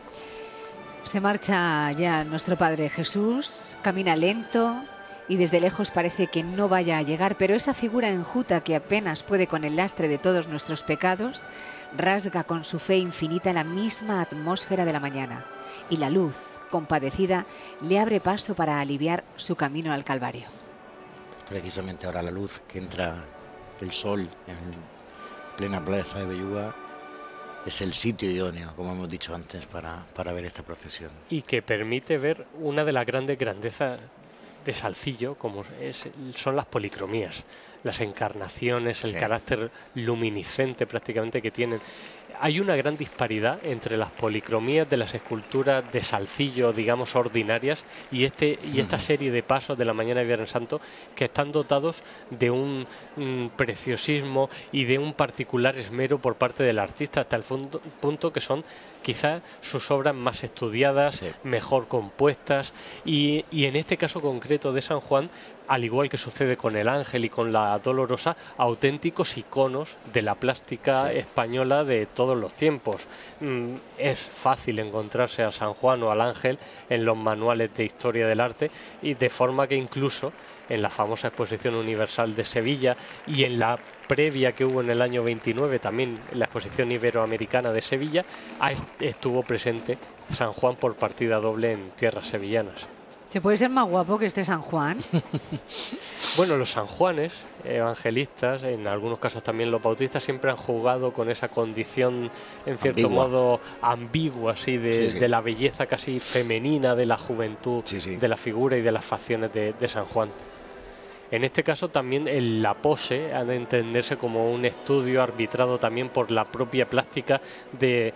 Se marcha ya nuestro Padre Jesús, camina lento y desde lejos parece que no vaya a llegar, pero esa figura enjuta que apenas puede con el lastre de todos nuestros pecados, rasga con su fe infinita la misma atmósfera de la mañana, y la luz, compadecida, le abre paso para aliviar su camino al Calvario. Precisamente ahora la luz que entra el sol en plena plaza de Belluga es el sitio idóneo, como hemos dicho antes, para ver esta procesión. Y que permite ver una de las grandes grandezas de Salcillo, como son las policromías, las encarnaciones, el carácter luminiscente prácticamente que tienen. Hay una gran disparidad entre las policromías de las esculturas de Salcillo, digamos, ordinarias, y esta serie de pasos de la mañana de Viernes Santo, que están dotados de un preciosismo y de un particular esmero por parte del artista, hasta el punto que son quizás sus obras más estudiadas, mejor compuestas, y en este caso concreto de San Juan, al igual que sucede con el Ángel y con la Dolorosa, auténticos iconos de la plástica española de todos los tiempos. Es fácil encontrarse a San Juan o al Ángel en los manuales de historia del arte, y de forma que incluso en la famosa Exposición Universal de Sevilla, y en la previa que hubo en el año 29, también en la Exposición Iberoamericana de Sevilla, estuvo presente San Juan por partida doble en tierras sevillanas. ¿Se puede ser más guapo que este San Juan? Bueno, los San Juanes evangelistas, en algunos casos también los bautistas, siempre han jugado con esa condición, en cierto modo, ambigua, así, de la belleza casi femenina de la juventud, de la figura y de las facciones de San Juan. En este caso también la pose ha de entenderse como un estudio arbitrado también por la propia plástica de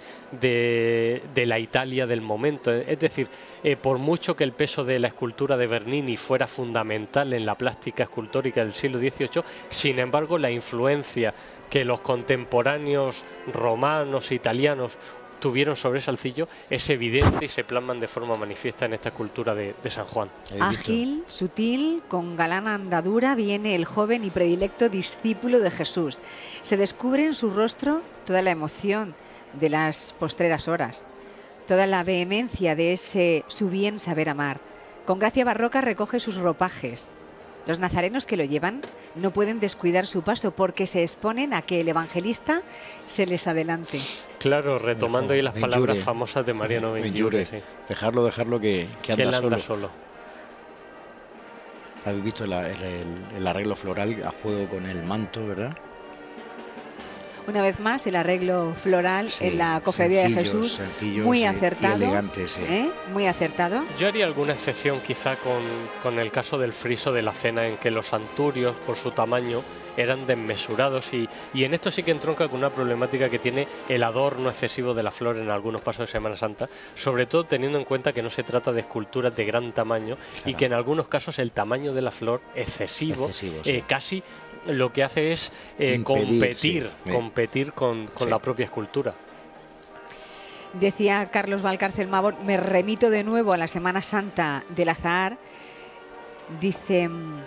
la Italia del momento. Es decir, por mucho que el peso de la escultura de Bernini fuera fundamental en la plástica escultórica del siglo XVIII, sin embargo la influencia que los contemporáneos romanos, italianos, tuvieron sobre Salcillo es evidente y se plasman de forma manifiesta en esta escultura de San Juan. Ágil, sutil, con galana andadura, viene el joven y predilecto discípulo de Jesús. Se descubre en su rostro toda la emoción de las postreras horas, toda la vehemencia de ese su bien saber amar. Con gracia barroca recoge sus ropajes. Los nazarenos que lo llevan no pueden descuidar su paso porque se exponen a que el evangelista se les adelante. Claro, retomando ahí las palabras famosas de Mariano Benlliure. Dejarlo que anda solo. Habéis visto el arreglo floral a juego con el manto, ¿verdad? Una vez más, el arreglo floral en la Cofradía de Jesús, muy acertado, y elegante, muy acertado. Yo haría alguna excepción quizá con el caso del friso de la cena, en que los anturios, por su tamaño, eran desmesurados y en esto sí que entronca con una problemática que tiene el adorno excesivo de la flor en algunos pasos de Semana Santa, sobre todo teniendo en cuenta que no se trata de esculturas de gran tamaño y que en algunos casos el tamaño de la flor excesivo sí. Casi lo que hace es competir con la propia escultura. Decía Carlos Valcárcel Mavor, me remito de nuevo a la Semana Santa del Azahar, dice,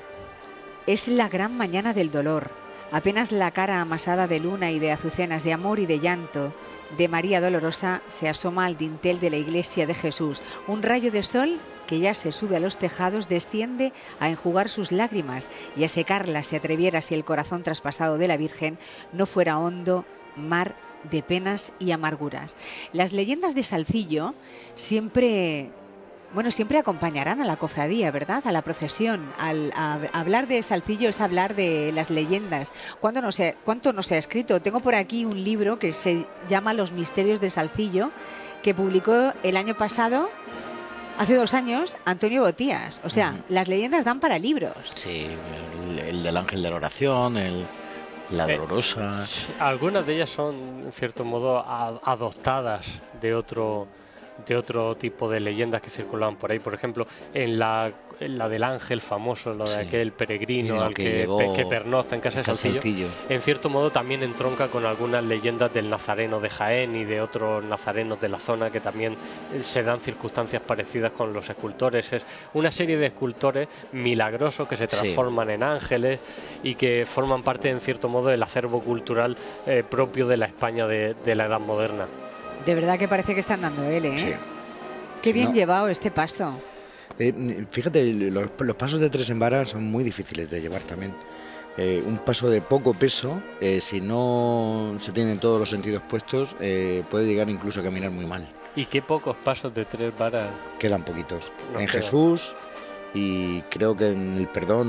es la gran mañana del dolor, apenas la cara amasada de luna y de azucenas, de amor y de llanto, de María Dolorosa, se asoma al dintel de la iglesia de Jesús. Un rayo de sol que ya se sube a los tejados desciende a enjugar sus lágrimas y a secarlas si atreviera si el corazón traspasado de la Virgen no fuera hondo mar de penas y amarguras. Las leyendas de Salcillo siempre acompañarán a la cofradía, ¿verdad? A la procesión. Hablar de Salcillo es hablar de las leyendas. ¿Cuánto no se ha escrito? Tengo por aquí un libro que se llama Los misterios de Salcillo, que publicó el año pasado, hace 2 años, Antonio Botías. O sea, las leyendas dan para libros. Sí, el del ángel de la oración, la dolorosa. Algunas de ellas son, en cierto modo, adoptadas de otro tipo de leyendas que circulaban por ahí. Por ejemplo, en la del ángel famoso, lo de aquel peregrino al que pernocta en casa de Salcillo, en cierto modo también entronca con algunas leyendas del nazareno de Jaén y de otros nazarenos de la zona, que también se dan circunstancias parecidas con los escultores. Es una serie de escultores milagrosos que se transforman en ángeles y que forman parte, en cierto modo, del acervo cultural propio de la España de la Edad Moderna. De verdad que parece que están dando él, ¿eh? Sí. Qué bien llevado este paso. Fíjate, los pasos de 3 en vara son muy difíciles de llevar también. Un paso de poco peso, si no se tienen todos los sentidos puestos, puede llegar incluso a caminar muy mal. ¿Y qué pocos pasos de 3 varas? Quedan poquitos. Jesús, y creo que en el perdón,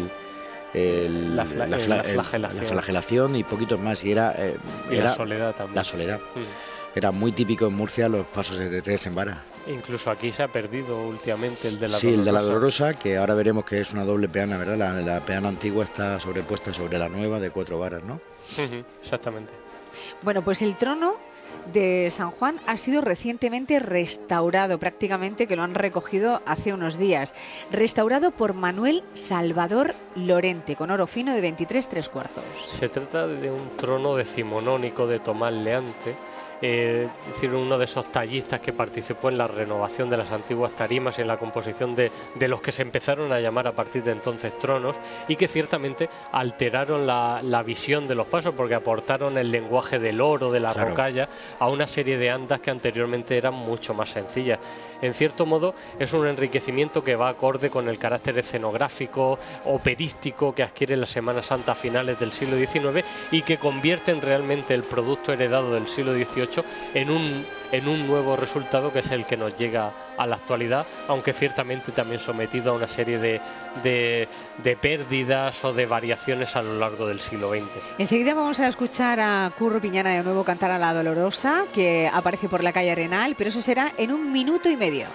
la flagelación y poquitos más. Y era la soledad también. La soledad. Era muy típico en Murcia los pasos de 3 en vara. Incluso aquí se ha perdido últimamente el de la Dolorosa. Sí, el de la Dolorosa, que ahora veremos que es una doble peana, ¿verdad? La peana antigua está sobrepuesta sobre la nueva de 4 varas, ¿no? Exactamente. Bueno, pues el trono de San Juan ha sido recientemente restaurado, prácticamente que lo han recogido hace unos días. Restaurado por Manuel Salvador Lorente, con oro fino de 23 3/4. Se trata de un trono decimonónico de Tomás Leante, es decir, uno de esos tallistas que participó en la renovación de las antiguas tarimas y en la composición de los que se empezaron a llamar a partir de entonces tronos, y que ciertamente alteraron la visión de los pasos, porque aportaron el lenguaje del oro, de la rocalla, a una serie de andas que anteriormente eran mucho más sencillas. En cierto modo es un enriquecimiento que va acorde con el carácter escenográfico, operístico que adquiere la Semana Santa a finales del siglo XIX y que convierten realmente el producto heredado del siglo XVIII en un nuevo resultado, que es el que nos llega a la actualidad, aunque ciertamente también sometido a una serie de pérdidas o de variaciones a lo largo del siglo XX. Enseguida vamos a escuchar a Curro Piñana de nuevo cantar a la Dolorosa, que aparece por la calle Arenal, pero eso será en 1 minuto y medio.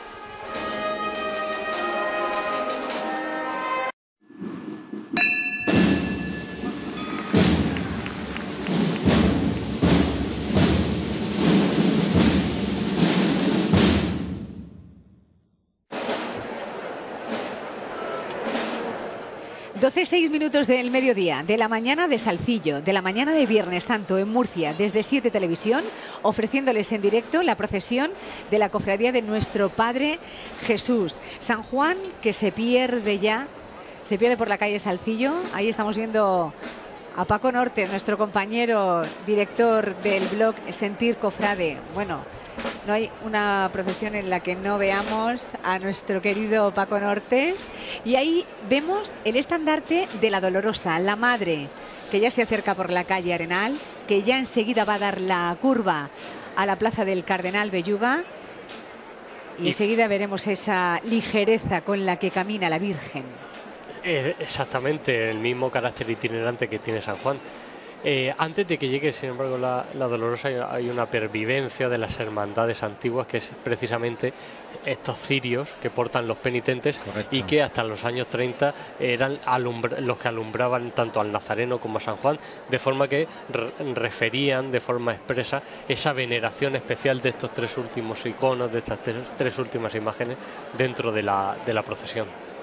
Doce 6 minutos del mediodía, de la mañana de Salcillo, de la mañana de Viernes Santo en Murcia, desde 7 Televisión, ofreciéndoles en directo la procesión de la cofradía de nuestro Padre Jesús. San Juan, que se pierde por la calle Salcillo. Ahí estamos viendo a Paco Norte, nuestro compañero director del blog Sentir Cofrade. Bueno, no hay una procesión en la que no veamos a nuestro querido Paco Nortes. Y ahí vemos el estandarte de la Dolorosa, la madre, que ya se acerca por la calle Arenal, que ya enseguida va a dar la curva a la plaza del Cardenal Belluga. Y enseguida veremos esa ligereza con la que camina la Virgen. Exactamente, el mismo carácter itinerante que tiene San Juan. Antes de que llegue, sin embargo, la Dolorosa, hay una pervivencia de las hermandades antiguas, que es precisamente estos cirios que portan los penitentes. Correcto. Y que hasta los años 30 eran los que alumbraban tanto al Nazareno como a San Juan, de forma que referían de forma expresa esa veneración especial de estos tres últimos iconos, de estas tres últimas imágenes dentro de la procesión.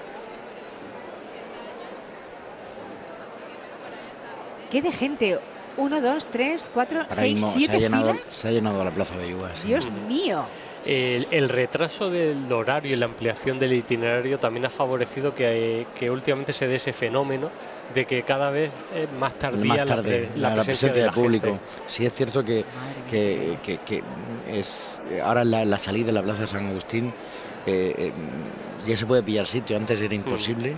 ¿Qué de gente? 1, 2, 3, 4, Ahora 6, mismo 7 filas. se ha llenado la Plaza Belluga. Sí. Dios mío. El retraso del horario y la ampliación del itinerario también ha favorecido que últimamente se dé ese fenómeno de que cada vez es más tardía la presencia del público. gente. Sí, es cierto que es ahora la salida de la Plaza de San Agustín ya se puede pillar sitio. Antes era imposible,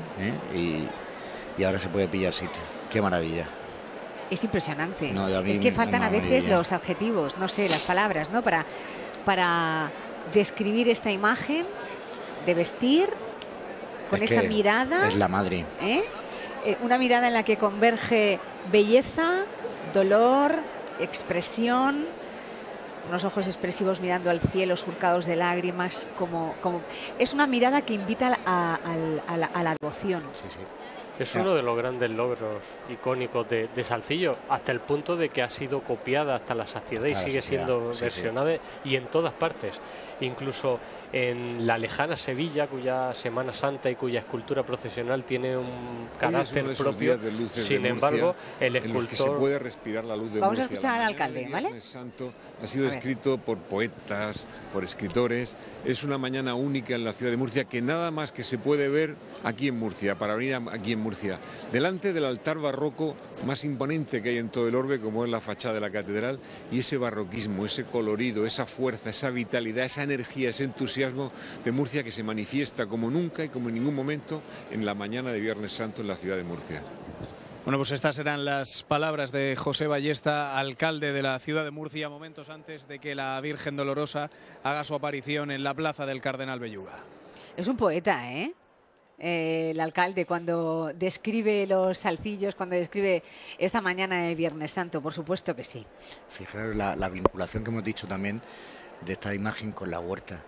y ahora se puede pillar sitio. Qué maravilla. Es impresionante. No, a mí es que faltan a veces maravilla. los adjetivos, no sé, las palabras, ¿no? Para describir esta imagen de vestir con Es esa que mirada. es la madre. Una mirada en la que converge belleza, dolor, expresión, unos ojos expresivos mirando al cielo surcados de lágrimas, como es una mirada que invita a la devoción. Sí, sí. Es uno de los grandes logros icónicos de Salcillo, hasta el punto de que ha sido copiada hasta la saciedad y sigue siendo versionada y en todas partes. Incluso en la lejana Sevilla, cuya Semana Santa y cuya escultura procesional tiene un carácter propio. Sin embargo, el escultor... que se puede respirar la luz de Vamos a Murcia. escuchar al alcalde, ¿vale? Viernes Santo ha sido escrito por poetas, por escritores. Es una mañana única en la ciudad de Murcia que nada más que se puede ver aquí en Murcia, para venir aquí en Murcia, delante del altar barroco más imponente que hay en todo el orbe, como es la fachada de la catedral, y ese barroquismo, ese colorido, esa fuerza, esa vitalidad, esa energía, ese entusiasmo de Murcia que se manifiesta como nunca y como en ningún momento en la mañana de Viernes Santo en la ciudad de Murcia. Bueno, pues estas eran las palabras de José Ballesta, alcalde de la ciudad de Murcia, momentos antes de que la Virgen Dolorosa haga su aparición en la plaza del Cardenal Belluga. Es un poeta, ¿eh? El alcalde, cuando describe los salcillos, cuando describe esta mañana de Viernes Santo, por supuesto que sí. Fijaros la vinculación que hemos dicho también de esta imagen con la huerta.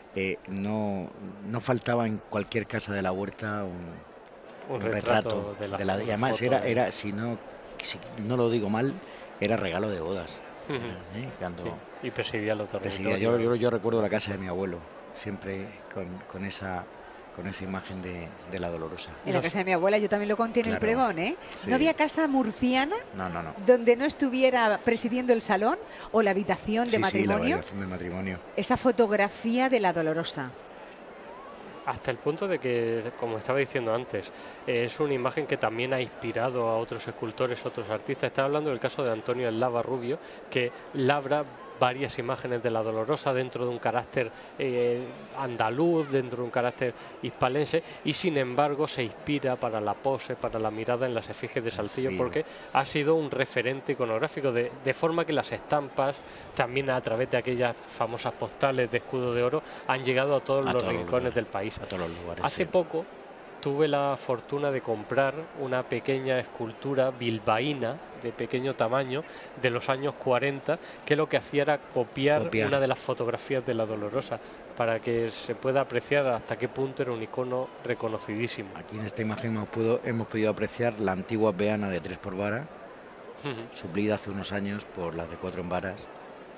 No faltaba en cualquier casa de la huerta un retrato de la, y además era si no lo digo mal, era regalo de bodas. Cuando sí, y presidía los territorios. Yo recuerdo la casa de mi abuelo, siempre con esa imagen de la Dolorosa. En la casa de mi abuela yo también lo conté en el pregón, ¿eh? Sí. ¿No había casa murciana no. donde no estuviera presidiendo el salón o la habitación de matrimonio? Sí, la habitación de matrimonio. Esa fotografía de la Dolorosa. Hasta el punto de que, como estaba diciendo antes, es una imagen que también ha inspirado a otros escultores, otros artistas. Estaba hablando del caso de Antonio Eslava Rubio, que labra varias imágenes de la Dolorosa dentro de un carácter andaluz, dentro de un carácter hispalense, y sin embargo se inspira para la pose, para la mirada en las efigies de Salcillo, porque ha sido un referente iconográfico, de forma que las estampas, también a través de aquellas famosas postales de escudo de oro, han llegado a todos los rincones del país. A todos los lugares. Hace poco tuve la fortuna de comprar una pequeña escultura bilbaína de pequeño tamaño de los años 40, que lo que hacía era copiar una de las fotografías de la Dolorosa, para que se pueda apreciar hasta qué punto era un icono reconocidísimo. Aquí en esta imagen hemos podido apreciar la antigua peana de 3 por vara, suplida hace unos años por las de 4 en varas.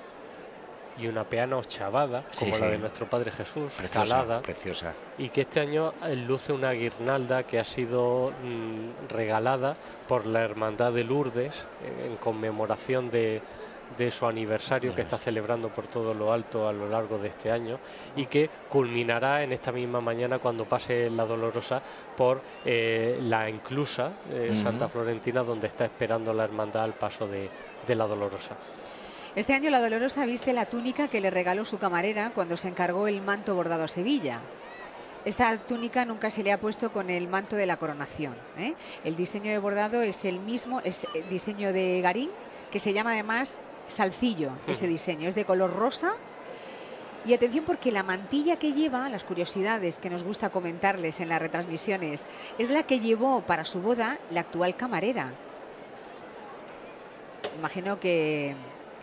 Y una peana ochavada, como la de nuestro Padre Jesús, calada, preciosa. Y que este año luce una guirnalda que ha sido regalada por la Hermandad de Lourdes en conmemoración de su aniversario, que está celebrando por todo lo alto a lo largo de este año, y que culminará en esta misma mañana cuando pase la Dolorosa por la Inclusa Santa Florentina, donde está esperando la hermandad al paso de la Dolorosa. Este año la Dolorosa viste la túnica que le regaló su camarera cuando se encargó el manto bordado a Sevilla. Esta túnica nunca se le ha puesto con el manto de la coronación, ¿eh? El diseño de bordado es el mismo, es el diseño de Garín, que se llama además Salcillo, ese diseño, es de color rosa. Y atención, porque la mantilla que lleva, las curiosidades que nos gusta comentarles en las retransmisiones, es la que llevó para su boda la actual camarera. imagino que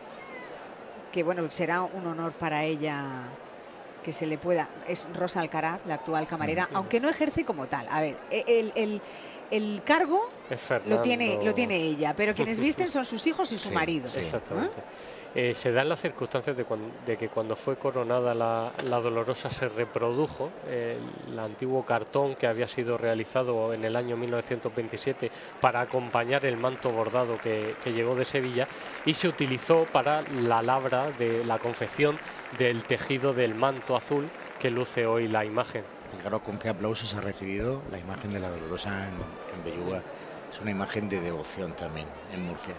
bueno, será un honor para ella que se le pueda. Es Rosa Alcaraz, la actual camarera, aunque no ejerce como tal. A ver, el cargo lo tiene ella, pero quienes visten son sus hijos y su marido. Sí. Exactamente. Se dan las circunstancias de que cuando fue coronada la Dolorosa se reprodujo el antiguo cartón que había sido realizado en el año 1927 para acompañar el manto bordado que llegó de Sevilla, y se utilizó para la labra de la confección del tejido del manto azul que luce hoy la imagen. Fijaros con qué aplausos ha recibido la imagen de la Dolorosa en Belluga. Es una imagen de devoción también en Murcia.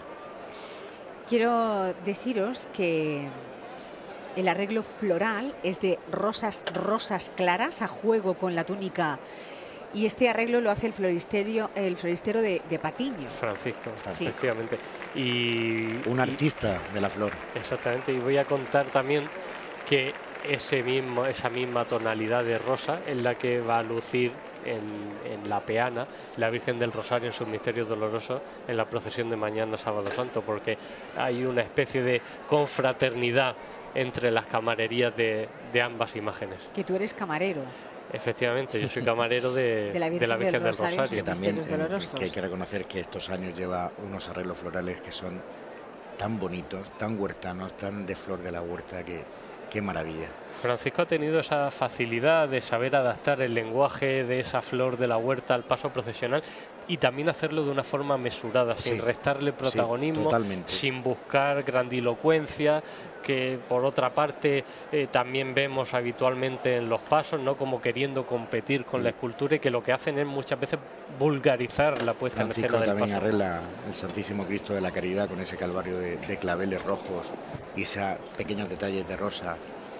Quiero deciros que el arreglo floral es de rosas claras a juego con la túnica, y este arreglo lo hace el floristero de Patiño. Francisco, sí. Efectivamente. Un artista de la flor. Exactamente, y voy a contar también que esa misma tonalidad de rosa es la que va a lucir en la peana la Virgen del Rosario en sus misterios dolorosos en la procesión de mañana sábado santo, porque hay una especie de confraternidad entre las camarerías de ambas imágenes. Que tú eres camarero. Efectivamente, yo soy camarero de la Virgen del Rosario. Que también que hay que reconocer que estos años lleva unos arreglos florales que son tan bonitos, tan huertanos, tan de flor de la huerta, que qué maravilla. Francisco ha tenido esa facilidad de saber adaptar el lenguaje de esa flor de la huerta al paso procesional, y también hacerlo de una forma mesurada, sin restarle protagonismo, sin buscar grandilocuencia, que por otra parte también vemos habitualmente en los pasos, ¿no? Como queriendo competir con la escultura, y que lo que hacen es muchas veces vulgarizar la puesta en escena del paso. También arregla el Santísimo Cristo de la Caridad con ese calvario de claveles rojos y esos pequeños detalles de rosa,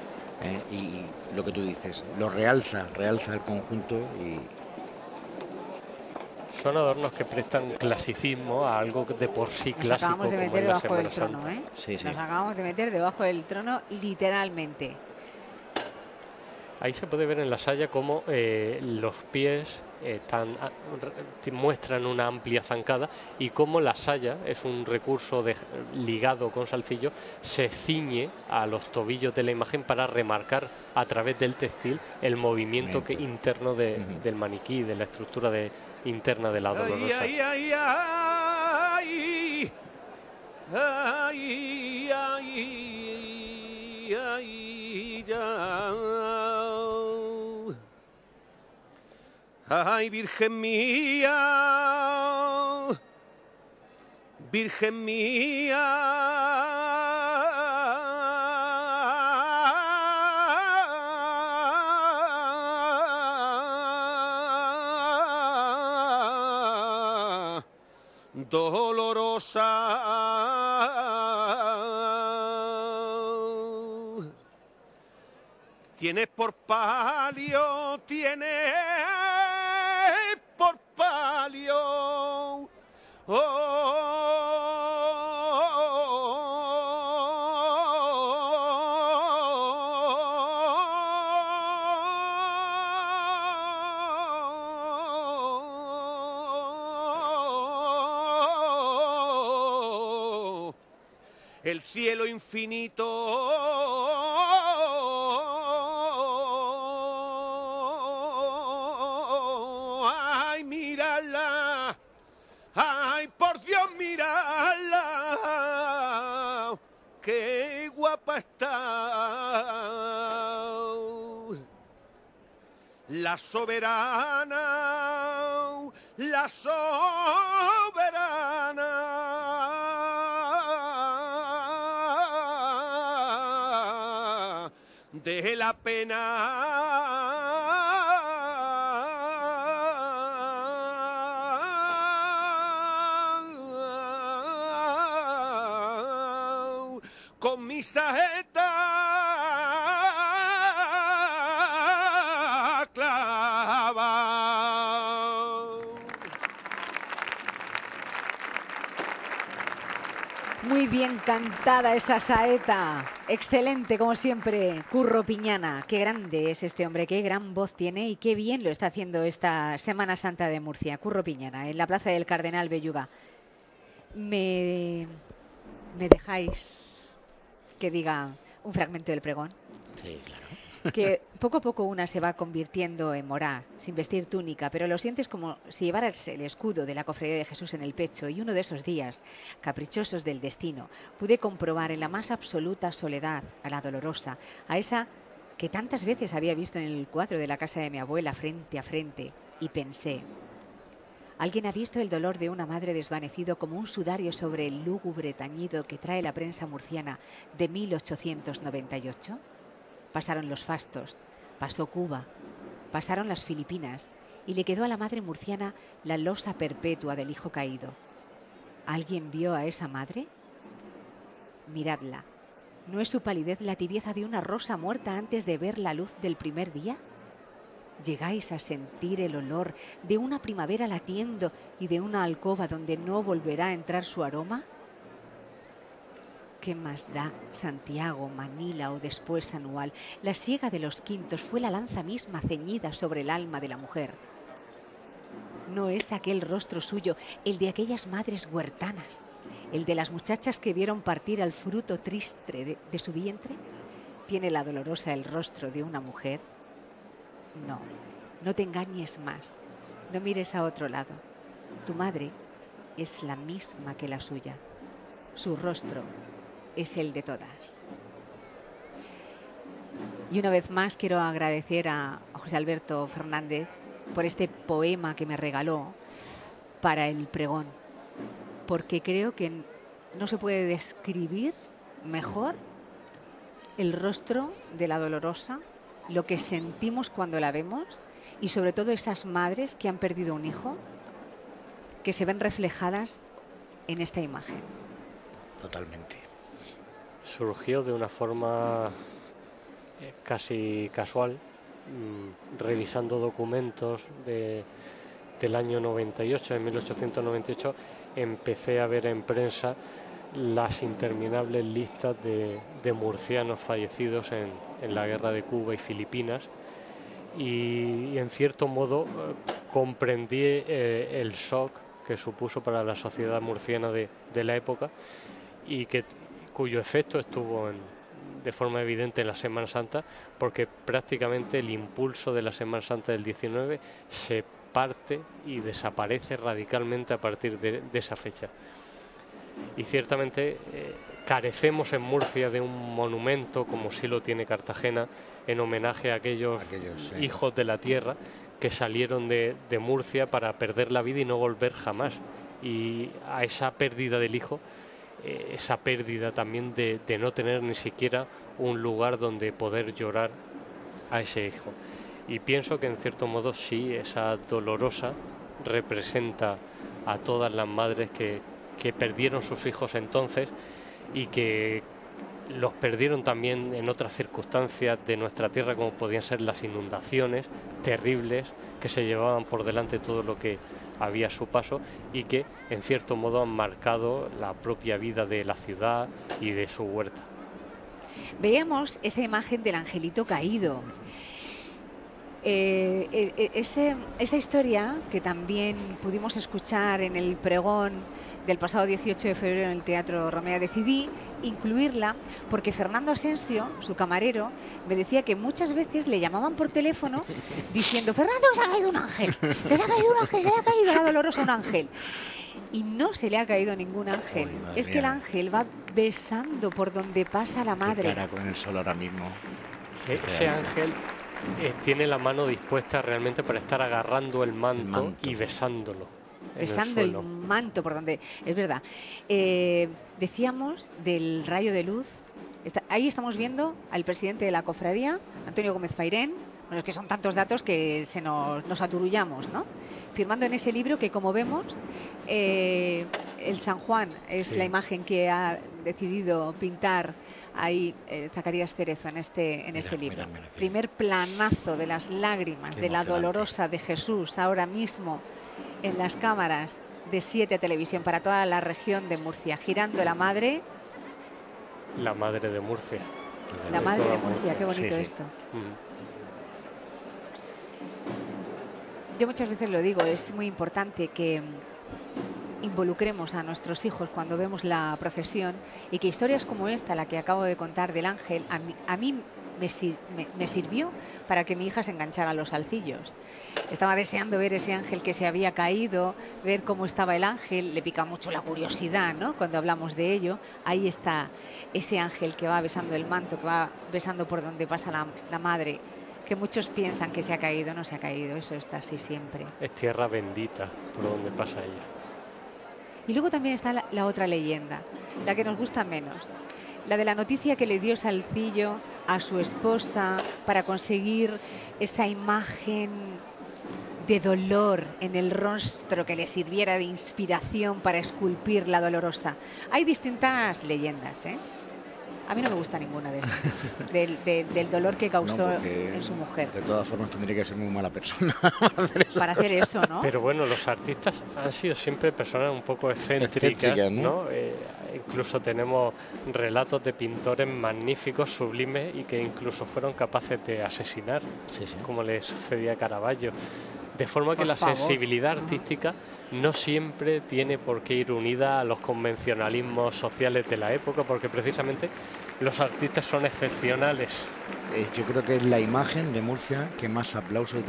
y lo que tú dices, lo realza el conjunto. Y son adornos que prestan clasicismo a algo de por sí clásico. Nos acabamos de meter debajo del trono, ¿eh? Sí. Nos acabamos de meter debajo del trono, literalmente. Ahí se puede ver en la saya cómo los pies muestran una amplia zancada, y cómo la saya es un recurso ligado con salcillo, se ciñe a los tobillos de la imagen para remarcar a través del textil el movimiento interno del maniquí, de la estructura interna de la Dolorosa. Ay, Virgen mía, Virgen mía, dolorosa, tienes por palio, tienes por palio, el cielo infinito. Ay, mírala, ay, por Dios, mírala, qué guapa está. La soberana, la soberana de la pena. Con mi saeta clava. Muy bien cantada esa saeta. Excelente, como siempre, Curro Piñana. Qué grande es este hombre, qué gran voz tiene y qué bien lo está haciendo esta Semana Santa de Murcia. Curro Piñana, en la Plaza del Cardenal Belluga. Me ¿Me dejáis que diga un fragmento del pregón? Sí, claro. Que poco a poco una se va convirtiendo en morá, sin vestir túnica, pero lo sientes como si llevaras el escudo de la Cofradía de Jesús en el pecho, y uno de esos días caprichosos del destino pude comprobar en la más absoluta soledad a la dolorosa, a esa que tantas veces había visto en el cuadro de la casa de mi abuela frente a frente, y pensé: ¿alguien ha visto el dolor de una madre desvanecido como un sudario sobre el lúgubre tañido que trae la prensa murciana de 1898? Pasaron los fastos, pasó Cuba, pasaron las Filipinas y le quedó a la madre murciana la losa perpetua del hijo caído. ¿Alguien vio a esa madre? Miradla. ¿No es su palidez la tibieza de una rosa muerta antes de ver la luz del primer día? ¿Llegáis a sentir el olor de una primavera latiendo y de una alcoba donde no volverá a entrar su aroma? ¿Qué más da Santiago, Manila o después Anual? La siega de los quintos fue la lanza misma ceñida sobre el alma de la mujer. ¿No es aquel rostro suyo el de aquellas madres huertanas, el de las muchachas que vieron partir al fruto triste de su vientre? ¿Tiene la dolorosa el rostro de una mujer? No, no te engañes más, no mires a otro lado. Tu madre es la misma que la suya. Su rostro es el de todas. Y una vez más quiero agradecer a José Alberto Fernández por este poema que me regaló para el pregón, porque creo que no se puede describir mejor el rostro de la dolorosa, lo que sentimos cuando la vemos, y sobre todo esas madres que han perdido un hijo, que se ven reflejadas en esta imagen. Totalmente. Surgió de una forma casi casual, revisando documentos del año 98, de 1898, empecé a ver en prensa las interminables listas de murcianos fallecidos en la guerra de Cuba y Filipinas, y en cierto modo comprendí el shock que supuso para la sociedad murciana de la época, y cuyo efecto estuvo de forma evidente en la Semana Santa, porque prácticamente el impulso de la Semana Santa del 19 se parte y desaparece radicalmente a partir de esa fecha. Y ciertamente carecemos en Murcia de un monumento como sí lo tiene Cartagena, en homenaje a aquellos hijos de la tierra que salieron de Murcia para perder la vida y no volver jamás. Y a esa pérdida del hijo, esa pérdida también de no tener ni siquiera un lugar donde poder llorar a ese hijo. Y pienso que en cierto modo sí, esa dolorosa representa a todas las madres que perdieron sus hijos entonces, y que los perdieron también en otras circunstancias de nuestra tierra, como podían ser las inundaciones terribles que se llevaban por delante todo lo que había a su paso, y que en cierto modo han marcado la propia vida de la ciudad y de su huerta. Veíamos esa imagen del angelito caído. Esa historia que también pudimos escuchar en el pregón del pasado 18 de febrero en el Teatro Romea, decidí incluirla porque Fernando Asensio, su camarero, me decía que muchas veces le llamaban por teléfono diciendo: Fernando, que se ha caído un ángel, que se ha caído un ángel, se le ha caído la dolorosa un ángel. Y no se le ha caído ningún ángel. Es que el ángel va besando por donde pasa la madre. Qué cara con el sol ahora mismo. Ese ángel tiene la mano dispuesta realmente para estar agarrando el manto y besándolo. Besando el manto por donde... Es verdad. Decíamos del rayo de luz. Ahí estamos viendo al presidente de la cofradía, Antonio Gómez Pairén. Bueno, es que son tantos datos que nos aturullamos, ¿no? Firmando en ese libro que, como vemos, el San Juan es la imagen que ha decidido pintar ahí Zacarías Cerezo en este libro. Mira. Primer planazo de las lágrimas de la dolorosa de Jesús, ahora mismo en las cámaras de 7 Televisión para toda la región de Murcia, girando la madre. La madre de Murcia. La madre de Murcia, qué bonito esto. Yo muchas veces lo digo, es muy importante que involucremos a nuestros hijos cuando vemos la procesión y que historias como esta, la que acabo de contar del ángel, a mí me sirvió para que mi hija se enganchara a los salcillos. Estaba deseando ver ese ángel que se había caído, ver cómo estaba el ángel, le pica mucho la curiosidad, ¿no? Cuando hablamos de ello, ahí está ese ángel que va besando el manto, que va besando por donde pasa la madre, que muchos piensan que se ha caído, no se ha caído, eso está así siempre. Es tierra bendita por donde pasa ella. Y luego también está la otra leyenda, la que nos gusta menos, la de la noticia que le dio Salcillo a su esposa para conseguir esa imagen de dolor en el rostro que le sirviera de inspiración para esculpir la Dolorosa. Hay distintas leyendas, ¿eh? A mí no me gusta ninguna de esas, del dolor que causó en su mujer. De todas formas tendría que ser muy mala persona para hacer eso, ¿no? Pero bueno, los artistas han sido siempre personas un poco excéntricas, ¿no? Incluso tenemos relatos de pintores magníficos, sublimes, y que incluso fueron capaces de asesinar, como le sucedía a Caravaggio. De forma que la sensibilidad artística no siempre tiene por qué ir unida a los convencionalismos sociales de la época, porque precisamente los artistas son excepcionales. Yo creo que es la imagen de Murcia que más aplausos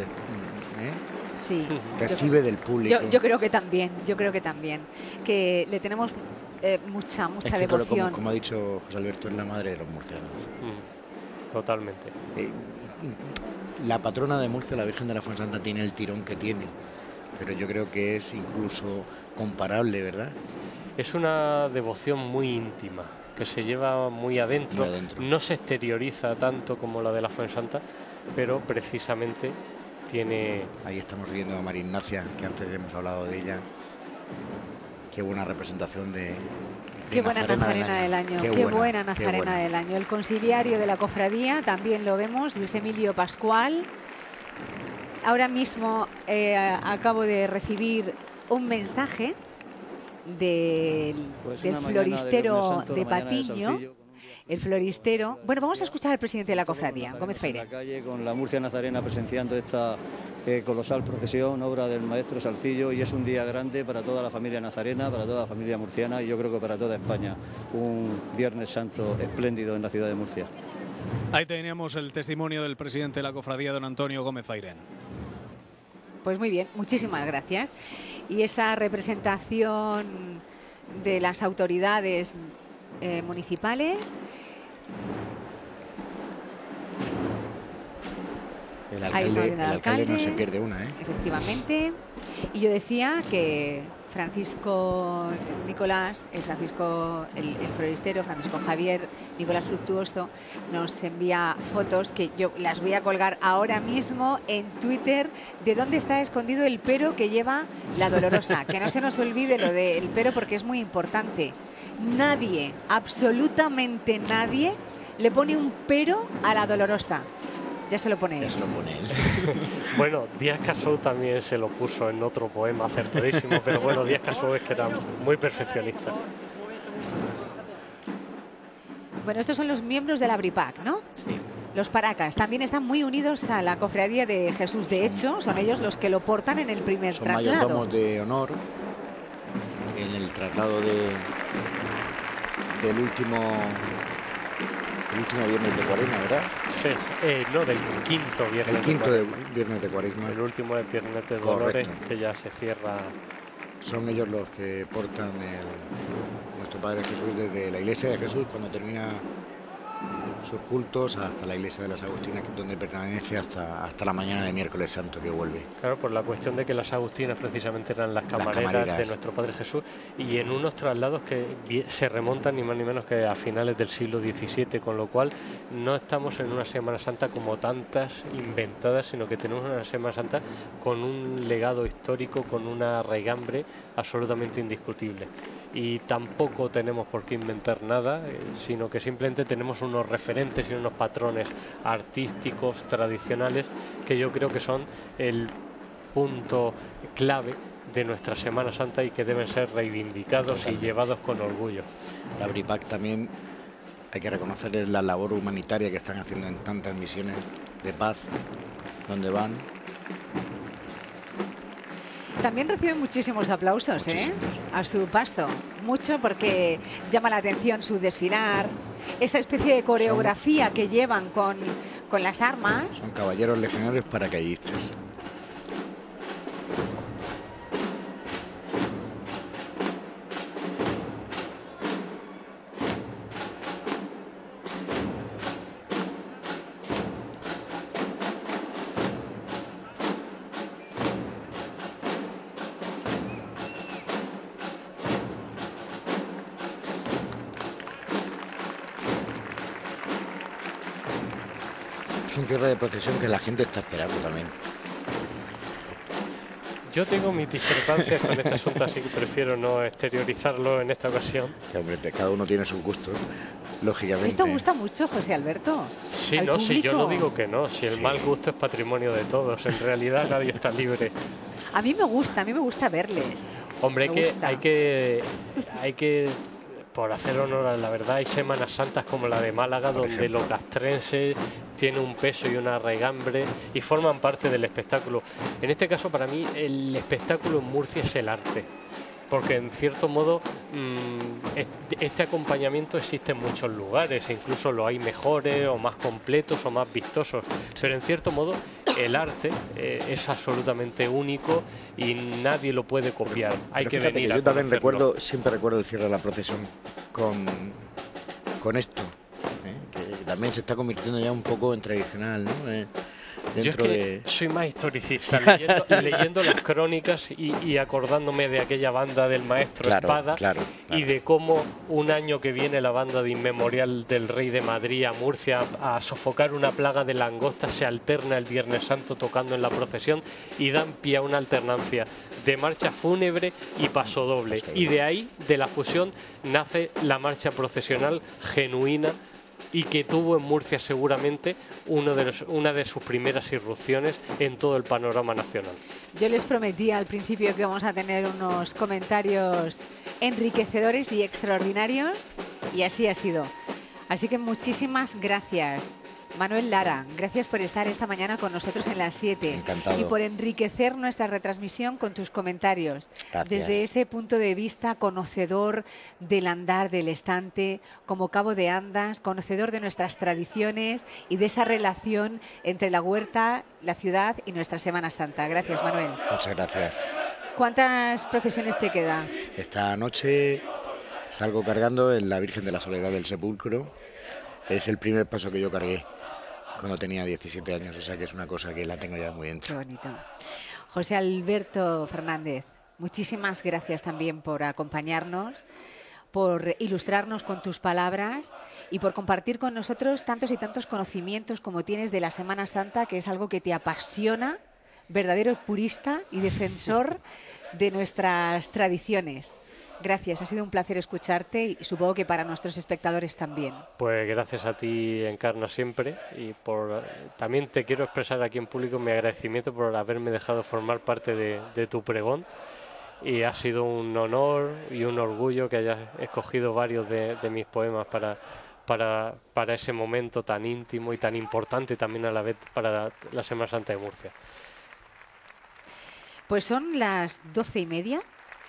recibe del público. Yo creo que también, que le tenemos mucha devoción. Como ha dicho José Alberto, es la madre de los murcianos. Totalmente. La patrona de Murcia, la Virgen de la Fuensanta, tiene el tirón que tiene, pero yo creo que es incluso comparable, ¿verdad? Es una devoción muy íntima, que se lleva muy adentro. No se exterioriza tanto como la de la Fuensanta, pero precisamente tiene... Ahí estamos viendo a María Ignacia, que antes hemos hablado de ella. Qué buena representación de Qué buena Nazarena del año. Qué buena Nazarena del año. El conciliario de la cofradía también lo vemos, Luis Emilio Pascual. Ahora mismo acabo de recibir un mensaje del floristero de Patiño. El floristero. Bueno, vamos a escuchar al presidente de la cofradía, Gómez Feire. En la calle con la Murcia Nazarena presenciando esta colosal procesión, obra del maestro Salcillo, y es un día grande para toda la familia nazarena, para toda la familia murciana y yo creo que para toda España. Un Viernes Santo espléndido en la ciudad de Murcia. Ahí teníamos el testimonio del presidente de la cofradía, don Antonio Gómez Feire. Pues muy bien, muchísimas gracias. Y esa representación de las autoridades municipales. El alcalde no se pierde una, ¿eh? Efectivamente. Y yo decía que Francisco Nicolás, el floristero, Francisco Javier Nicolás Fructuoso, nos envía fotos que yo las voy a colgar ahora mismo en Twitter, de dónde está escondido el pero que lleva la Dolorosa. Que no se nos olvide lo del pero, porque es muy importante. Nadie, absolutamente nadie, le pone un pero a la Dolorosa. Ya se lo pone él. Bueno, Díaz Casou también se lo puso en otro poema acertadísimo, pero bueno, Díaz Casou es que era muy perfeccionista. Bueno, estos son los miembros de la BRIPAC, ¿no? Sí. Los paracas también están muy unidos a la cofradía de Jesús. De hecho, son ellos los que lo portan en el primer traslado. Son mayordomos de honor en el traslado del último viernes de Cuaresma, ¿verdad? Sí, no, del quinto viernes. El quinto viernes de Cuaresma. El último es Viernes de Dolores, que ya se cierra. Son ellos los que portan nuestro Padre Jesús desde la iglesia de Jesús, cuando termina sus cultos, hasta la iglesia de las Agustinas, donde permanece hasta la mañana de miércoles santo, que vuelve. Claro, por la cuestión de que las Agustinas precisamente eran las camareras de nuestro Padre Jesús, y en unos traslados que se remontan ni más ni menos que a finales del siglo XVII, con lo cual no estamos en una Semana Santa como tantas inventadas, sino que tenemos una Semana Santa con un legado histórico, con una raigambre absolutamente indiscutible. Y tampoco tenemos por qué inventar nada, sino que simplemente tenemos unos referentes y unos patrones artísticos tradicionales que yo creo que son el punto clave de nuestra Semana Santa y que deben ser reivindicados y llevados con orgullo. La BRIPAC también hay que reconocerles la labor humanitaria que están haciendo en tantas misiones de paz donde van. También recibe muchísimos aplausos, a su paso. Mucho porque llama la atención su desfilar, esta especie de coreografía que llevan con las armas. Son caballeros legionarios paracaidistas. Es un cierre de procesión que la gente está esperando también. Yo tengo mis discrepancias con este asunto, así que prefiero no exteriorizarlo en esta ocasión. Que, hombre, cada uno tiene sus gustos, lógicamente. Esto gusta mucho, José Alberto. Sí, no, si yo no digo que no, si el mal gusto es patrimonio de todos, en realidad nadie está libre. A mí me gusta verles. Hombre, hay que por hacer honor a la verdad, hay Semanas Santas como la de Málaga, donde lo castrense tiene un peso y una raigambre y forman parte del espectáculo. En este caso, para mí, el espectáculo en Murcia es el arte, porque en cierto modo este acompañamiento existe en muchos lugares, incluso lo hay mejores o más completos o más vistosos, pero en cierto modo el arte es absolutamente único y nadie lo puede copiar. Hay que venir a conocerlo. Yo también siempre recuerdo el cierre de la procesión con esto, que también se está convirtiendo ya un poco en tradicional, ¿no? Yo es que soy más historicista, leyendo las crónicas y acordándome de aquella banda del maestro Espada y de cómo un año que viene la banda de Inmemorial del Rey de Madrid a Murcia a sofocar una plaga de langostas se alterna el Viernes Santo tocando en la procesión y dan pie a una alternancia de marcha fúnebre y pasodoble. Y de ahí, de la fusión, nace la marcha procesional genuina y que tuvo en Murcia seguramente una de sus primeras irrupciones en todo el panorama nacional. Yo les prometí al principio que vamos a tener unos comentarios enriquecedores y extraordinarios y así ha sido. Así que muchísimas gracias. Manuel Lara, gracias por estar esta mañana con nosotros en las 7. Encantado. Y por enriquecer nuestra retransmisión con tus comentarios. Gracias. Desde ese punto de vista conocedor del andar del estante, como cabo de andas, conocedor de nuestras tradiciones y de esa relación entre la huerta, la ciudad y nuestra Semana Santa. Gracias, Manuel. Muchas gracias. ¿Cuántas procesiones te quedan? Esta noche salgo cargando en la Virgen de la Soledad del Sepulcro. Es el primer paso que yo cargué cuando tenía 17 años, o sea que es una cosa que la tengo ya muy dentro. Qué bonito. José Alberto Fernández, muchísimas gracias también por acompañarnos, por ilustrarnos con tus palabras y por compartir con nosotros tantos y tantos conocimientos como tienes de la Semana Santa, que es algo que te apasiona, verdadero purista y defensor de nuestras tradiciones. Gracias, ha sido un placer escucharte y supongo que para nuestros espectadores también. Pues gracias a ti, Encarna, siempre, y también te quiero expresar aquí en público mi agradecimiento por haberme dejado formar parte de tu pregón, y ha sido un honor y un orgullo que hayas escogido varios de mis poemas para ese momento tan íntimo y tan importante también a la vez para la Semana Santa de Murcia. Pues son las 12:30.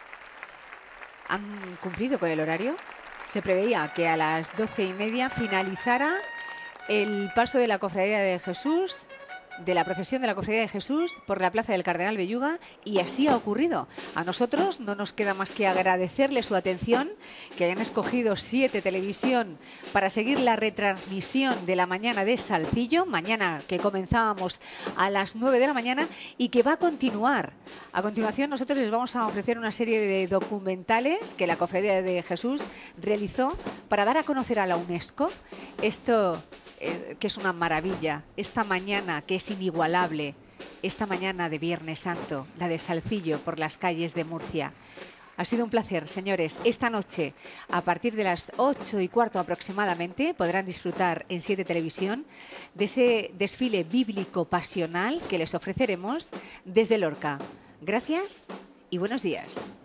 ¿Han cumplido con el horario? Se preveía que a las 12:30 finalizara el paso de la Cofradía de Jesús, de la procesión de la Cofradía de Jesús por la Plaza del Cardenal Belluga, y así ha ocurrido. A nosotros no nos queda más que agradecerle su atención, que hayan escogido 7 Televisión para seguir la retransmisión de la mañana de Salcillo, mañana que comenzábamos a las 9 de la mañana y que va a continuar. A continuación nosotros les vamos a ofrecer una serie de documentales que la Cofradía de Jesús realizó para dar a conocer a la UNESCO esto que es una maravilla, esta mañana que es inigualable, esta mañana de Viernes Santo, la de Salcillo por las calles de Murcia. Ha sido un placer, señores. Esta noche, a partir de las 8:15 aproximadamente, podrán disfrutar en 7 Televisión de ese desfile bíblico pasional que les ofreceremos desde Lorca. Gracias y buenos días.